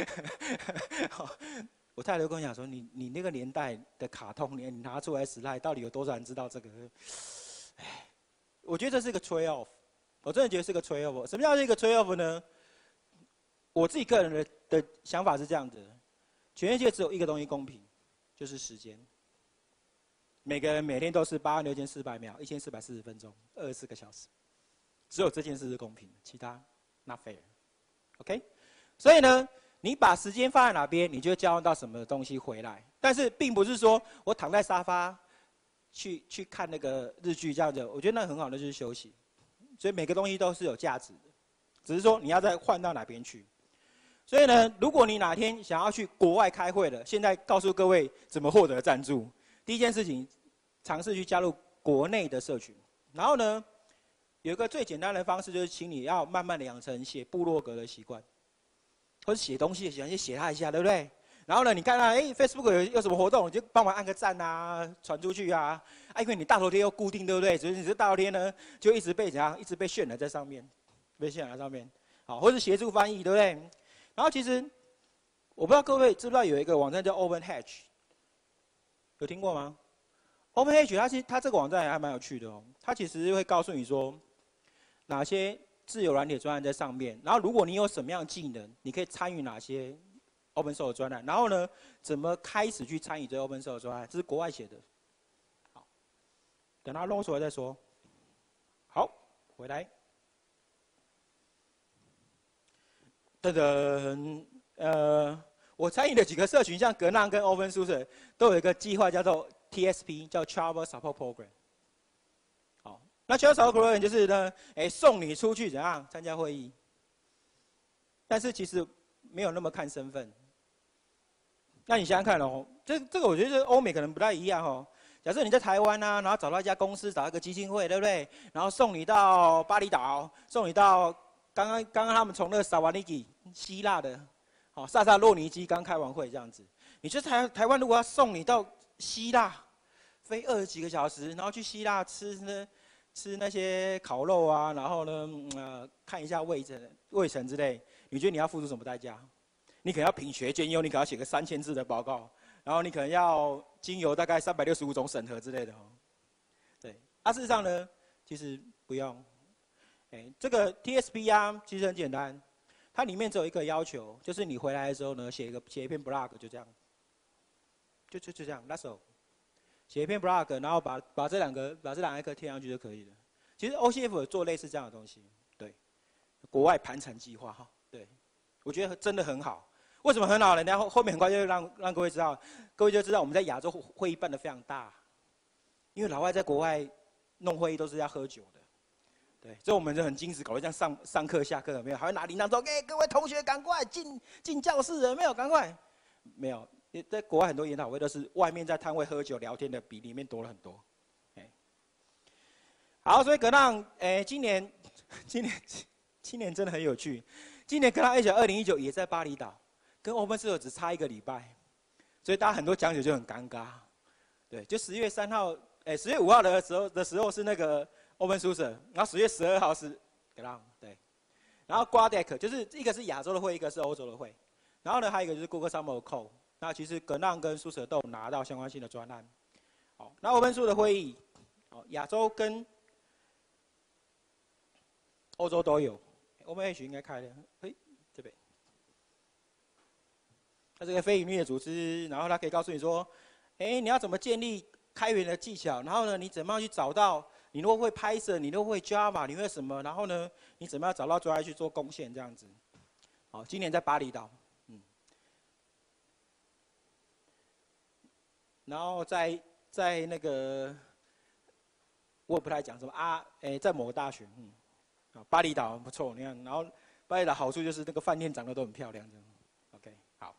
我太太就跟我讲说，你那个年代的卡通，你拿出来slide，到底有多少人知道这个？我觉得这是个 trade off， 我真的觉得是个 trade off。什么叫一个 trade off 呢？我自己个人的想法是这样子的：全世界只有一个东西公平，就是时间。每个人每天都是86400秒，1440分钟，24个小时，只有这件事是公平的，其他 not fair。OK， 所以呢，你把时间放在哪边，你就会交换到什么东西回来。但是并不是说我躺在沙发去看那个日剧这样子，我觉得那很好的就是休息。所以每个东西都是有价值的，只是说你要再换到哪边去。所以呢，如果你哪天想要去国外开会了，现在告诉各位怎么获得赞助。第一件事情，尝试去加入国内的社群。然后呢，有一个最简单的方式，就是请你要慢慢的养成写部落格的习惯，或者写东西的习惯，先写它一下，对不对？然后呢，你看到Facebook 有什么活动，你就帮忙按个赞啊，传出去啊。因为你大头贴又固定，对不对？所以你这大头贴呢，就一直被渲染在上面，好，或者协助翻译，对不对？然后其实我不知道各位知不知道有一个网站叫 OpenHatch。有听过吗 ？OpenHatch 它这个网站还蛮有趣的哦。它其实会告诉你说，哪些自由软体专案在上面，然后如果你有什么样的技能，你可以参与哪些 Open Source 专案，然后呢，怎么开始去参与这 Open Source 专案？这是国外写的。好，等它弄出来再说。好，回来。噔噔，我参与的几个社群，像格浪跟 OpenSUSE， 都有一个计划叫做 TSP， 叫 Travel Support Program。好，那 Travel Support Program 就是呢，送你出去怎样参加会议，但是其实没有那么看身份。那你想想看哦，这个我觉得欧美可能不太一样哦。假设你在台湾啊，然后找到一家公司，找一个基金会，对不对？然后送你到巴厘岛，送你到刚刚他们从那个萨瓦尼基希腊的。好，萨萨洛尼基刚开完会这样子，你去台湾如果要送你到希腊，飞20几个小时，然后去希腊吃那些烤肉啊，然后呢，看一下卫城之类，你觉得你要付出什么代价？你可能要品学兼优，你可能要写个3000字的报告，然后你可能要经由大概365种审核之类的哦。对，事实上呢，其实不用。这个 TSP 啊，其实很简单。它里面只有一个要求，就是你回来的时候呢，写一篇 blog， 就这样，就这样 ，that's all。写一篇 blog， 然后把这两个贴上去就可以了。其实 OCF 有做类似这样的东西，对，国外盘产计划哈，对，我觉得真的很好。为什么很好呢？然后后面很快就让各位知道，各位就知道我们在亚洲会议办得非常大，因为老外在国外弄会议都是要喝酒的。对，所以我们就很矜持，搞得像上课下课有没有？还会拿铃铛说：“各位同学，赶快进教室，有没有？赶快！” 没有，在国外很多研讨会都是外面在摊位喝酒聊天的比里面多了很多。好，所以格浪，今年真的很有趣。今年格浪 A 2019也在巴厘岛，跟 Open Source 只差1个礼拜，所以大家很多讲解就很尴尬。对，就10月3号，10月5号的时候是那个 Open Source， 然后10月12号是格浪，对。然后 GUADEC 就是一个是亚洲的会，一个是欧洲的会。然后呢，还有一个就是 Google Summer Code。那其实格浪跟苏舍都有拿到相关性的专案。好，那 Open Source 的会议，亚洲跟欧洲都有 ，OpenH 应该开的，这边，它是个非营利的组织，然后它可以告诉你说，你要怎么建立开源的技巧，然后呢，你怎么样去找到，你如果会 Python， 你如果会 Java， 你会什么，然后呢，你怎么样找到专业去做贡献这样子。好，今年在巴厘岛，然后在那个，我也不太讲什么在某个大学，巴厘岛不错，你看，然后巴厘岛好处就是那个饭店长得都很漂亮，这样 ，OK， 好。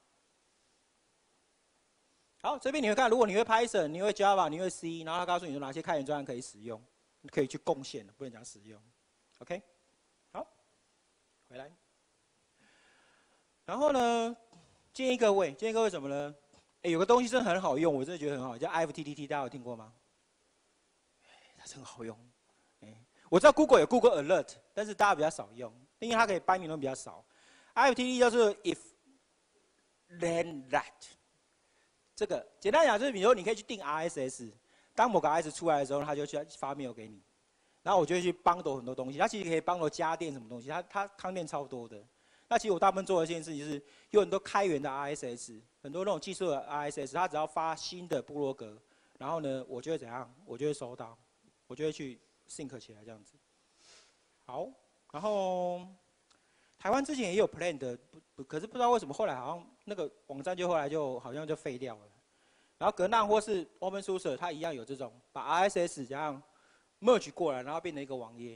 好，这边你会看，如果你会 Python， 你会 Java， 你会 C， 然后他告诉你说哪些开源专案可以使用，可以去贡献的，不能讲使用 ，OK， 好，回来。然后呢，建议各位什么呢？有个东西真的很好用，我真的觉得很好，叫 IFTTT， 大家有听过吗？它真好用。我知道 Google 有 Google Alert， 但是大家比较少用，因为它可以搬名都比较少。IFTTT 就是 if then that， 这个简单讲就是，比如说你可以去定 RSS， 当某个 RSS 出来的时候，它就去发 mail 给你，然后我就会去帮到很多东西。它其实可以帮到家电什么东西，它康电超多的。那其实我大部分做的一件事情是，有很多开源的 RSS， 很多那种技术的 RSS， 它只要发新的部落格，然后呢，我就会怎样？我就会收到，我就会去 sync 起来这样子。好，然后台湾之前也有 plan 的，可是不知道为什么后来好像那个网站后来好像就废掉了。然后格浪或是 Open Source 它一样有这种把 RSS 这样 merge 过来，然后变成一个网页。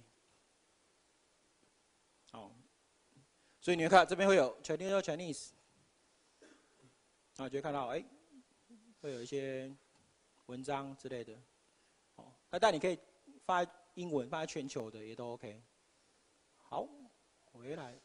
好，所以你会看这边会有 Chinese， 然后就会看到会有一些文章之类的。但你可以发英文，放在全球的也都 OK。好，回来。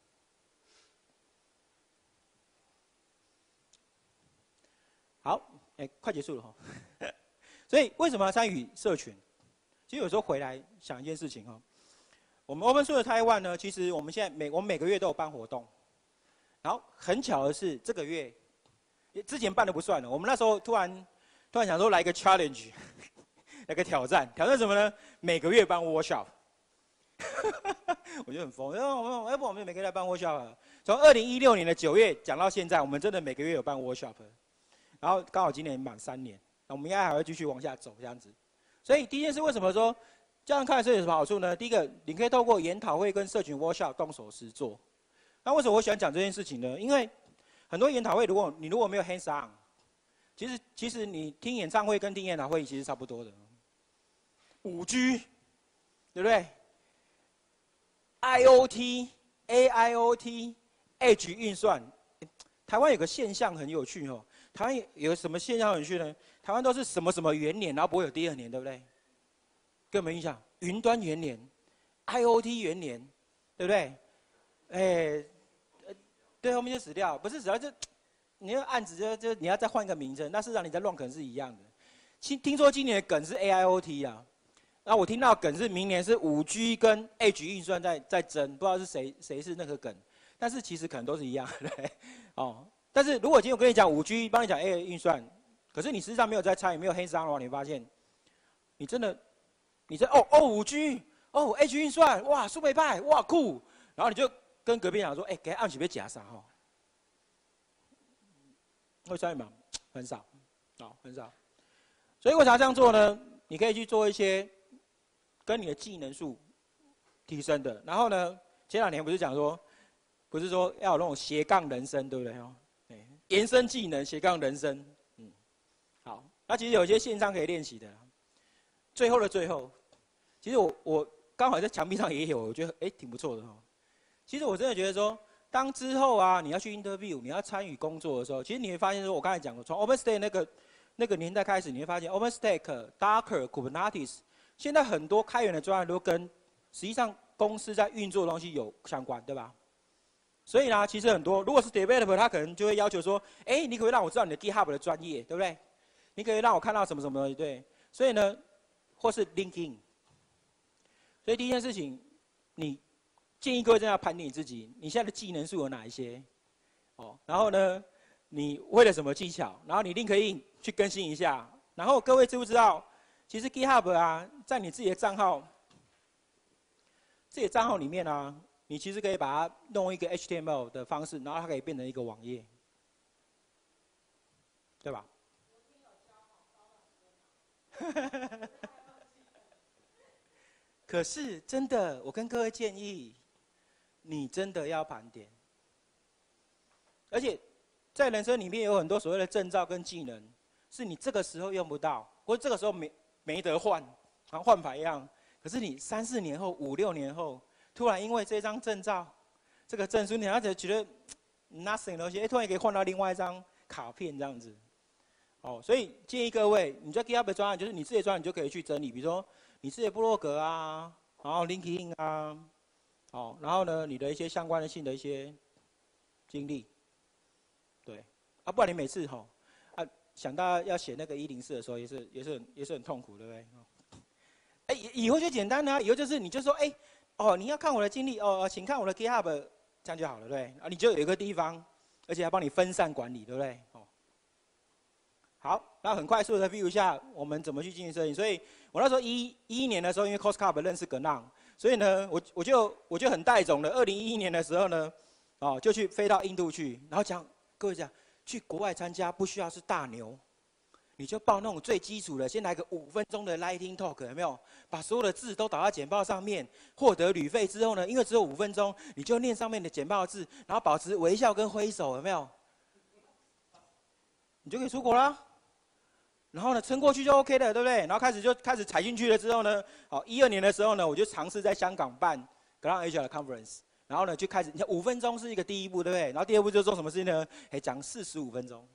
好，快结束了哈。所以为什么要参与社群？其实有时候回来想一件事情哈，我们 Open Source 的台湾呢，其实我们现在我们每个月都有办活动，然后很巧的是这个月，之前办的不算了，我们那时候突然想说来一个 challenge。那个挑战什么呢？每个月办 workshop， 我觉得很疯。要不我们每个月来办 workshop， 从2016年的9月讲到现在，我们真的每个月有办 workshop， 然后刚好今年满3年，那我们应该还会继续往下走这样子。所以第一件事，为什么说这样看社群有什么好处呢？第一个，你可以透过研讨会跟社群 workshop 动手实做。那为什么我喜欢讲这件事情呢？因为很多研讨会，如果没有 hands on， 其实你听演唱会跟听研讨会其实差不多的。5G， 对不对 ？IoT、AIoT、Edge 运算，台湾有个现象很有趣哦。台湾有什么现象很有趣呢？台湾都是什么什么元年，然后不会有第2年，对不对？给我们印象，云端元年、IoT 元年，对不对？对，后面就死掉，不是死掉就你的案子就你要再换一个名称，那事实上你在乱梗是一样的。听说今年的梗是 AIoT 啊。那我听到梗是明年是5G 跟 Edge 运算在争，不知道是谁是那个梗，但是其实可能都是一样的，对但是如果今天我跟你讲5G， 帮你讲 AI 运算，可是你实际上没有在参与，没有 hands on 的话，你会发现，你在5G Edge 运算，哇super派，哇酷，然后你就跟隔壁讲说，给他按起别假啥哈，会参与吗？很少，很少，所以为啥这样做呢？你可以去做一些跟你的技能数提升的，然后呢，前2年不是说要有那种斜杠人生，对不对？延伸技能斜杠人生，好，那其实有一些线上可以练习的。最后的最后，其实我刚好在墙壁上也有，我觉得挺不错的哈。其实我真的觉得说， 当之后啊，你要去 interview， 你要参与工作的时候，其实你会发现说，我刚才讲过，从 OpenStack 那个年代开始，你会发现 OpenStack、Docker、Kubernetes， 现在很多开源的专案都跟实际上公司在运作的东西有相关，对吧？所以呢，其实很多如果是 developer， 他可能就会要求说，哎，你可不可以让我知道你的 GitHub 的专业，对不对？你可以让我看到什么什么东西，对。所以呢，或是 LinkedIn。所以第一件事情，你建议各位真的要盘点你自己，你现在的技能数有哪一些？哦，然后呢，你会了什么技巧？然后你 LinkedIn 去更新一下。然后各位知不知道，其实 GitHub 啊，在你自己的账号里面啊，你其实可以把它弄一个 HTML 的方式，然后它可以变成一个网页，对吧？可是真的，我跟各位建议，你真的要盘点。而且，在人生里面有很多所谓的证照跟技能，是你这个时候用不到，或者这个时候没得换，好像换牌一样。可是你3、4年后、5、6年后，突然因为这张证照、这个证书，你而且觉得 nothing 的东西，突然可以换到另外一张卡片这样子。哦，所以建议各位，你在 GitHub 的专案，就是你自己的专案，你就可以去整理，比如说你自己的部落格啊，然后 LinkedIn 啊，哦，然后呢，你的一些相关性的一些经历，对，啊，不然你每次吼，啊，想到要写那个104的时候，也是很痛苦，对不对？哎，以后就简单啦，以后就是你就说，哎，哦，你要看我的经历，哦，请看我的 GitHub， 这样就好了，对不对？啊，你就有一个地方，而且还帮你分散管理，对不对？哦。好，那很快速的 review 一下我们怎么去进行摄影。所以我那时候11年的时候，因为 Coscup 认识葛浪，所以呢，我就很带种的。2011年的时候呢，哦，就去飞到印度去，然后各位讲，去国外参加不需要是大牛，你就报那种最基础的，先来个5分钟的 Lightning Talk， 有没有？把所有的字都导到简报上面，获得旅费之后呢，因为只有5分钟，你就念上面的简报的字，然后保持微笑跟挥手，有没有？你就可以出国啦。然后呢，撑过去就 OK 了，对不对？然后开始踩进去了之后呢，好，12年的时候呢，我就尝试在香港办 Ground Asia 的 conference， 然后呢就开始，你看5分钟是一个第一步，对不对？然后第二步就做什么事情呢？哎，讲45分钟。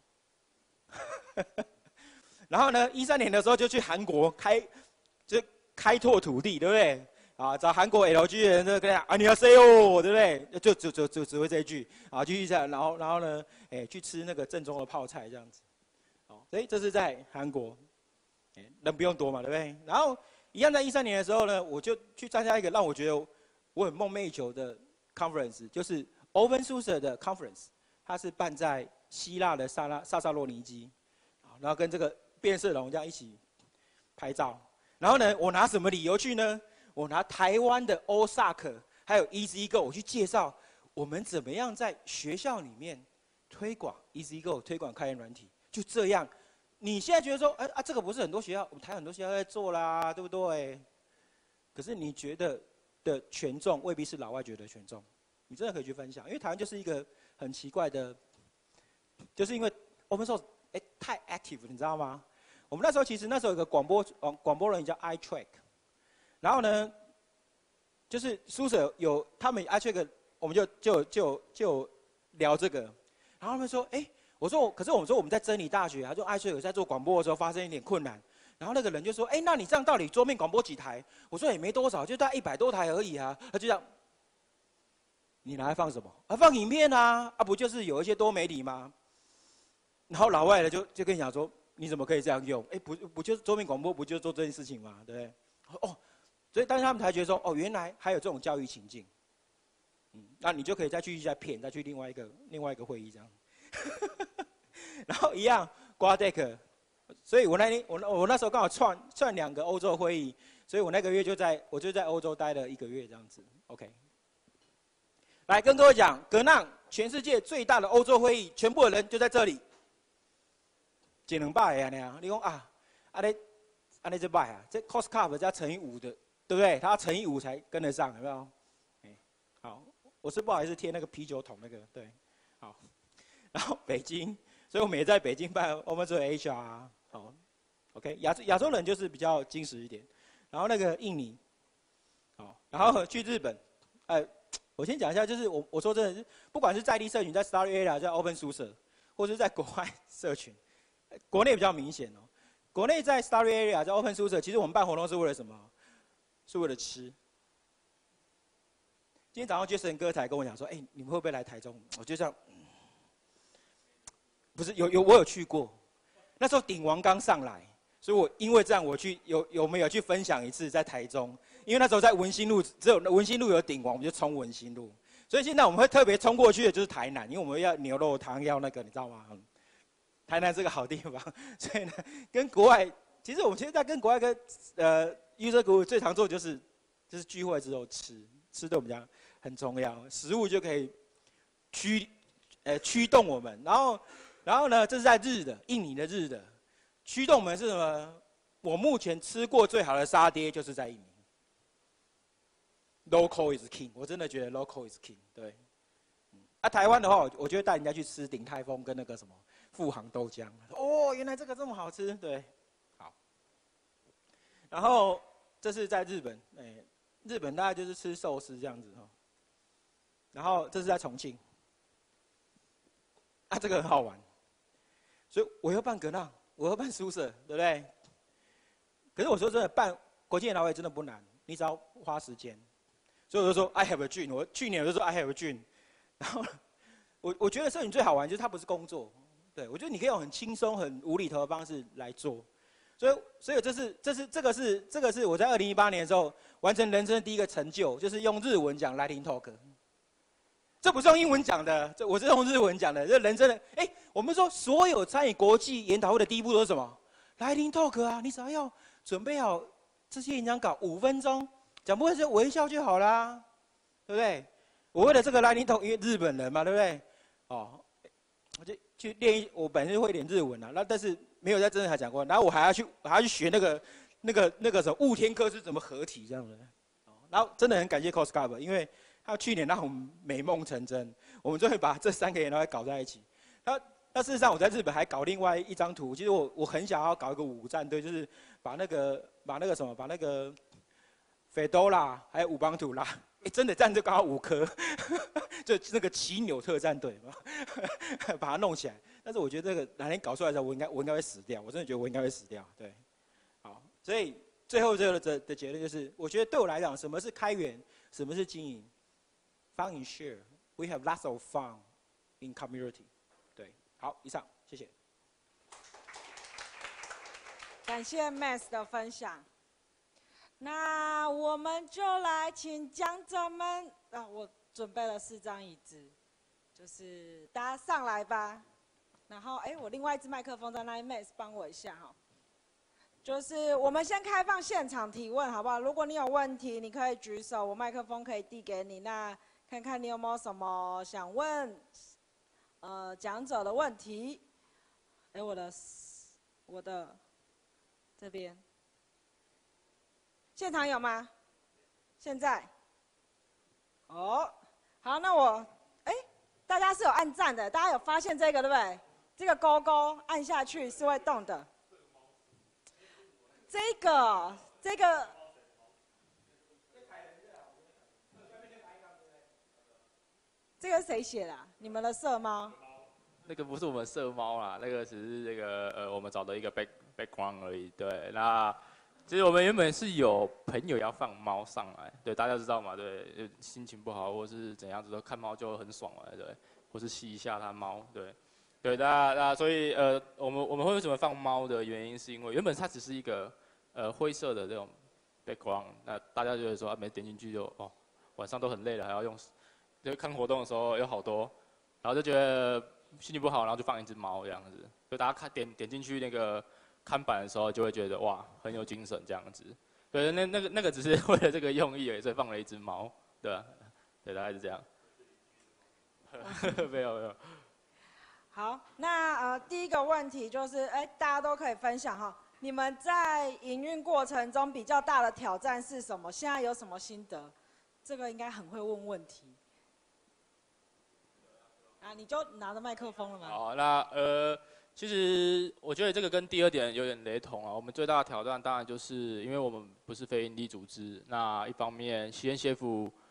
然后呢，13年的时候就去韩国开拓土地，对不对？啊，找韩国 LG 的人就跟他啊，你要 say 哦，对不对？就只会这一句，啊，继续这样，然后呢，哎，去吃那个正宗的泡菜这样子。所以这是在韩国，人不用多嘛，对不对？然后一样在13年的时候呢，我就去参加一个让我觉得我很梦寐以求的 conference， 就是 OpenSUSE 的 conference， 它是办在希腊的萨萨洛尼基，然后跟这个变色龙这样一起拍照。然后呢，我拿什么理由去呢？我拿台湾的 OSAK 还有 EasyGo 我去介绍我们怎么样在学校里面推广 EasyGo， 推广开源软体。就这样，你现在觉得说，这个不是很多学校，我们台很多学校在做啦，对不对？可是你觉得的权重未必是老外觉得权重，你真的可以去分享，因为台湾就是一个很奇怪的，就是因为我们说，太 active， 你知道吗？我们那时候有个广播人叫 iTrack， 然后呢，就是宿舍有他们 iTrack， 我们就聊这个，然后他们说，可是我们说我们在真理大学，他说iTrack有在做广播的时候发生一点困难，然后那个人就说，那你这样到底桌面广播几台？我说也没多少，就大概100多台而已啊。他就这样，你拿来放什么？放影片啊，不就是有一些多媒体吗？然后老外的就跟你讲说，你怎么可以这样用？不就是桌面广播不就做这件事情吗？对不对？所以当时他们才觉得说，原来还有这种教育情境。那你就可以再去骗，再去另外一个会议这样。然后一样 Guadec， 所以我那时候刚好串2个欧洲会议，所以我那个月就在欧洲待了1个月这样子。OK， 来跟各位讲，葛浪全世界最大的欧洲会议，全部的人就在这里，200个呀，你讲你这摆啊，这 cost cup 加乘以5的，对不对？它乘以5才跟得上，有没有？好，我是不好意思贴那个啤酒桶那个，对，好。然后北京，所以我们也在北京办，我们做 HR， 好 ，OK， 亚洲人就是比较矜持一点。然后那个印尼，好，然后去日本， 我先讲一下，就是我说真的是，不管是在地社群，在 Star Area， 在 Open 宿舍，或者是在国外社群，国内比较明显哦。国内在 Star Area， 在 Open 宿舍，其实我们办活动是为了什么？是为了吃。今天早上 Jason 哥才跟我讲说，你们会不会来台中？我就这样，不是我有去过，那时候鼎王刚上来，所以我因为这样我去有没有去分享一次在台中？因为那时候在文心路，只有文心路有鼎王，我们就冲文心路。所以现在我们会特别冲过去的就是台南，因为我们要牛肉汤，要那个你知道吗？台南是个好地方，所以呢，跟国外，其实我们现在跟国外跟user group 最常做的就是聚会之后吃对我们讲很重要，食物就可以驱动我们。然后呢，这是在印尼的日的，驱动我们是什么？我目前吃过最好的沙爹就是在印尼。Local is king， 我真的觉得 local is king。对，台湾的话，我就会带人家去吃鼎泰丰跟那个什么富航豆浆。哦，原来这个这么好吃，对，好。然后这是在日本，日本大概就是吃寿司这样子哈。然后这是在重庆，这个很好玩，所以我要办格浪，我要办宿舍，对不对？可是我说真的，办国际研讨会真的不难，你只要花时间。所以我就说 I have a dream， 我去年我就说 I have a dream， 然后我觉得摄影最好玩就是它不是工作，对我觉得你可以用很轻松、很无厘头的方式来做，所以这个是我在2018年的时候完成人生的第一个成就，就是用日文讲 Lightning Talk， 这不是用英文讲的，我是用日文讲的，这人生的我们说所有参与国际研讨会的第一步都是什么 ？Lightning Talk 啊，你只要准备好这些演讲稿5分钟。讲不会就微笑就好啦，对不对？我为了这个Lightning Talk，因为日本人嘛，对不对？我就去练我本身会一点日文啊，但是没有在真的还讲过。然后我还要去学那个什么雾天科是怎么合体这样的。然后真的很感谢 Coscover， 因为他去年让我们美梦成真，我们终于把这3个研讨会搞在一起。那事实上我在日本还搞另外一张图，其实我很想要搞一个5战队，就是把那个 Fedora 还有武邦图拉，真的战队刚好5颗，就那个奇纽特战队嘛，把它弄起来。但是我觉得这个哪天搞出来的时候，我应该会死掉。我真的觉得我应该会死掉。对，好，所以最后的结论就是，我觉得对我来讲，什么是开源，什么是经营 ？Fun in share, we have lots of fun in community。对，好，以上，谢谢。 感谢 Max 的分享。那我们就来请讲者们，我准备了4张椅子，就是大家上来吧。然后，我另外一支麦克风在那里 ，Max 帮我一下哈。就是我们先开放现场提问，好不好？如果你有问题，你可以举手，我麦克风可以递给你。那看看你有没有什么想问，讲者的问题。我的这边。现场有吗？现在？好，那大家是有按赞的，大家有发现这个对不对？这个勾勾按下去是会动的。这个，这个谁写的啊？你们的色猫？ 那个不是我们色猫啦，那个只是这个我们找的一个 background 而已。对，那。其实我们原本是有朋友要放猫上来，对，大家知道嘛？对，心情不好或是怎样子都看猫就很爽了，对，或是吸一下它猫，对，那所以我们会为什么放猫的原因是因为原本它只是一个灰色的这种 background， 那大家觉得说没点进去就晚上都很累了还要用，就看活动的时候有好多，然后就觉得心情不好，然后就放一只猫这样子，就大家点进去那个。看板的时候就会觉得哇很有精神这样子，对，那个只是为了这个用意而已，所以放了一只猫，对吧？对，大概是这样。没有。 好，那第一个问题就是，大家都可以分享哈，你们在营运过程中比较大的挑战是什么？现在有什么心得？这个应该很会问问题。你就拿着麦克风了吗？ 好，那其实我觉得这个跟第2点有点雷同啊。我们最大的挑战当然就是因为我们不是非营利组织，那一方面西恩谢夫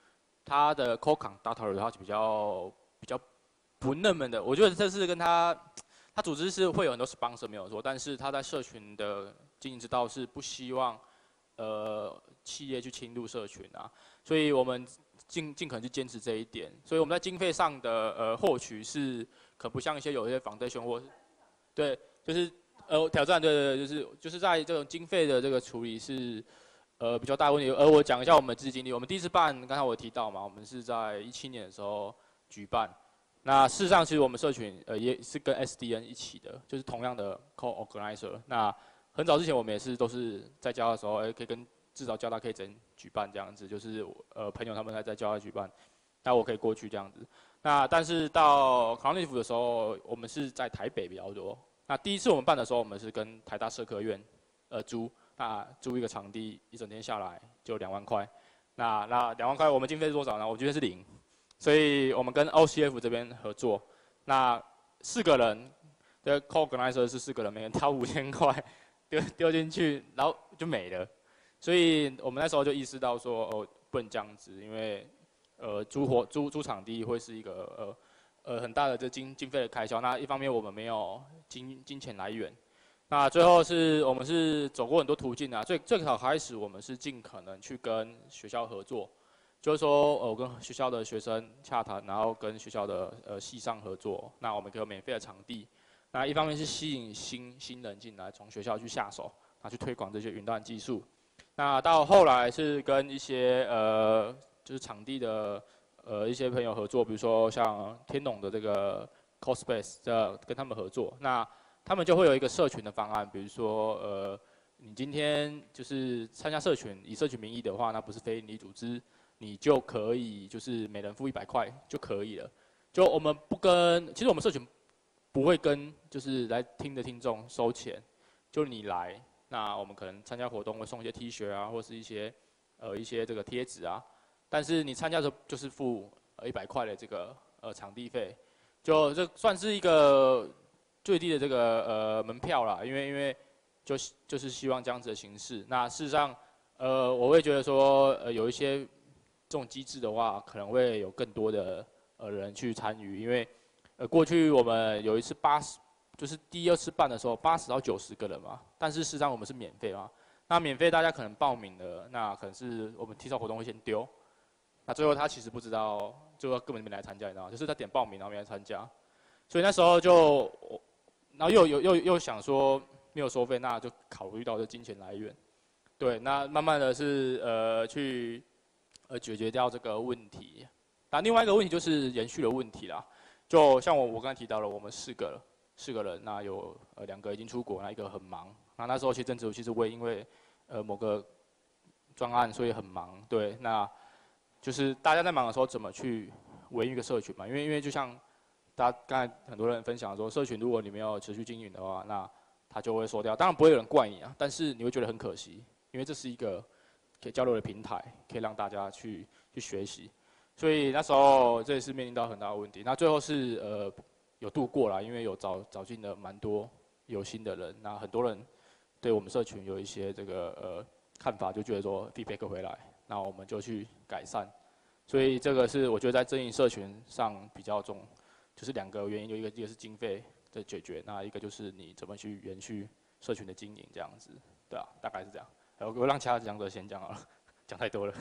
它的 co-conductor 它比较不那么的，我觉得这是跟它组织是会有很多 sponsor 没有错，但是它在社群的经营之道是不希望企业去侵入社群啊，所以我们尽可能去坚持这一点，所以我们在经费上的获取是可不像有一些 foundation 或对，就是挑战对，就是在这种经费的这个处理是比较大的问题。我讲一下我们资金力，我们第一次办，刚才我有提到嘛，我们是在2017年的时候举办。那事实上，其实我们社群也是跟 SDN 一起的，就是同样的 co-organizer。那很早之前我们也都是在交大的时候，可以跟至少交大可以整举办这样子，就是朋友他们在交大举办，那我可以过去这样子。那但是到 Carnegie 的时候，我们是在台北比较多。那第一次我们办的时候，我们是跟台大社科院租一个场地，一整天下来就2万块。那2万块我们经费是多少呢？我觉得是0。所以我们跟 OCF 这边合作，那4个人的 co-organizer 是4个人，每人掏5000块丢进去，然后就没了。所以我们那时候就意识到说，不能这样子，因为租场地会是一个很大的这经费的开销。那一方面我们没有金钱来源，那最后我们是走过很多途径啊。最早开始我们是尽可能去跟学校合作。就是说，我跟学校的学生洽谈，然后跟学校的系上合作，那我们可以有免费的场地。那一方面是吸引新人进来，从学校去下手，去推广这些云端技术。那到后来是跟一些就是场地的一些朋友合作，比如说像天龙的这个 Cospace 跟他们合作，那他们就会有一个社群的方案，比如说你今天就是参加社群，以社群名义的话，那不是非营利组织。你就可以就是每人付100块就可以了。就我们不跟，其实我们社群不会跟就是来听的听众收钱，就你来，那我们可能参加活动会送一些 T 恤啊，或是一些这个贴纸啊。但是你参加的时候就是付100块的这个场地费，就这算是一个最低的这个门票啦，因为就是希望这样子的形式。那事实上我会觉得说有一些这种机制的话，可能会有更多的人去参与，因为过去我们有一次就是第2次办的时候，80到90个人嘛，但是事实上我们是免费嘛，那免费大家可能报名了，那可能是我们提早活动会先丢，那最后他其实不知道，最后根本没来参加，你知道吗？就是他点报名然后没来参加，所以那时候然后又想说没有收费，那就考虑到这金钱来源，对，那慢慢的是去解决掉这个问题。那另外一个问题就是延续的问题啦。就像我刚才提到了，我们4个人，那有2个已经出国，那1个很忙。那时候其实我也因为某个专案，所以很忙。对，那就是大家在忙的时候怎么去维护一个社群嘛？因为就像大家刚才很多人分享说，社群如果你没有持续经营的话，那它就会缩掉。当然不会有人怪你啊，但是你会觉得很可惜，因为这是一个可以交流的平台，可以让大家去学习，所以那时候这也是面临到很大的问题。那最后是有度过啦，因为有找进了蛮多有心的人，那很多人对我们社群有一些这个看法，就觉得说 feedback 回来，那我们就去改善。所以这个是我觉得在经营社群上比较重，就是2个原因，一个是经费的解决，那一个就是你怎么去延续社群的经营这样子，对啊，大概是这样。我让其他讲者先讲好了，讲太多了。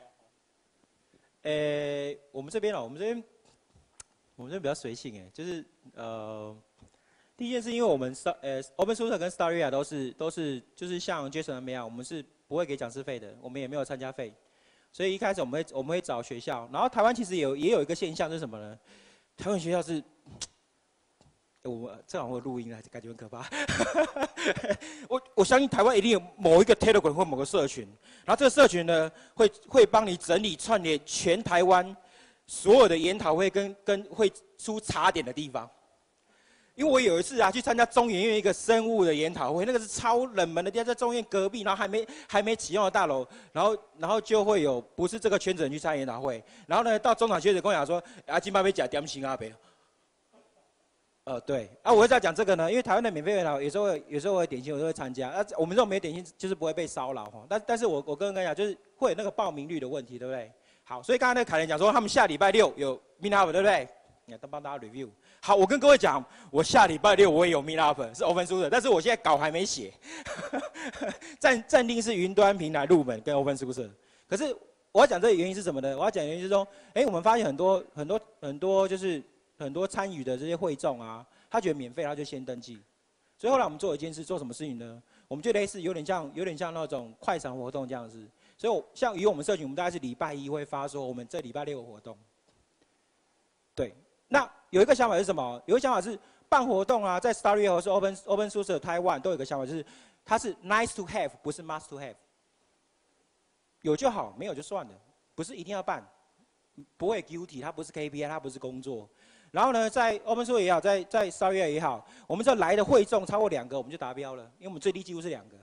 我们这边比较随性就是第一件事，因为我们OpenSUSE 跟 Staria 都是就是像 Jason 那样，我们是不会给讲师费的，我们也没有参加费，所以一开始我们会找学校，然后台湾其实也有一个现象是什么呢？台湾学校是。我这好像会录音了，感觉很可怕。我相信台湾一定有某一个 Telegram 或某个社群，然后这个社群呢会帮你整理串联全台湾所有的研讨会跟会出茶点的地方。因为我有一次去参加中研院一个生物的研讨会，那个是超冷门的地方，在中研院隔壁，然后还没启用的大楼，然后就会有不是这个圈子人去参加研讨会，然后呢到中场学者跟我讲说，今晚要吃点心啊呗。对我为啥讲这个呢？因为台湾的免费研讨有时候会点心，我都会参加。我们这种没点心就是不会被骚扰哈。但是我跟人家讲，就是会有那个报名率的问题，对不对？ 好，所以刚才那个凯伦讲说，他们下礼拜六有 meet up， 对不对？你看，帮大家 review。好，我跟各位讲，我下礼拜六我也有 meet up， 是 OpenSUSE， 但是我现在稿还没写。暂定是云端平台入门跟 OpenSUSE。可是我要讲这个原因是什么呢？我要讲的原因是说，我们发现很多就是很多参与的这些会众啊，他觉得免费，他就先登记。所以后来我们做一件事，做什么事情呢？我们就类似有点像那种快闪活动这样子。所以像以我们社群，我们大概是礼拜一会发说我们这礼拜六有活动。对，那有一个想法是什么？有一个想法是办活动啊，在 Starry 或是 OpenSUSE Taiwan 都有一个想法，就是它是 nice to have， 不是 must to have。有就好，没有就算了，不是一定要办，不会 guilty， 它不是 KPI， 它不是工作。然后呢，在 OpenSUSE 也好，在 Starry 也好，我们这来的会众超过2个，我们就达标了，因为我们最低记录是2个，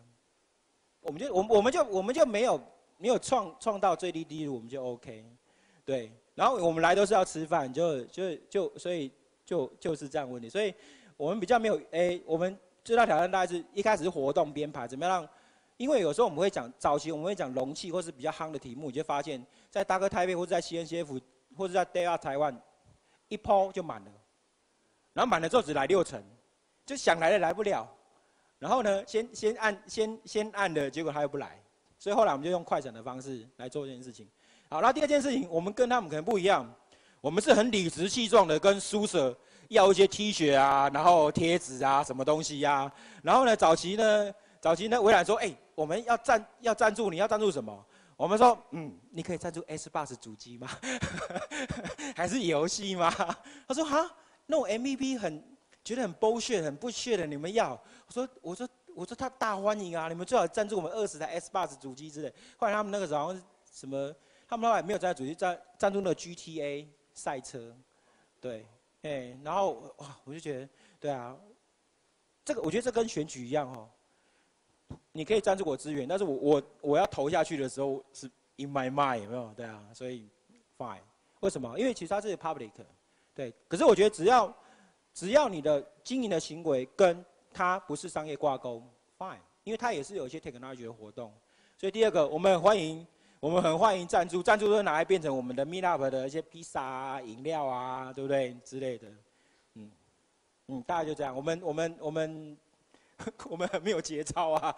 我们就没有创到最低记录，我们就 OK， 对。然后我们来都是要吃饭，所以就是这样的问题。所以我们比较没有我们最大挑战大概是一开始是活动编排，怎么样让，因为有时候我们会讲早期我们会讲容器或是比较夯的题目，你就发现在大哥台北或者在 CNCF 或者在 Day Out 台湾一抛就满了，然后满了之后只来6成，就想来了来不了，然后呢先按的结果他又不来，所以后来我们就用快闪的方式来做这件事情。好，那第二件事情，我们跟他们可能不一样，我们是很理直气壮的跟SUSE要一些 T 恤啊，然后贴纸啊，什么东西啊。然后呢，早期呢，微软说，我们要赞助，你要赞助什么？我们说，你可以赞助 Xbox 主机吗？还是游戏吗？他说，哈，那种 MVP 觉得很 bullshit， 很不屑的，你们要？我说他大欢迎啊，你们最好赞助我们20台 Xbox 主机之类。后来他们那个时候好像是什么？他们后来没有在主机赞助那个 GTA 赛车，对，然后哇，我就觉得，对啊，我觉得这跟选举一样哦，你可以赞助我资源，但是我要投下去的时候是 in my mind， 有没有？对啊，所以 fine， 为什么？因为其实它是 public， 对，可是我觉得只要你的经营的行为跟它不是商业挂钩 ，fine， 因为它也是有一些 technology 的活动，所以第二个我们很欢迎赞助，都是拿来变成我们的 Meetup 的一些披萨啊、饮料啊，对不对之类的，大概就这样。我们很没有节操啊，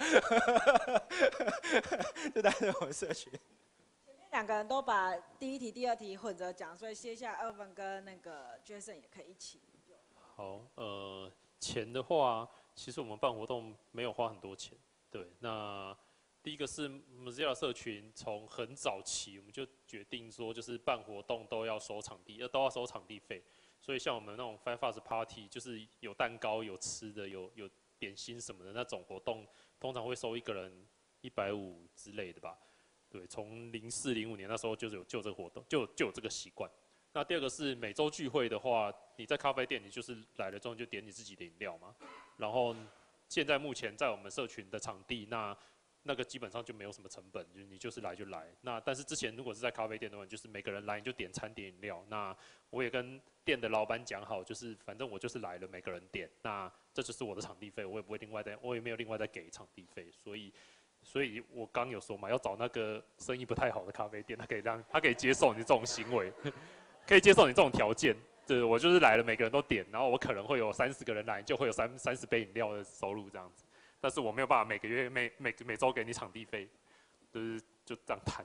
这大概是我们社群。 前面2个人都把第一题、第2题混着讲，所以接下来Irvin跟那个 Jason 也可以一起。 好，钱的话，其实我们办活动没有花很多钱，对，那。第一个是 Mozilla 社群，从很早期我们就决定说，就是办活动都要收场地费。所以像我们那种 FanFast Party， 就是有蛋糕、有吃的、有点心什么的那种活动，通常会收1个人150之类的吧。对，从04、05年那时候就有这个活动，就有这个习惯。那第二个是每周聚会的话，你在咖啡店，你就是来了之后就点你自己的饮料嘛。然后现在目前在我们社群的场地，那个基本上就没有什么成本，就是你就是来就来。那但是之前如果是在咖啡店的话，就是每个人来你就点餐点饮料。那我也跟店的老板讲好，就是反正我就是来了，每个人点。那这就是我的场地费，我也没有另外再给场地费。所以我刚有说嘛，要找那个生意不太好的咖啡店，他可以接受你这种行为，可以接受你这种条件。对，我就是来了，每个人都点，然后我可能会有30个人来，就会有30杯饮料的收入这样子。但是我没有办法每个月每周给你场地费，就这样谈。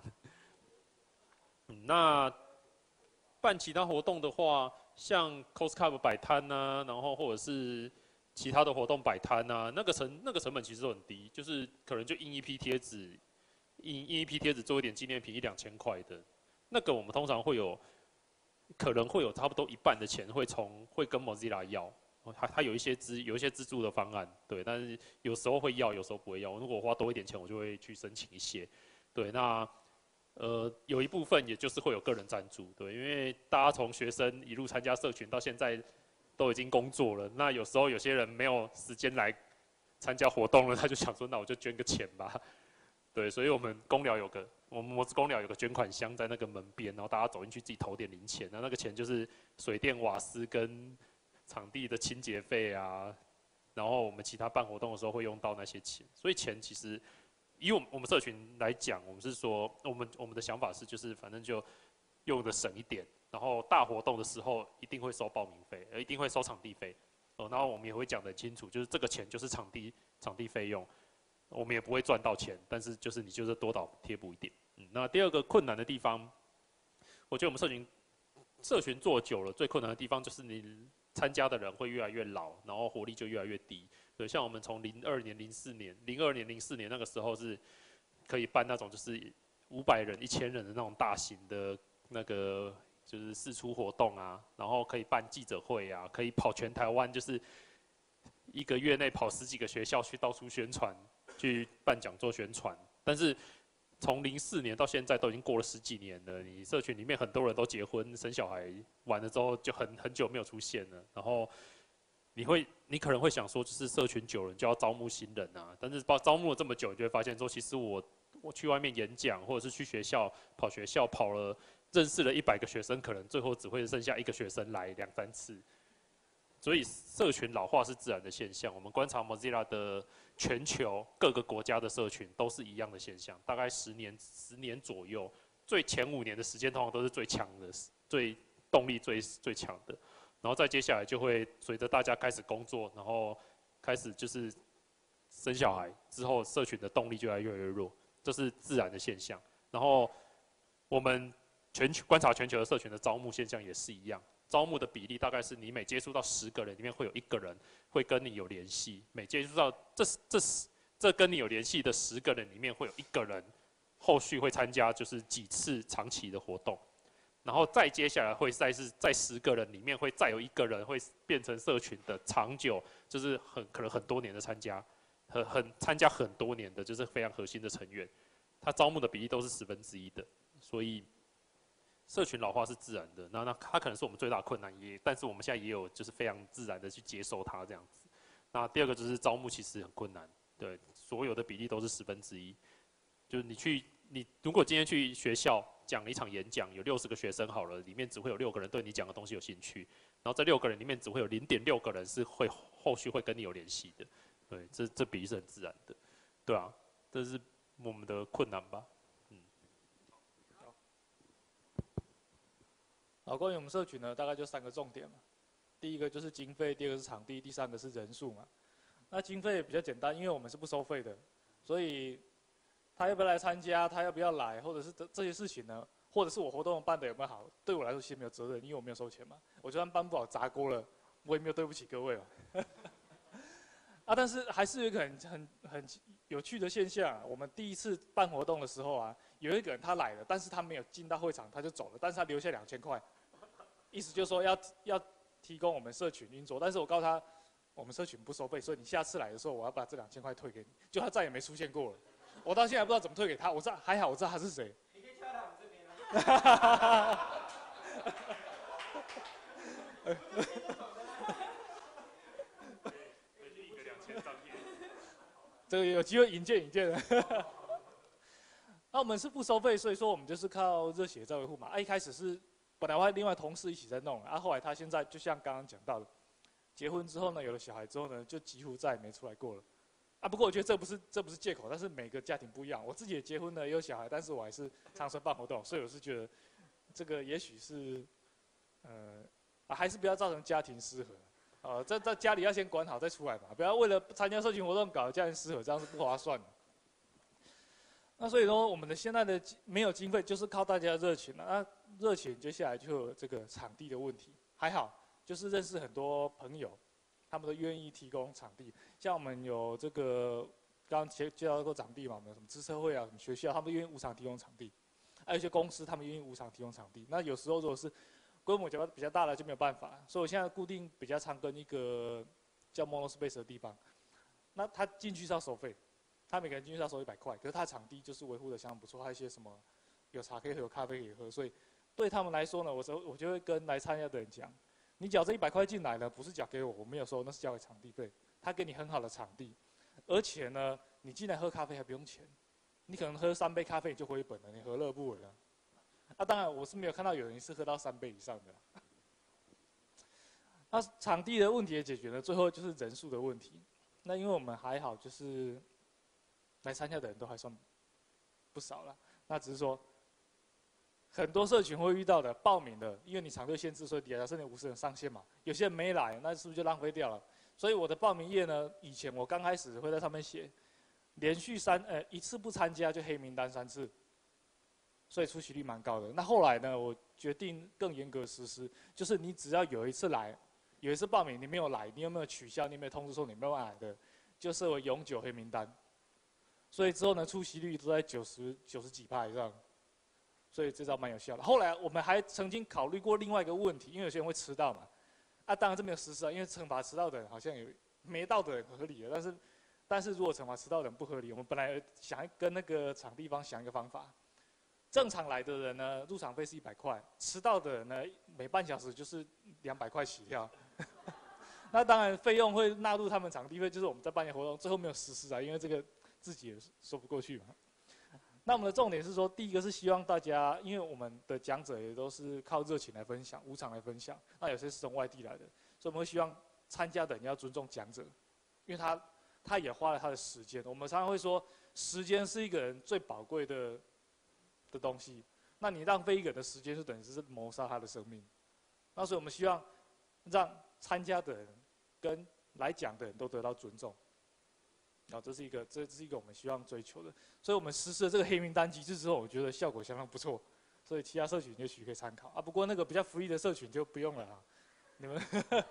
那办其他活动的话，像 COSCUP 摆摊啊，然后或者是其他的活动摆摊啊，那个成本其实都很低，就是可能就印一批贴纸，印一批贴纸做一点纪念品，1、2千块的，那个我们通常可能会有差不多一半的钱会跟 Mozilla 要。他有一些资助的方案，对，但是有时候会要，有时候不会要。如果花多一点钱，我就会去申请一些，对。那有一部分也就是会有个人赞助，对，因为大家从学生一路参加社群到现在都已经工作了，那有时候有些人没有时间来参加活动了，他就想说，那我就捐个钱吧，对。所以我们摩斯公寮有个捐款箱在那个门边，然后大家走进去自己投点零钱，那个钱就是水电瓦斯跟场地的清洁费啊，然后我们其他办活动的时候会用到那些钱，所以钱其实以我们社群来讲，我们是说我们的想法是就是反正就用的省一点，然后大活动的时候一定会收报名费，一定会收场地费。然后我们也会讲得很清楚，就是这个钱就是场地费用，我们也不会赚到钱，但是就是你就是多倒贴补一点。那第二个困难的地方，我觉得我们社群做久了，最困难的地方就是你参加的人会越来越老，然后活力就越来越低。对，像我们从02年、04年、04年那个时候是可以办那种就是500人、1000人的那种大型的那个就是释出活动啊，然后可以办记者会啊，可以跑全台湾，就是1个月内跑10几个学校去到处宣传，去办讲座宣传。但是从04年到现在都已经过了10几年了，你社群里面很多人都结婚生小孩，完了之后就很久没有出现了。然后你可能会想说，就是社群久了就要招募新人啊，但是招募了这么久，你就会发现说，其实我去外面演讲，或者是去学校跑了，认识了100个学生，可能最后只会剩下1个学生来2、3次。所以社群老化是自然的现象。我们观察 Mozilla 的全球各个国家的社群都是一样的现象，大概10年左右，前5年的时间通常都是最强的，动力最强的。然后再接下来就会随着大家开始工作，然后开始就是生小孩之后，社群的动力就越来越弱，这是自然的现象。然后我们观察全球的社群的招募现象也是一样。招募的比例大概是你每接触到10个人里面会有1个人会跟你有联系，每接触到这跟你有联系的10个人里面会有1个人后续会参加就是几次长期的活动，然后再接下来会在10个人里面会再有1个人会变成社群的长久，就是可能很多年的参加很多年的就是非常核心的成员，他招募的比例都是1/10的，所以。社群老化是自然的，那它可能是我们最大的困难，但是我们现在也有就是非常自然的去接受它这样子。那第二个就是招募其实很困难，对，所有的比例都是1/10，就是你如果今天去学校讲一场演讲，有60个学生好了，里面只会有6个人对你讲的东西有兴趣，然后这6个人里面只会有0.6个人是后续会跟你有联系的，对，这比例是很自然的，对啊，这是我们的困难吧。 好，关于我们社群呢，大概就3个重点嘛。第一个就是经费，第二个是场地，第3个是人数嘛。那经费比较简单，因为我们是不收费的，所以他要不要来参加，他要不要来，或者是这些事情呢，或者是我活动办的有没有好，对我来说其实没有责任，因为我没有收钱嘛。我就算办不好砸锅了，我也没有对不起各位嘛。但是还是有一个很有趣的现象，我们第一次办活动的时候啊，有一个人他来了，但是他没有进到会场，他就走了，但是他留下2000块。意思就是说要提供我们社群运作，但是我告诉他，我们社群不收费，所以你下次来的时候，我要把这2000块退给你。就他再也没出现过了，我到现在不知道怎么退给他。还好我知道他是谁。你可以跳到我们这边啊。这个有机会引荐的。那我们是不收费，所以说我们就是靠热血在维护嘛。一开始是。本来我还另外同事一起在弄，后来他现在就像刚刚讲到的，结婚之后呢，有了小孩之后呢，就几乎再也没出来过了。不过我觉得这不是借口，但是每个家庭不一样。我自己也结婚了，也有小孩，但是我还是常常办活动，所以我是觉得这个也许是，还是不要造成家庭失和。在家里要先管好再出来嘛，不要为了参加社群活动搞家庭失和，这样是不划算的。那所以说，我们的现在的没有经费，就是靠大家的热情了。那热情接下来就有这个场地的问题，还好，就是认识很多朋友，他们都愿意提供场地。像我们有这个刚刚介绍过场地嘛，我们有什么支车会啊，什么学校，他们愿意无偿提供场地。还有一些公司，他们愿意无偿提供场地。那有时候如果是规模比较大的就没有办法，所以我现在固定比较常跟一个叫 Monospace 的地方，那他进去是要收费。他每个人进去要收100块，可是他的场地就是维护的相当不错，还有一些什么有茶可以喝，有咖啡可以喝，所以对他们来说呢，我就会跟来参加的人讲，你缴这100块进来呢，不是缴给我，我没有收，那是交给场地费，他给你很好的场地，而且呢，你进来喝咖啡还不用钱，你可能喝3杯咖啡你就回本了，你何乐不为呢？当然我是没有看到有人是喝到3杯以上的。那场地的问题也解决了，最后就是人数的问题。那因为我们还好，就是来参加的人都还算不少了，那只是说很多社群会遇到的，报名的，因为你场队限制，所以底下剩下50人上限嘛，有些人没来，那是不是就浪费掉了？所以我的报名页呢，以前我刚开始会在上面写，连续一次不参加就黑名单3次，所以出席率蛮高的。那后来呢，我决定更严格实施，就是你只要有一次来，有一次报名你没有来，你有没有取消，你有没有通知说你没有来的，就设为永久黑名单。所以之后呢，出席率都在90几%以上，所以这招蛮有效的。后来我们还曾经考虑过另外一个问题，因为有些人会迟到嘛，当然这没有实施啊，因为惩罚迟到的人好像也没到的人合理的，但是如果惩罚迟到的人不合理，我们本来想跟那个场地方想一个方法，正常来的人呢，入场费是100块，迟到的人呢，每半小时就是200块起跳。那当然费用会纳入他们场地费，就是我们在办理活动，最后没有实施啊，因为这个自己也说不过去嘛。那我们的重点是说，第一个是希望大家，因为我们的讲者也都是靠热情来分享，无偿来分享，那有些是从外地来的，所以我们会希望参加的人要尊重讲者，因为他也花了他的时间。我们常常会说，时间是一个人最宝贵的东西，那你浪费一个人的时间，就等于是谋杀他的生命。那所以我们希望让参加的人跟来讲的人都得到尊重。这是一个我们希望追求的，所以我们实施了这个黑名单机制之后，我觉得效果相当不错，所以其他社群也许可以参考啊。不过那个比较福利的社群就不用了啊，你们。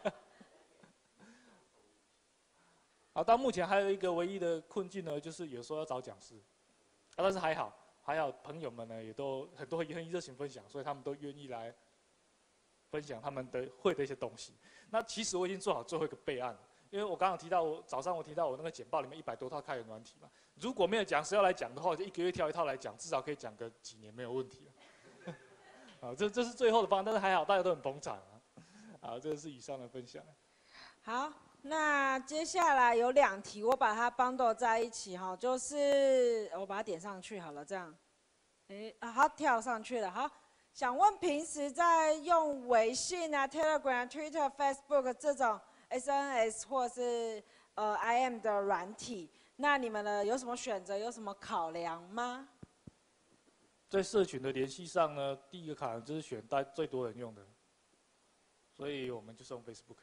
好，到目前还有一个唯一的困境呢，就是有时候要找讲师，但是还好朋友们呢也都很多也很热情分享，所以他们都愿意来分享他们的会的一些东西。那其实我已经做好最后一个备案了。因为我刚刚提到，早上我提到我那个简报里面100多套开源软体嘛，如果没有讲师要来讲的话，我就1个月挑一套来讲，至少可以讲个几年没有问题了。这是最后的方案，但是还好大家都很捧场啊。好，这个是以上的分享。 好，那接下来有2题，我把它 bundle 在一起哈，就是我把它点上去好了，这样，好，跳上去了。好，想问平时在用微信啊、Telegram、Twitter、Facebook 这种 SNS 或是IM 的软体，那你们呢有什么选择，有什么考量吗？ 在社群的联系上呢，第一个考量就是选最多人用的，所以我们就是用 Facebook。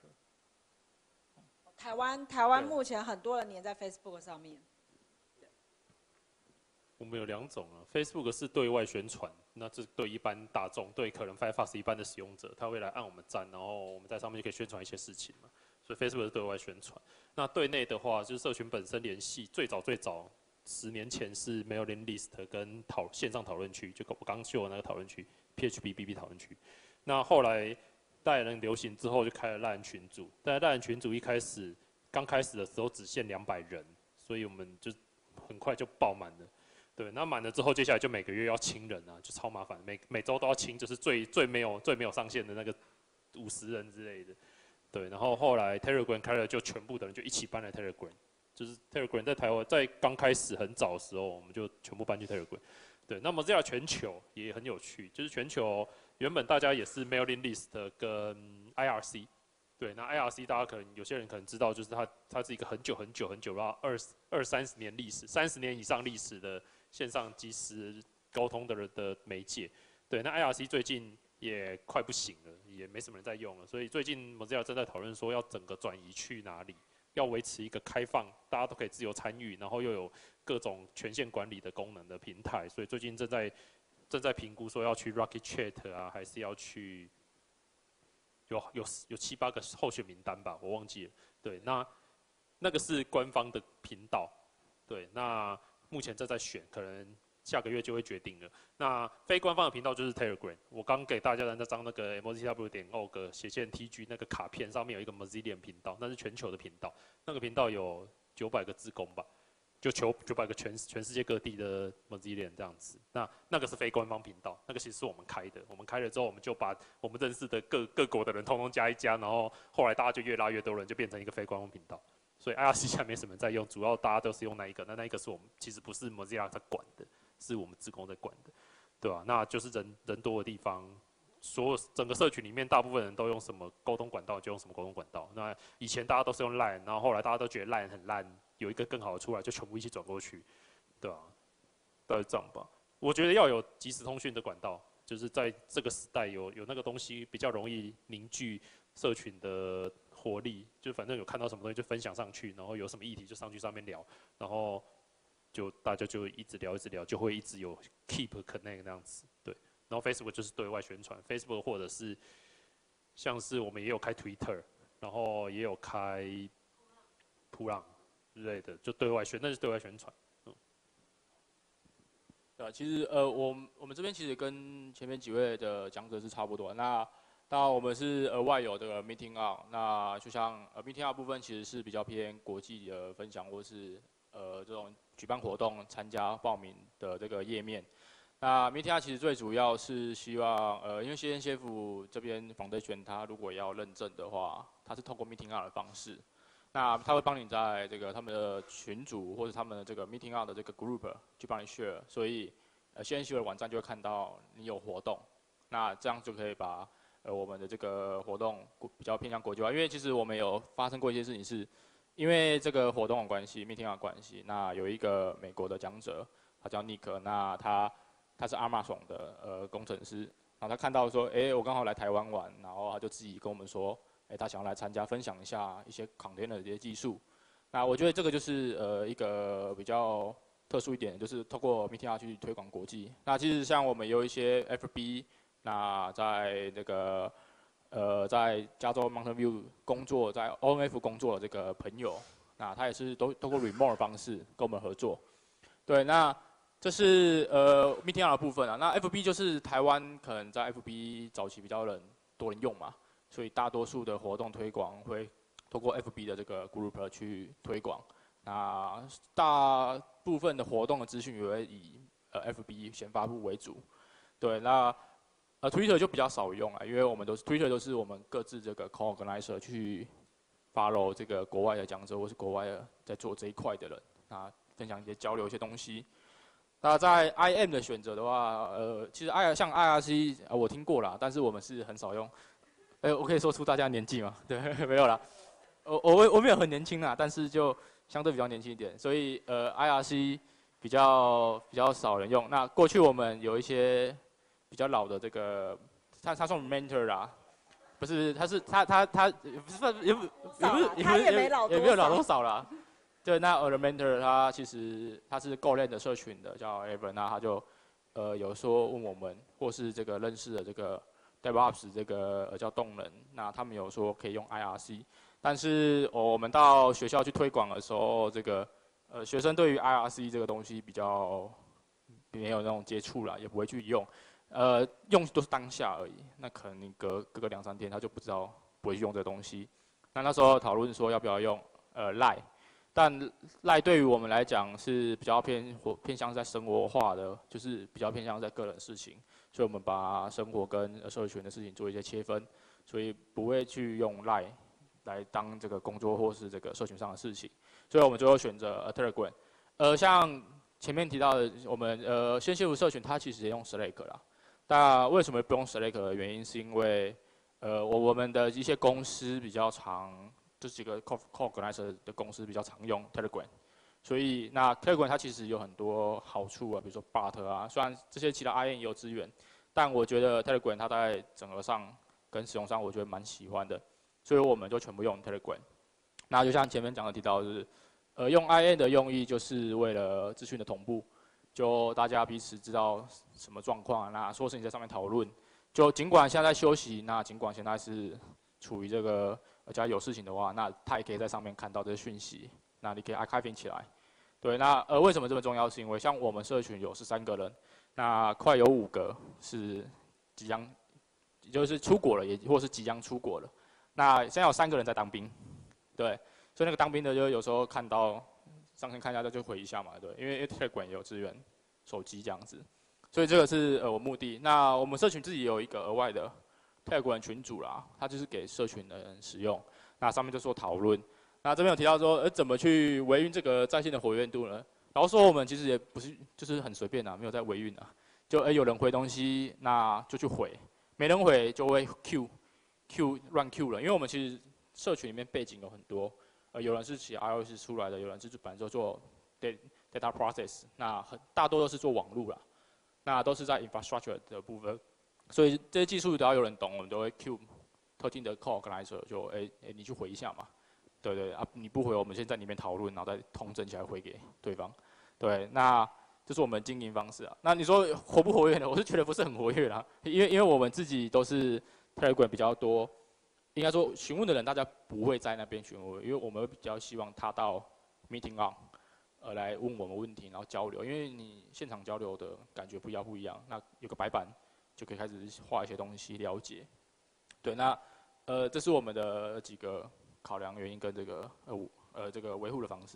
台湾目前很多人黏在 Facebook 上面。 我们有2种啊 ，Facebook 是对外宣传，那这对一般大众，对可能 Firefox 一般的使用者，他会来按我们赞，然后我们在上面就可以宣传一些事情嘛。所以 Facebook 是对外宣传。那对内的话，就是社群本身联系，最早10年前是 mailing list 跟线上讨论区，就我刚秀的那个讨论区 ，PHP、BB 讨论区。那后来大人流行之后，就开了LINE群组。但LINE群组刚开始的时候只限200人，所以我们就很快就爆满了。对，那满了之后，接下来就每个月要清人啊，就超麻烦，每周都要清，就是最没有上限的那个50人之类的。对，然后后来 Telegram 开了，就全部的人就一起搬来 Telegram， 就是 Telegram 在台湾在刚开始很早的时候，我们就全部搬去 Telegram。对，那 Mozilla 全球也很有趣，就是全球原本大家也是 mailing list 跟 IRC， 对，那 IRC 大家有些人可能知道，就是它是一个很久，然后20-30年历史，30年以上历史的线上即时沟通的人的媒介。对，那 IRC 最近也快不行了，也没什么人在用了，所以最近 Mozilla 正在讨论说要整个转移去哪里，要维持一个开放，大家都可以自由参与，然后又有各种权限管理的功能的平台，所以最近正在评估说要去 Rocket Chat 啊，还是要去有7、8个候选名单吧，我忘记了。对，那个是官方的频道，对，那目前正在选，可能下个月就会决定了。那非官方的频道就是 Telegram， 我刚给大家的那张那个 mozilla.org/TG 那个卡片上面有一个 Mozilla 频道，那是全球的频道，那个频道有900个志工吧，就900个全世界各地的 Mozilla 这样子。那个是非官方频道，那个其实是我们开的，我们开了之后，我们就把我们认识的各国的人通通加一加，然后后来大家就越拉越多人，就变成一个非官方频道。所以 IRC 现在没什么人在用，主要大家都是用那一个，那一个是我们其实不是 Mozilla 在管的，是我们志工在管的，对吧？那就是人多的地方，整个社群里面大部分人都用什么沟通管道就用什么沟通管道。那以前大家都是用 LINE， 然后后来大家都觉得 LINE 很烂，有一个更好的出来，就全部一起转过去，对吧？大概这样吧。我觉得要有即时通讯的管道， 就是在这个时代有那个东西比较容易凝聚社群的活力，就反正有看到什么东西就分享上去，然后有什么议题就上去上面聊，然后就大家就一直聊，就会一直有 keep connect 那样子，对。然后 Facebook 就是对外宣传 ，Facebook 或者是像是我们也有开 Twitter， 然后也有开普朗之类的，就对外宣，那是对外宣传。 对，其实我们这边其实跟前面几位的讲者是差不多。那当然我们是额外有这个 Meeting Up， 那就像Meeting Up 部分其实是比较偏国际的分享，或是这种举办活动、参加报名的这个页面。那 Meeting Up 其实最主要是希望因为CNCF 这边Foundation它如果要认证的话，它是透过 Meeting Up 的方式。那他会帮你在这个他们的群组或者他们的这个 Meeting Up 的这个 Group 去帮你 share， 所以CNCF 的网站就会看到你有活动，那这样就可以把我们的这个活动比较偏向国际化，因为其实我们有发生过一些事情是，因为这个活动的关系 ，Meeting Up 的关系，那有一个美国的讲者，他叫 Nick， 那他是 Amazon 的工程师，然后他看到说，我刚好来台湾玩，然后他就自己跟我们说。他想要来参加，分享一下一些 container 的一些技术。那我觉得这个就是一个比较特殊一点，就是透过 Meeting Up 去推广国际。那其实像我们有一些 FB， 那在那个在加州 Mountain View 工作，在 ONF 工作的这个朋友，那他也是都透过 remote 的方式跟我们合作。对，那这是Meeting Up 的部分啊。那 FB 就是台湾可能在 FB 早期比较多人用嘛。所以大多数的活动推广会透过 FB 的这个 group 去推广，那大部分的活动的资讯也会以FB 先发布为主。对，那Twitter 就比较少用啊，因为我们Twitter 都是我们各自这个 co-organizer 去 follow 这个国外的讲者或是国外的在做这一块的人，那分享一些交流一些东西。那在 IM 的选择的话，其实像 IRC 我听过啦，但是我们是很少用。我可以说出大家年纪吗？对，没有啦。我没有很年轻啦，但是就相对比较年轻一点，所以IRC 比较少人用。那过去我们有一些比较老的这个，他算 mentor 啦，不是，他也没有老多少啦。对，那我的 mentor 他其实他是 Golang 的社群的，叫 Evan， 那他就有说问我们，或是这个认识的这个。DevOps 这个叫动能，那他们有说可以用 IRC， 但是我们到学校去推广的时候，这个学生对于 IRC 这个东西比较没有那种接触啦，也不会去用，用都是当下而已。那可能你隔个2-3天，他就不会去用这个东西。那时候讨论说要不要用Line， 但 Line 对于我们来讲是比较偏向在生活化的，就是比较偏向在个人事情。所以我们把生活跟社群的事情做一些切分，所以不会去用 Line 来当这个工作或是这个社群上的事情，所以我们最后选择Telegram。像前面提到的，我们CNCF社群它其实也用 Slack 啦。那为什么不用 Slack 的原因是因为我们的一些公司比较常，就是几个 co-organizer 的公司比较常用 Telegram。所以，那 Telegram 它其实有很多好处啊，比如说 Bot 啊，虽然这些其他 IM 也有资源，但我觉得 Telegram 它在整合上跟使用上，我觉得蛮喜欢的，所以我们就全部用 Telegram。那就像前面讲的提到，就是用 IM 的用意就是为了资讯的同步，就大家彼此知道什么状况，那说是你在上面讨论，就尽管现在在休息，那尽管现在是处于这个假如有事情的话，那他也可以在上面看到这些讯息。那你可以 archiving 起来，对，那为什么这么重要？是因为像我们社群有13个人，那快有5个是即将，就是出国了，也或是即将出国了。那现在有3个人在当兵，对，所以那个当兵的就有时候看到上线看一下就回一下嘛，对，因为 Telegram 也有支援手机这样子，所以这个是我目的。那我们社群自己也有一个额外的 Telegram 群组啦，它就是给社群的人使用，那上面就说讨论。那这边有提到说，怎么去维运这个在线的活跃度呢？然后说我们其实也不是就是很随便啊，没有在维运啊，就有人回东西，那就去回，没人回就会 乱 Q 了，因为我们其实社群里面背景有很多，有人是写 iOS 出来的，有人是本来就做 data process， 那大多都是做网路啦，那都是在 infrastructure 的部分所以这些技术只要有人懂，我们都会 Q 特定的 call organizer， 就你去回一下嘛，对对啊，你不回，我们先在里面讨论，然后再统整起来回给对方，对，那这是我们经营方式啊。那你说活不活跃呢？我是觉得不是很活跃啦，因为我们自己都是 Telegram 比较多，应该说询问的人大家不会在那边询问，因为我们会比较希望他到 meeting on。来问我们问题，然后交流，因为你现场交流的感觉不一样。那有个白板就可以开始画一些东西，了解。对，那这是我们的几个考量原因跟这个这个维护的方式。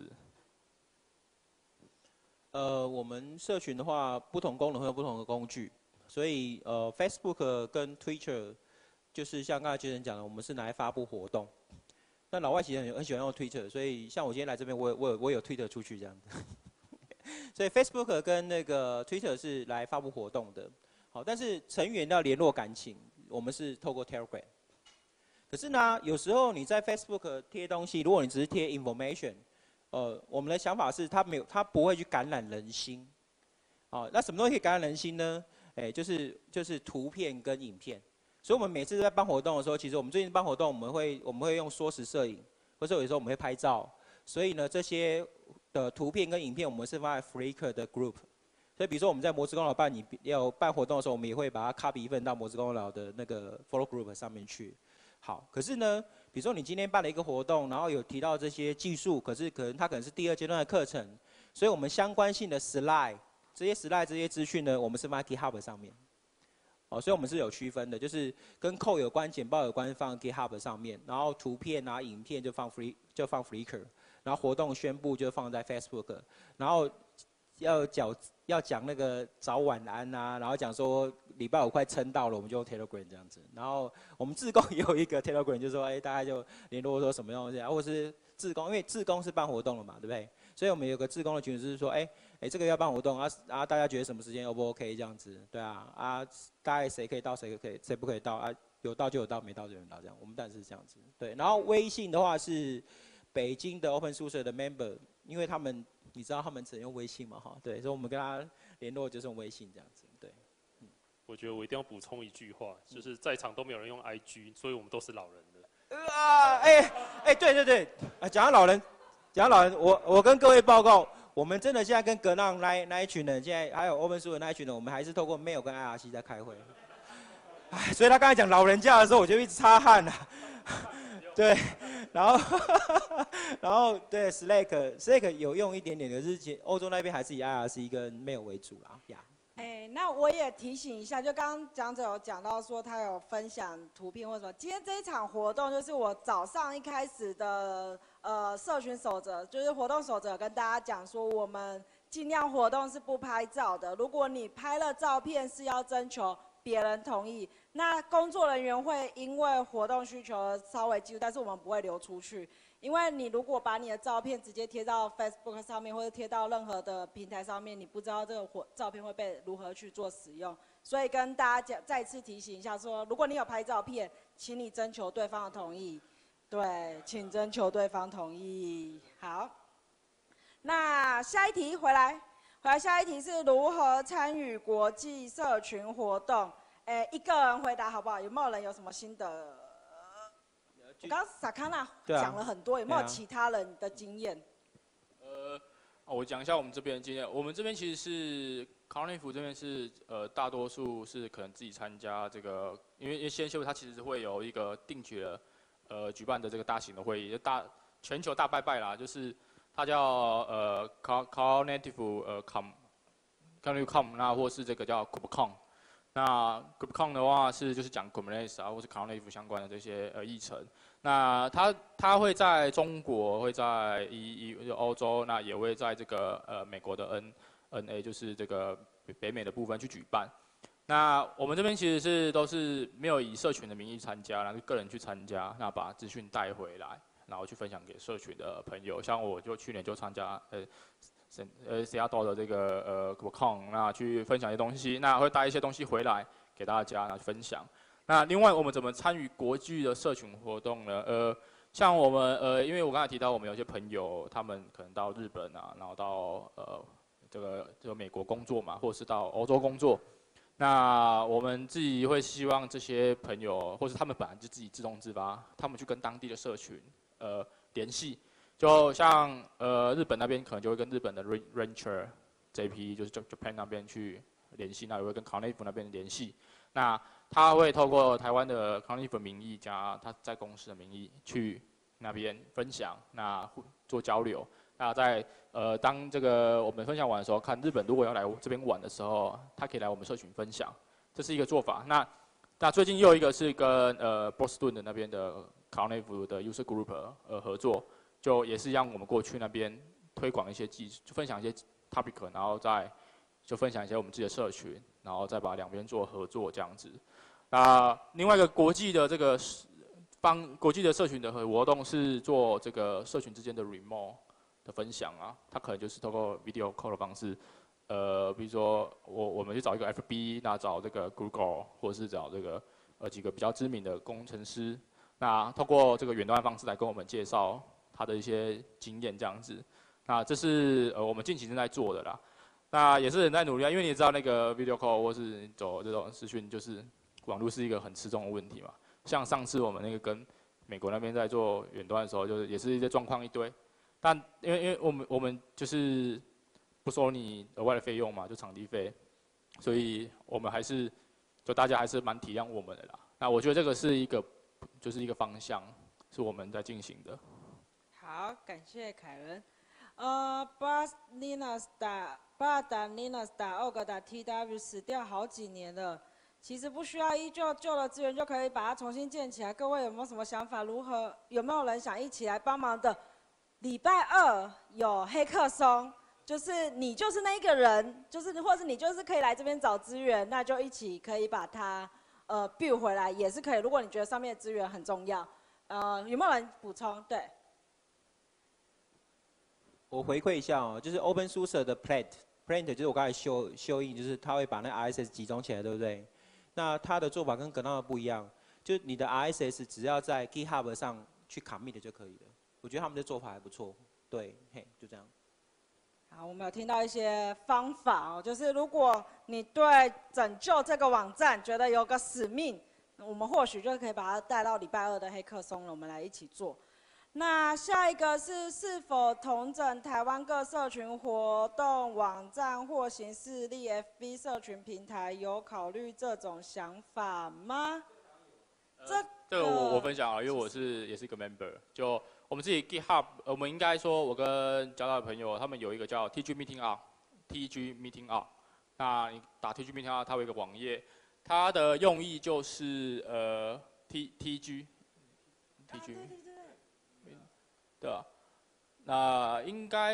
我们社群的话，不同功能会有不同的工具，所以Facebook 跟 Twitter 就是像刚才杰森讲的，我们是拿来发布活动。那老外其实很喜欢用 Twitter， 所以像我今天来这边，我有 Twitter 出去这样子。所以 Facebook 跟那个 Twitter 是来发布活动的，好，但是成员要联络感情，我们是透过 Telegram。可是呢，有时候你在 Facebook 贴东西，如果你只是贴 information， 我们的想法是它不会去感染人心。哦，那什么东西可以感染人心呢？就是图片跟影片。所以我们每次在办活动的时候，其实我们最近办活动，我们会用缩时摄影，或者有时候我们会拍照。所以呢，这些的图片跟影片，我们是放在 Flickr 的 group。所以比如说我们在魔之功劳要办活动的时候，我们也会把它 copy 一份到魔之功劳的那个 follow group 上面去。好，可是呢，比如说你今天办了一个活动，然后有提到这些技术，可能它可能是第2阶段的课程，所以我们相关性的 slide 这些资讯呢，我们是放在 GitHub 上面。哦，所以我们是有区分的，就是跟 code 有关、简报有关放 GitHub 上面，然后图片啊、影片就放 Flickr， 然后活动宣布就放在 Facebook， 然后要讲那个早晚安啊，然后讲说礼拜5快撑到了，我们就用 Telegram 这样子。然后我们志工也有一个 Telegram， 就是说，大概就联络说什么东西，或者是志工，因为志工是办活动了嘛，对不对？所以我们有个志工的群组，就是说，这个要办活动大家觉得什么时间 O 不 OK 这样子，对啊，大概谁可以到，谁不可以到啊？有到就有到，没到就没到这样。我们当然是这样子，对。然后微信的话是北京的 OpenSUSE 的 member， 因为你知道他们只能用微信嘛，哈，对，所以我们跟他联络就是用微信这样子，对。 我觉得我一定要补充一句话，就是在场都没有人用 IG， 所以我们都是老人的。 对，讲到老人，我跟各位报告，我们真的现在跟格浪那一群人，现在还有 OpenSUSE 那一群人，我们还是透过 mail 跟 IRC 在开会。所以他刚才讲老人家的时候，我就一直擦汗啊。对，然后对 Slack 有用一点点，可是欧洲那边还是以 IRC 跟 mail 为主啦，呀。 那我也提醒一下，就刚刚讲者有讲到说他有分享图片或什么。今天这一场活动就是我早上一开始的社群守则，就是活动守则跟大家讲说，我们尽量活动是不拍照的。如果你拍了照片，是要征求别人同意。那工作人员会因为活动需求稍微记录，但是我们不会流出去。因为你如果把你的照片直接贴到 Facebook 上面，或者贴到任何的平台上面，你不知道这个照片会被如何去做使用，所以跟大家再次提醒一下说，如果你有拍照片，请你征求对方的同意。对，请征求对方同意。好，那下一题回来，下一题是如何参与国际社群活动？一个人回答好不好？有没有人有什么心得？我刚刚萨卡纳讲了很多，有没有其他人的经验？ 我讲一下我们这边的经验。我们这边其实是康内福这边是大多数是可能自己参加这个，因为先修它其实会有一个定期的举办的这个大型的会议，全球大拜拜啦，就是它叫Cognitive Com，那或是这个叫 GroupCon。那 GroupCon 的话就是讲 Kubernetes 啊，或是 Cognitive 相关的这些议程。那它会在中国，会在欧洲，那也会在这个美国的 NA， 就是这个北美的部分去举办。那我们这边其实都是没有以社群的名义参加，然后个人去参加，那把资讯带回来，然后去分享给社群的朋友。像我就去年就参加Seattle 的这个GroupCon， 那去分享一些东西，那会带一些东西回来给大家来分享。那另外我们怎么参与国际的社群活动呢？像我们因为我刚才提到我们有些朋友，他们可能到日本啊，然后到这个美国工作嘛，或者是到欧洲工作。 那我们自己会希望这些朋友，或是他们本来就自己自动自发，他们去跟当地的社群联系。就像日本那边可能就会跟日本的 Rancher JP 就是 Japan 那边去联系，那也会跟 Carnif 那边联系。那他会透过台湾的 Carnif 的名义加他在公司的名义去那边分享，那做交流。那在当这个我们分享完的时候，看日本如果要来这边玩的时候，他可以来我们社群分享，这是一个做法。那最近又一个是跟波士顿的那边的 Carnif 的 User Group 合作。就也是让我们过去那边推广一些技术，就分享一些 topic， 然后再就分享一些我们自己的社群，然后再把两边做合作这样子。那另外一个国际的这个国际的社群的活动是做这个社群之间的 remote 的分享啊，它可能就是透过 video call 的方式，比如说我们去找一个 FB， 那找这个 Google， 或者是找这个几个比较知名的工程师，那透过这个远端的方式来跟我们介绍他的一些经验这样子，那这是我们近期正在做的啦。那也是很在努力啊，因为你知道那个 video call 或是走这种视讯，就是网络是一个很吃重的问题嘛。像上次我们那个跟美国那边在做远端的时候，就是也是一些状况一堆，但因为我们就是不收你额外的费用嘛，就场地费，所以我们还是就大家还是蛮体谅我们的啦。那我觉得这个是一个就是一个方向，是我们在进行的。 好，感谢凯伦。Brad Linus.org.tw 死掉好几年了，其实不需要依旧旧的资源就可以把它重新建起来。各位有没有什么想法？有没有人想一起来帮忙的？礼拜二有黑客松，就是你就是那一个人，就是或是你就是可以来这边找资源，那就一起可以把它build 回来也是可以。如果你觉得上面的资源很重要，有没有人补充？对。 我回馈一下哦，就是 OpenSUSE 的 Plant 就是我刚才修印，就是它会把那 RSS 集中起来，对不对？那它的做法跟 GNOME 不一样，就是你的 RSS 只要在 GitHub 上去 commit 就可以了。我觉得他们的做法还不错，对，嘿，就这样。 好，我们有听到一些方法哦，就是如果你对拯救这个网站觉得有个使命，我们或许就可以把它带到礼拜二的黑客松了，我们来一起做。那下一个是否统整台湾各社群活动网站或行事历 FB 社群平台，有考虑这种想法吗？ 这个我分享啊，因为我也是一个 member， 就我们自己 GitHub， 我们应该说，我跟交到的朋友，他们有一个叫 TG Meeting Up，那你打 TG Meeting Up， 它有一个网页，它的用意就是TG。对啊，那应该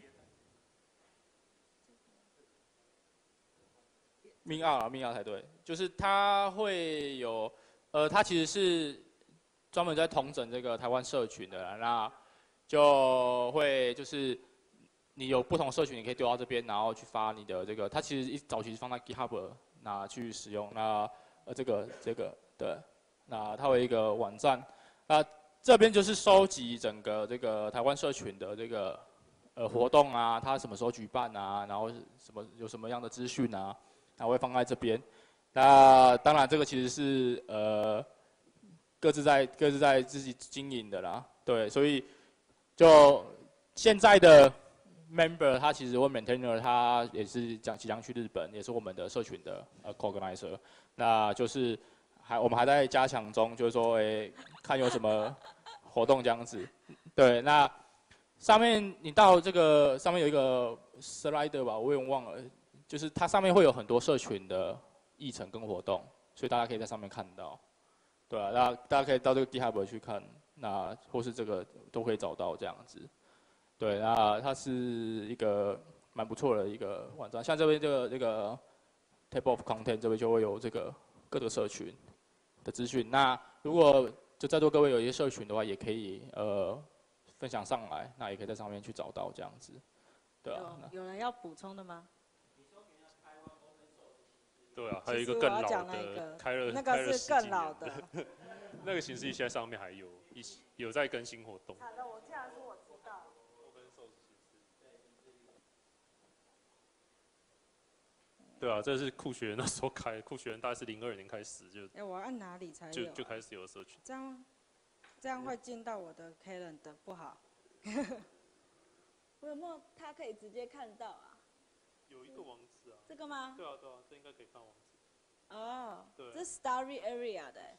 命二才对，就是它会有它其实是专门在统整这个台湾社群的啦，那就会就是你有不同社群，你可以丢到这边，然后去发你的这个，它其实早期是放在 GitHub 拿去使用，那这个对，那它有一个网站，那这边就是收集整个这个台湾社群的这个活动啊，它什么时候举办啊，然后有什么样的资讯啊，然后会放在这边。那当然这个其实是各自在自己经营的啦，对，所以就现在的 member 他其实或 maintainer 他也是即将去日本，也是我们的社群的organizer， 那就是我们还在加强中，就是说看有什么活动这样子。对，那上面你到这个上面有一个 slider 吧，我有点忘了，就是它上面会有很多社群的议程跟活动，所以大家可以在上面看到。对啊，那大家可以到这个 GitHub 去看，那或是这个都可以找到这样子。对，那它是一个蛮不错的一个网站，像这边这个 Table of Content 这边就会有这个各个社群的资讯。那如果就在座各位有一些社群的话，也可以分享上来，那也可以在上面去找到这样子。对啊。 有人要补充的吗？ 对啊，还有一个更老的开了， 那个是更老的。 那个形式现在上面还有在更新活动。 惨了，我竟然说我知道。 对啊，这是酷学人那时候开，酷学人大概是02年开始哎，我要按哪里才有？ 就开始有社群。 这样会进到我的 calendar 不好。我有没有他可以直接看到啊？ 有一个网址啊。 这个吗？ 对啊，这应该可以看网址。 哦， 对。 这是 Story Area 的。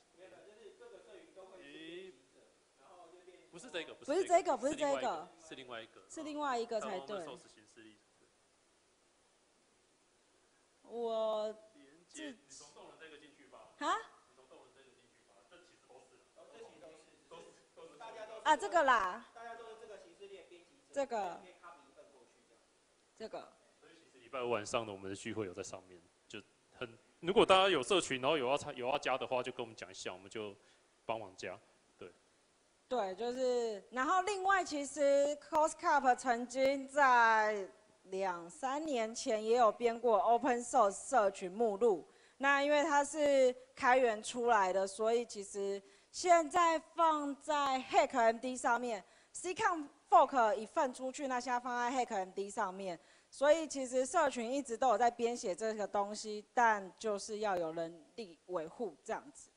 不是这个， 不是这个，不是这个， 是另外一个， 是另外一个才对。我你从动人这个进去吧。 啊？ 你从动人这个进去吧，这其实都是。 大家都是。啊，这个啦。大家都是这个形式列编辑。这个。这个。 所以其实礼拜五晚上的我们的聚会有在上面，就很。如果大家有社群，然后有要加的话，就跟我们讲一下，我们就帮忙加。 对，就是，然后另外其实 COSCUP 曾经在2、3年前也有编过 Open Source 社群目录。那因为它是开源出来的，所以其实现在放在 HackMD 上面 ，CCon Fork 一份出去，那现在放在 HackMD 上面。所以其实社群一直都有在编写这个东西，但就是要有人力维护这样子。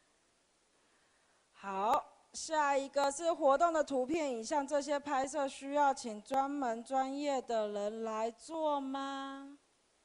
好。下一个是活动的图片、影像，这些拍摄需要请专业的人来做吗？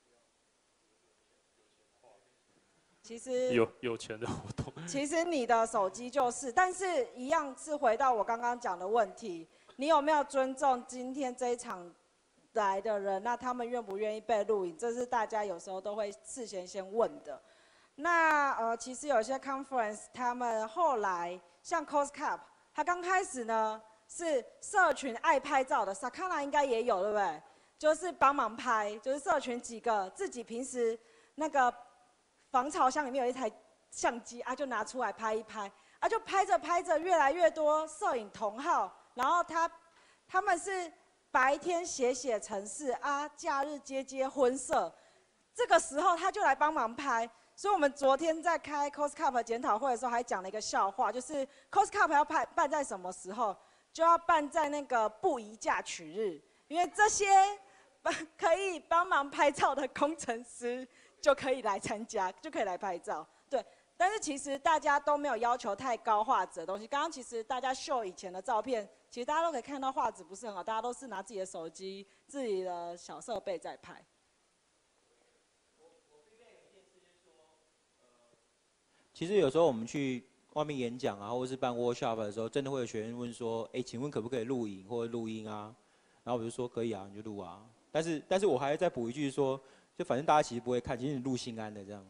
其实有钱的活动。 其实你的手机就是，但是一样是回到我刚刚讲的问题，你有没有尊重今天这一场来的人？那他们愿不愿意被录影？这是大家有时候都会事先问的。那其实有些 conference 他们后来。像 COSCUP， 它刚开始呢是社群爱拍照的 ，Sakana 应该也有，对不对？就是帮忙拍，就是社群几个自己平时那个防潮箱里面有一台相机啊，就拿出来拍一拍，啊就拍着拍着越来越多摄影同好，然后他们是白天写程式啊，假日接婚摄，这个时候他就来帮忙拍。所以我们昨天在开 COSCUP 检讨会的时候，还讲了一个笑话，就是 COSCUP 要办在什么时候？就要办在那个不宜嫁娶日，因为这些可以帮忙拍照的工程师就可以来参加，就可以来拍照。对，但是其实大家都没有要求太高画质的东西。刚刚其实大家秀以前的照片，其实大家都可以看到画质不是很好，大家都是拿自己的手机、自己的小设备在拍。 其实有时候我们去外面演讲啊，或者是办 workshop 的时候，真的会有学员问说：“哎，请问可不可以录影或者录音啊？”然后我就说：“可以啊，你就录啊。”但是我还再补一句说，就反正大家其实不会看，其实你录心安的这样。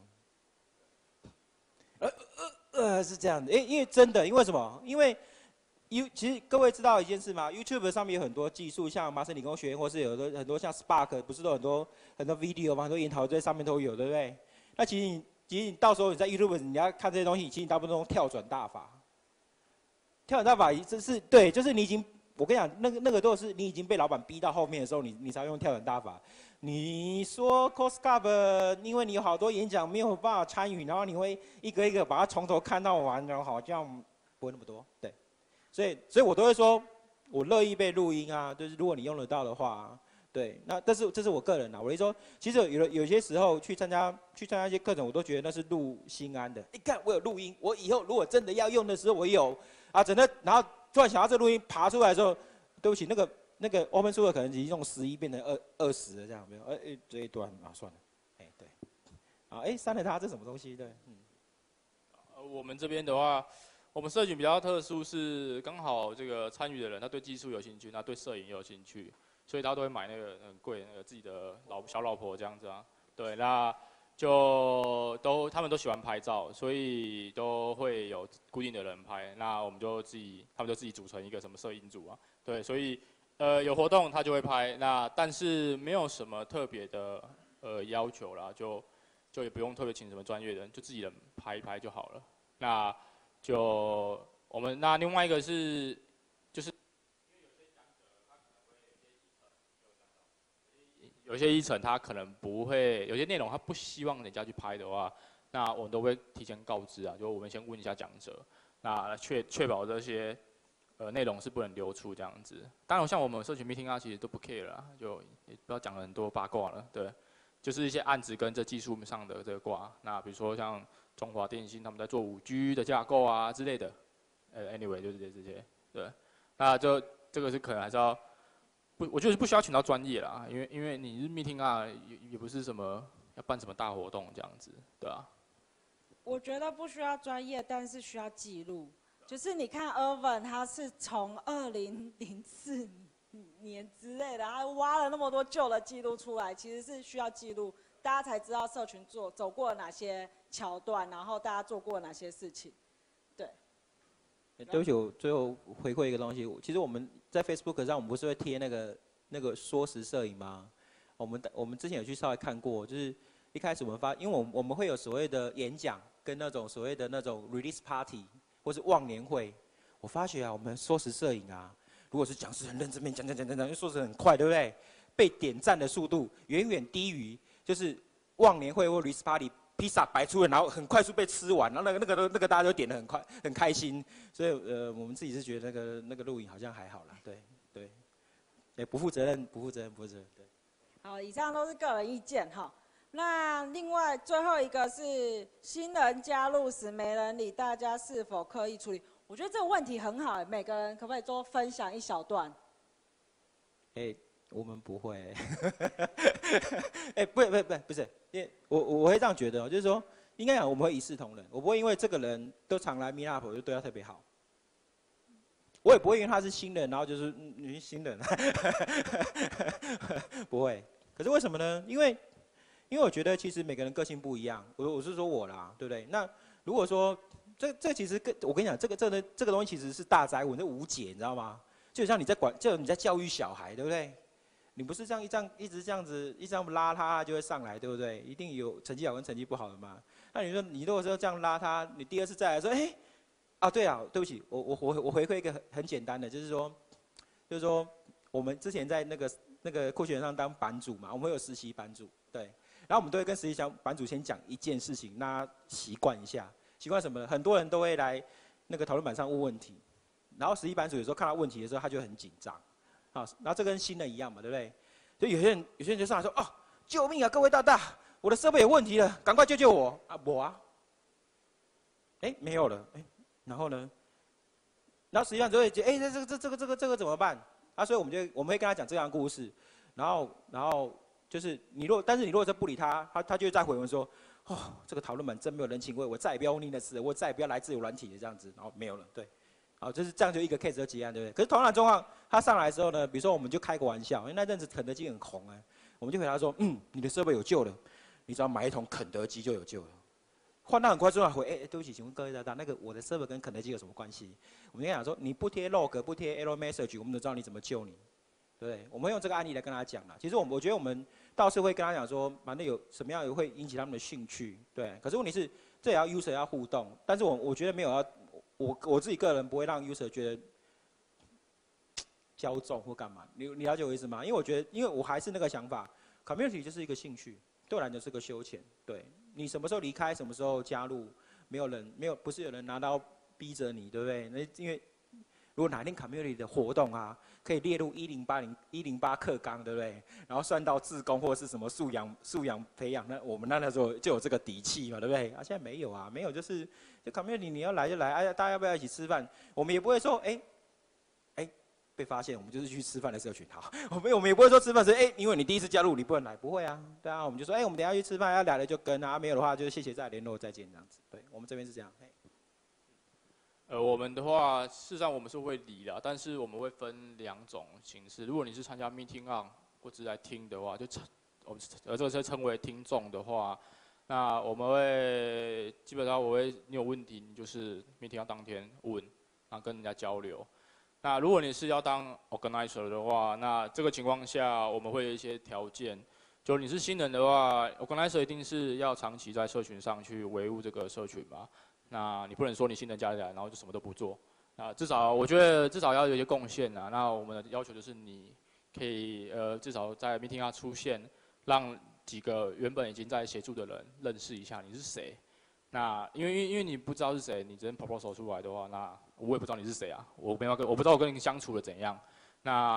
是这样的，因为真的，因为什么？因为其实各位知道一件事吗 ？YouTube 上面有很多技术，像麻省理工学院，或是有很多像 Spark， 不是都很多 video 吗？很多研讨在上面都有，对不对？那其实你到时候你在 YouTube 你要看这些东西，其实你大部分都跳转大法。跳转大法这是对，就是你已经，我跟你讲，那个都是你已经被老板逼到后面的时候，你才用跳转大法。你说 COSCUP， 因为你有好多演讲没有办法参与，然后你会一个一个把它从头看到完，然后好像不会那么多，对。所以我都会说，我乐意被录音啊，就是如果你用得到的话。对，那这是我个人啦。我是说，其实有些时候去参加一些课程，我都觉得那是录心安的。你看我有录音，我以后如果真的要用的时候，我有啊，整个然后突然想到这录音爬出来的时候，对不起，那个 open source 可能已经从11变成20了这样，没有？这一段啊算了，对，啊删了它，这什么东西？对， 我们这边的话，我们社群比较特殊是刚好这个参与的人他对技术有兴趣，他对摄影也有兴趣。所以他都会买那个很贵那个自己的小老婆这样子啊，对，那就他们都喜欢拍照，所以都会有固定的人拍，那我们就他们就自己组成一个什么摄影组啊，对，所以有活动他就会拍，那但是没有什么特别的要求啦，就也不用特别请什么专业人，就自己人拍一拍就好了。那就那另外一个是就是。有些议程他可能不会，有些内容他不希望人家去拍的话，那我们都会提前告知啊，就我们先问一下讲者，那确保这些内容是不能流出这样子。当然像我们社群 meeting 啊，其实都不 care 啦，就也不要讲了很多八卦了，对。 就是一些案子跟这技术上的这个挂。那比如说像中华电信他们在做5G 的架构啊之类的，anyway 就是这些，对。那就这个是可能还是要我觉得不需要请到专业啦，因为你是 meeting 啊，也不是什么要办什么大活动这样子，对啊。 我觉得不需要专业，但是需要记录。就是你看 Irvin， 他是从2004年之类的，他挖了那么多旧的记录出来，其实是需要记录，大家才知道社群走过了哪些桥段，然后大家做过了哪些事情。对。 对不起，我最后回馈一个东西。其实我们在 Facebook 上，我们不是会贴那个缩时摄影吗？我们之前有去稍微看过，就是一开始我们因为我们会有所谓的演讲跟那种所谓的那种 release party 或是忘年会。我发觉啊，我们缩时摄影啊，如果是讲师很认真面讲，就缩时很快，对不对？被点赞的速度远远低于就是忘年会或 release party。披萨摆出来，然后很快速被吃完，然后那个大家都点得很快，很开心。所以我们自己是觉得那个录影好像还好啦，对，不负责任。对。 好，以上都是个人意见哈。那另外最后一个是新人加入时没人理，大家是否刻意处理？我觉得这个问题很好，每个人可不可以多分享一小段？ 我们不会。不是，因为我会这样觉得，就是说，应该讲我们会一视同仁，我不会因为这个人都常来 meet up 就对他特别好，我也不会因为他是新人，然后就是你是新人，不会。可是为什么呢？因为我觉得其实每个人个性不一样，我是说我啦，对不对？那如果说这其实我跟你讲，这个东西其实是大灾问，这无解，你知道吗？就像你在教育小孩，对不对？你不是一直这样子拉他就会上来，对不对？一定有成绩好跟成绩不好的嘛。那你说你如果说这样拉他，你第二次再来说，对不起，我回馈一个很简单的，就是说我们之前在那个酷学上当版主嘛，我们会有实习版主，对。然后我们都会跟实习版主先讲一件事情，让他习惯一下。习惯什么呢？很多人都会来那个讨论板上问问题，然后实习版主有时候看到问题的时候，他就很紧张。然后这跟新人一样嘛，对不对？所以有些人就上来说：“哦，救命啊，各位大大，我的设备有问题了，赶快救救我！”我啊，没有了，然后呢？然后实际上就会觉得，这个怎么办？所以我们会跟他讲这样的故事，然后就是但是你如果再不理他，他就会再回文说：“哦，这个讨论板真没有人情味，我再也不要用 Linux，我再也不要来自由软体的这样子。”然后没有了，对。好，就是这样，就一个 case 就结案，对不对？可是同样的状况，他上来之后呢，比如说我们就开个玩笑，因为那阵子肯德基很红我们就回答说，你的设备有救了，你只要买一桶肯德基就有救了。换到很快之后回，对不起，请问各位大大，那个我的设备跟肯德基有什么关系？我们跟他讲说，你不贴 log， 不贴 error message， 我们都知道你怎么救你，对不对？我们会用这个案例来跟他讲啦。其实我觉得我们倒是会跟他讲说，反正有什么样会引起他们的兴趣，对。可是问题是，这也要 user 要互动，但是我觉得没有要。我自己个人不会让 user 觉得骄纵或干嘛，你了解我意思吗？因为我觉得，因为我还是那个想法 ，community 就是一个兴趣，对我来讲是个休闲。对你什么时候离开，什么时候加入，不是有人拿刀逼着你，对不对？那因为如果哪天 community 的活动啊，可以列入108课纲，对不对？然后算到志工或是什么素养培养，那我们那时候就有这个底气嘛，对不对？现在没有啊，没有就 community 你要来就来，大家要不要一起吃饭？我们也不会说，被发现我们就是去吃饭的社群，好，我们也不会说吃饭是因为你第一次加入你不能来，不会啊，对啊，我们就说我们等一下去吃饭，要来了就跟啊，没有的话就谢谢再联络再见这样子，对我们这边是这样。 我们的话，事实上我们是会理的，但是我们会分2种形式。如果你是参加 meeting on 或只是来听的话，我们这个是称为听众的话，那我们会基本上你有问题，你就是 meeting on 当天问，然后跟人家交流。那如果你是要当 organizer 的话，那这个情况下我们会有一些条件，就你是新人的话 ，organizer 一定是要长期在社群上去维护这个社群嘛。那你不能说你新人加进来，然后就什么都不做。我觉得至少要有一些贡献啊。那我们的要求就是你可以至少在 meeting 上出现，让几个原本已经在协助的人认识一下你是谁。那因为你不知道是谁，你只能 proposal 出来的话，那我也不知道你是谁啊，我不知道我跟你相处的怎样。那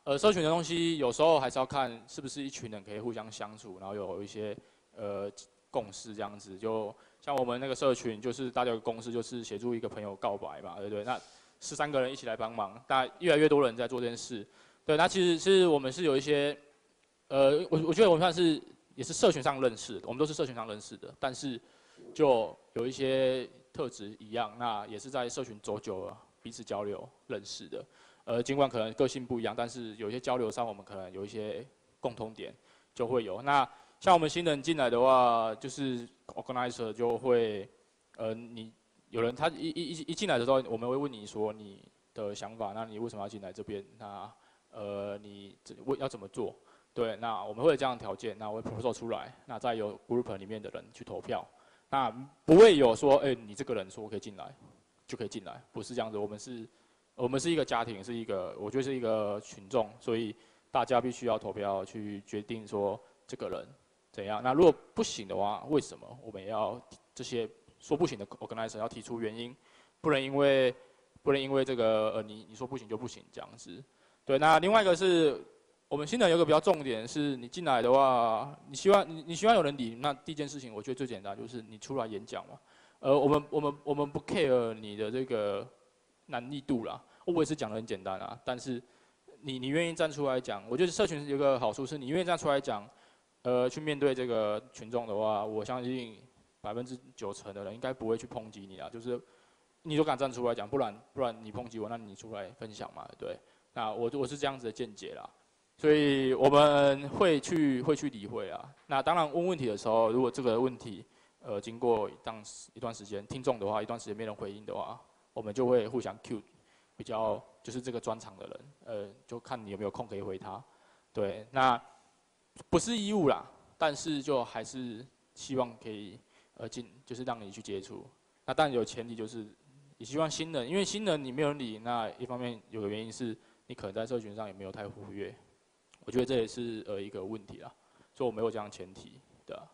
社群的东西有时候还是要看是不是一群人可以互相相处，然后有一些共识这样子。就像我们那个社群，就是大家有个共识，就是协助一个朋友告白嘛，对不对？那13个人一起来帮忙，大家越来越多人在做这件事。对，那其实是我们是有一些，我觉得我们算是也是社群上认识的，我们都是社群上认识的，但是就有一些特质一样，那也是在社群走久了，彼此交流认识的。尽管可能个性不一样，但是有一些交流上，我们可能有一些共通点就会有。那像我们新人进来的话，就是 organizer 就会，你有人他一进来的时候，我们会问你说你的想法，那你为什么要进来这边？那你要怎么做？对，那我们会有这样的条件，那我会 proposal 出来，那再由 group 里面的人去投票。那不会有说，你这个人说我可以进来，就可以进来，不是这样子。我们是一个家庭，我觉得是一个群众，所以大家必须要投票去决定说这个人怎样。那如果不行的话，为什么我们也要这些说不行的 organizer 要提出原因，不能因为这个你说不行就不行这样子。对，那另外一个是我们新人有一个比较重点是，你进来的话，你希望有人理，那第一件事情我觉得最简单就是你出来演讲嘛。我们不 care 你的这个难易度啦，我也是讲得很简单啊，但是你愿意站出来讲，我觉得社群有个好处是你愿意站出来讲，去面对这个群众的话，我相信90%的人应该不会去抨击你啊，就是你都敢站出来讲，不然你抨击我，那你出来分享嘛，对不对？那我是这样子的见解啦，所以我们会去理会啊。那当然问问题的时候，如果这个问题经过一段时间，听众的话一段时间没人回应的话，我们就会互相 Q， 比较就是这个专长的人，就看你有没有空可以回他。对，那不是义务啦，但是就还是希望可以就是让你去接触。那当然有前提就是也希望新人，因为新人你没有人理，那一方面有个原因是你可能在社群上也没有太活跃，我觉得这也是一个问题啦，所以我没有这样的前提，对啊。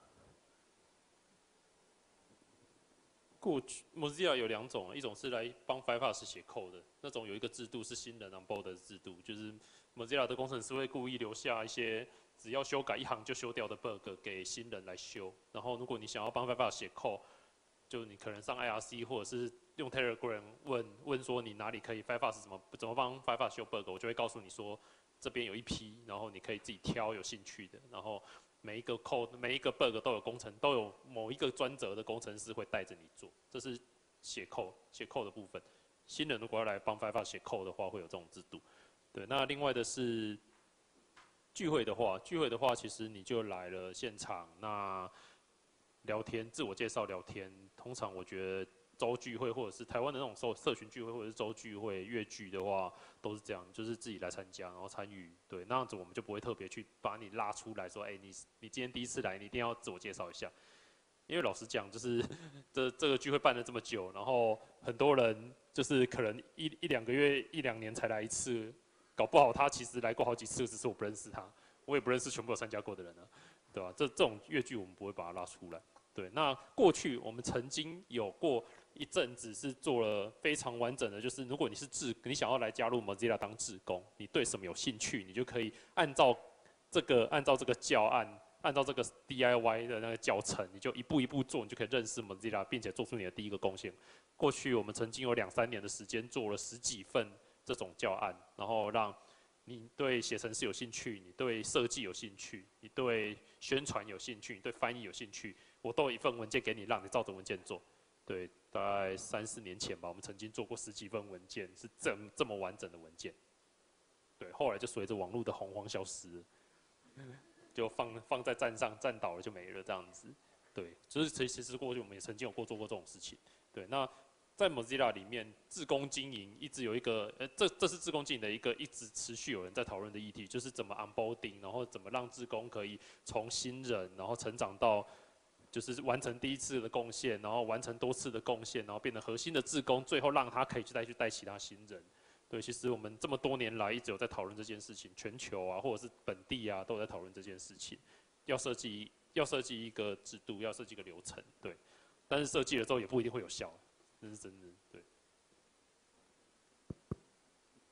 过去 Mozilla 有2种，一种是来帮 Firefox 写 code 的，那种有一个制度是新人 onboard 的制度，就是 Mozilla 的工程师会故意留下一些只要修改1行就修掉的 bug 给新人来修，然后如果你想要帮 Firefox 写 code， 就你可能上 IRC 或者是用 Telegram 问说你哪里可以 Firefox 怎么帮 Firefox 修 bug， 我就会告诉你说这边有一批，然后你可以自己挑有兴趣的，然后每一个 code 每一个 bug 都有某一个专责的工程师会带着你做，这是写 code 的部分。新人如果要来帮 Firefox 写 code 的话，会有这种制度。对，那另外的是聚会的话，其实你就来了现场，那聊天、自我介绍、聊天，通常我觉得周聚会或者是台湾的那种社群聚会或者是周聚会、月聚的话，都是这样，就是自己来参加，然后参与，对，那样子我们就不会特别去把你拉出来说，你今天第一次来，你一定要自我介绍一下。因为老实讲，就是这个聚会办了这么久，然后很多人就是可能1-2个月、1-2年才来一次，搞不好他其实来过好几次，只是我不认识他，我也不认识全部有参加过的人啊，对吧？这种月聚我们不会把它拉出来。对，那过去我们曾经有过一阵子是做了非常完整的，就是如果你想要来加入 Mozilla 当志工，你对什么有兴趣，你就可以按照这个教案，按照这个 DIY 的那个教程，你就一步一步做，你就可以认识 Mozilla， 并且做出你的第一个贡献。过去我们曾经有2-3年的时间做了10几份这种教案，然后让你对写程式有兴趣，你对设计有兴趣，你对宣传有兴趣，你对翻译有兴趣，我都有一份文件给你，让你照着文件做。对，大概3-4年前吧，我们曾经做过10几份文件，是这么完整的文件。对，后来就随着网络的洪荒消失了，就放在站上，站倒了就没了这样子。对，就是其实过去我们也曾经做过这种事情。对，那在 Mozilla 里面，志工经营一直有一个，这是志工经营的一个一直持续有人在讨论的议题，就是怎么 onboarding， 然后怎么让志工可以从新人，然后成长到就是完成第一次的贡献，然后完成多次的贡献，然后变成核心的志工，最后让他可以去带其他新人。对，其实我们这么多年来一直有在讨论这件事情，全球啊或者是本地啊都有在讨论这件事情，要设计一个制度，要设计一个流程，对，但是设计了之后也不一定会有效。这是真的，对。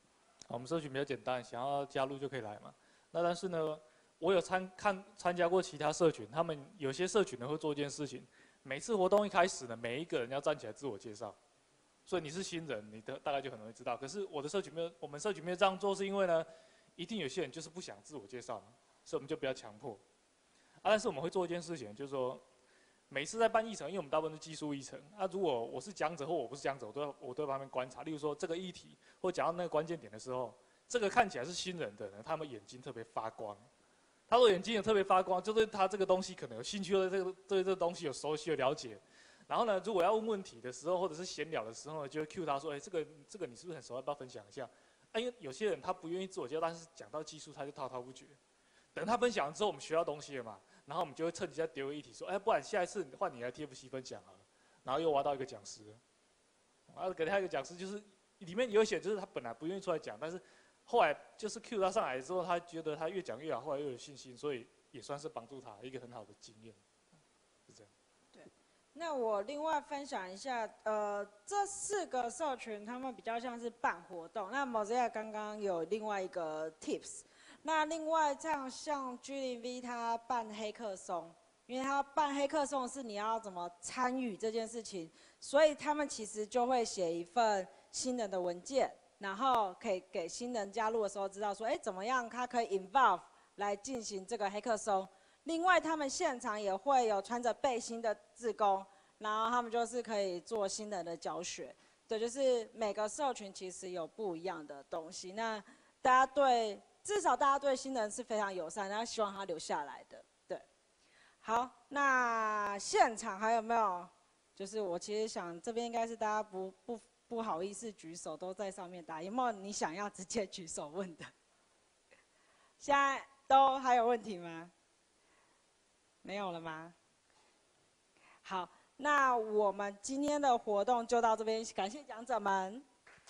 我们社群比较简单，想要加入就可以来嘛。那但是呢，我有参加过其他社群，他们有些社群呢会做一件事情，每次活动一开始呢，每一个人要站起来自我介绍。所以你是新人，你大概就很容易知道。可是我们社群没有这样做，是因为呢，一定有些人就是不想自我介绍嘛，所以我们就不要强迫。但是我们会做一件事情，就是说，每次在办议程，因为我们大部分是技术议程，如果我是讲者或我不是讲者，我都在旁边观察。例如说这个议题或讲到那个关键点的时候，这个看起来是新人的人，他们眼睛特别发光。他说眼睛也特别发光，就是他这个东西可能有兴趣，对这个东西有熟悉的了解。然后呢，如果要问问题的时候，或者是闲聊的时候呢，就会 cue 他说：“哎，这个你是不是很熟？要不要分享一下？”因为有些人他不愿意自我介绍，但是讲到技术他就滔滔不绝。等他分享完之后，我们学到东西了嘛，然后我们就会趁机再丢议题说：“哎，不然下一次换你来 TFC 分享好了。”然后又挖到一个讲师，给他一个讲师，就是里面有一些就是他本来不愿意出来讲，但是后来就是 cue 他上来之后，他觉得他越讲越好，后来又有信心，所以也算是帮助他一个很好的经验，是这样。 那我另外分享一下，这4个社群他们比较像是办活动。那 Mozilla 刚刚有另外一个 tips， 那另外这样像 G0V 他办黑客松，因为他办黑客松是你要怎么参与这件事情，所以他们其实就会写一份新人的文件，然后可以给新人加入的时候知道说，哎，怎么样他可以 involve 来进行这个黑客松。另外，他们现场也会有穿着背心的志工，然后他们就是可以做新人的教学。对，就是每个社群其实有不一样的东西。那至少大家对新人是非常友善，然后希望他留下来的。对，好，那现场还有没有？就是我其实想这边应该是大家不好意思举手，都在上面打，有没有你想要直接举手问的？现在都还有问题吗？没有了吗？好，那我们今天的活动就到这边，感谢讲者们。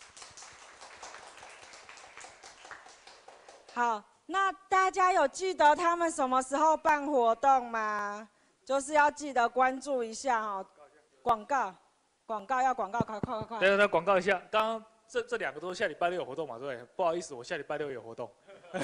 好，那大家有记得他们什么时候办活动吗？就是要记得关注一下哦。广告，快！ 对，广告一下，刚刚这2个都是下礼拜六有活动嘛，对不对？不好意思，我下礼拜六有活动。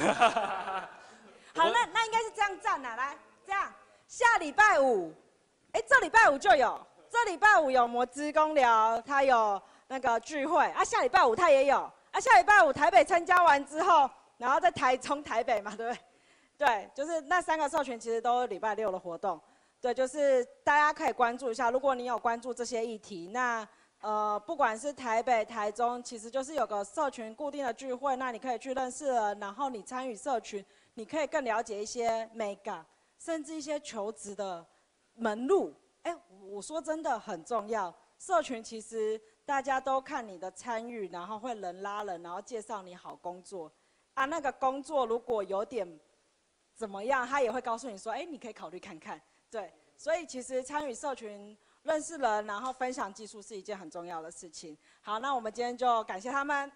好，那应该是这样站啊，来这样。下礼拜5，这礼拜5就有，这礼拜5有魔之公聊，他有那个聚会啊，下礼拜5他也有啊，下礼拜5台北参加完之后，然后在台中、台北嘛，对不对？对，就是那3个社群其实都是礼拜6的活动，对，就是大家可以关注一下，如果你有关注这些议题，那不管是台北、台中，其实就是有个社群固定的聚会，那你可以去认识人，然后你参与社群，你可以更了解一些美感。甚至一些求职的门路，我说真的很重要。社群其实大家都看你的参与，然后会人拉人，然后介绍你好工作啊。那个工作如果有点怎么样，他也会告诉你说，你可以考虑看看。对，所以其实参与社群、认识人，然后分享技术是一件很重要的事情。好，那我们今天就感谢他们。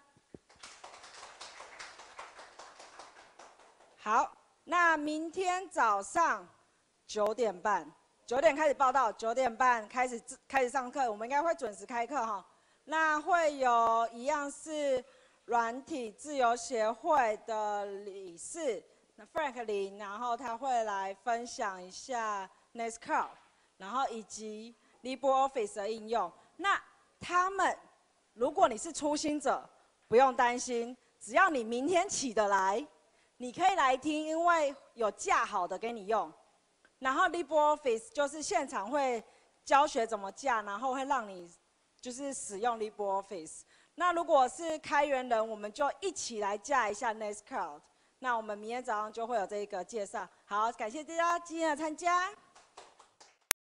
好。那明天早上9点半，9点开始报到，9点半开始上课，我们应该会准时开课哈。那会有一样是软体自由协会的理事Frank 林，然后他会来分享一下 Nextcloud， 然后以及 LibreOffice 的应用。那他们，如果你是初心者，不用担心，只要你明天起得来。你可以来听，因为有架好的给你用。然后 LibreOffice 就是现场会教学怎么架，然后会让你就是使用 LibreOffice。那如果是开源人，我们就一起来架一下 Nextcloud。那我们明天早上就会有这个介绍。好，感谢大家今天的参加。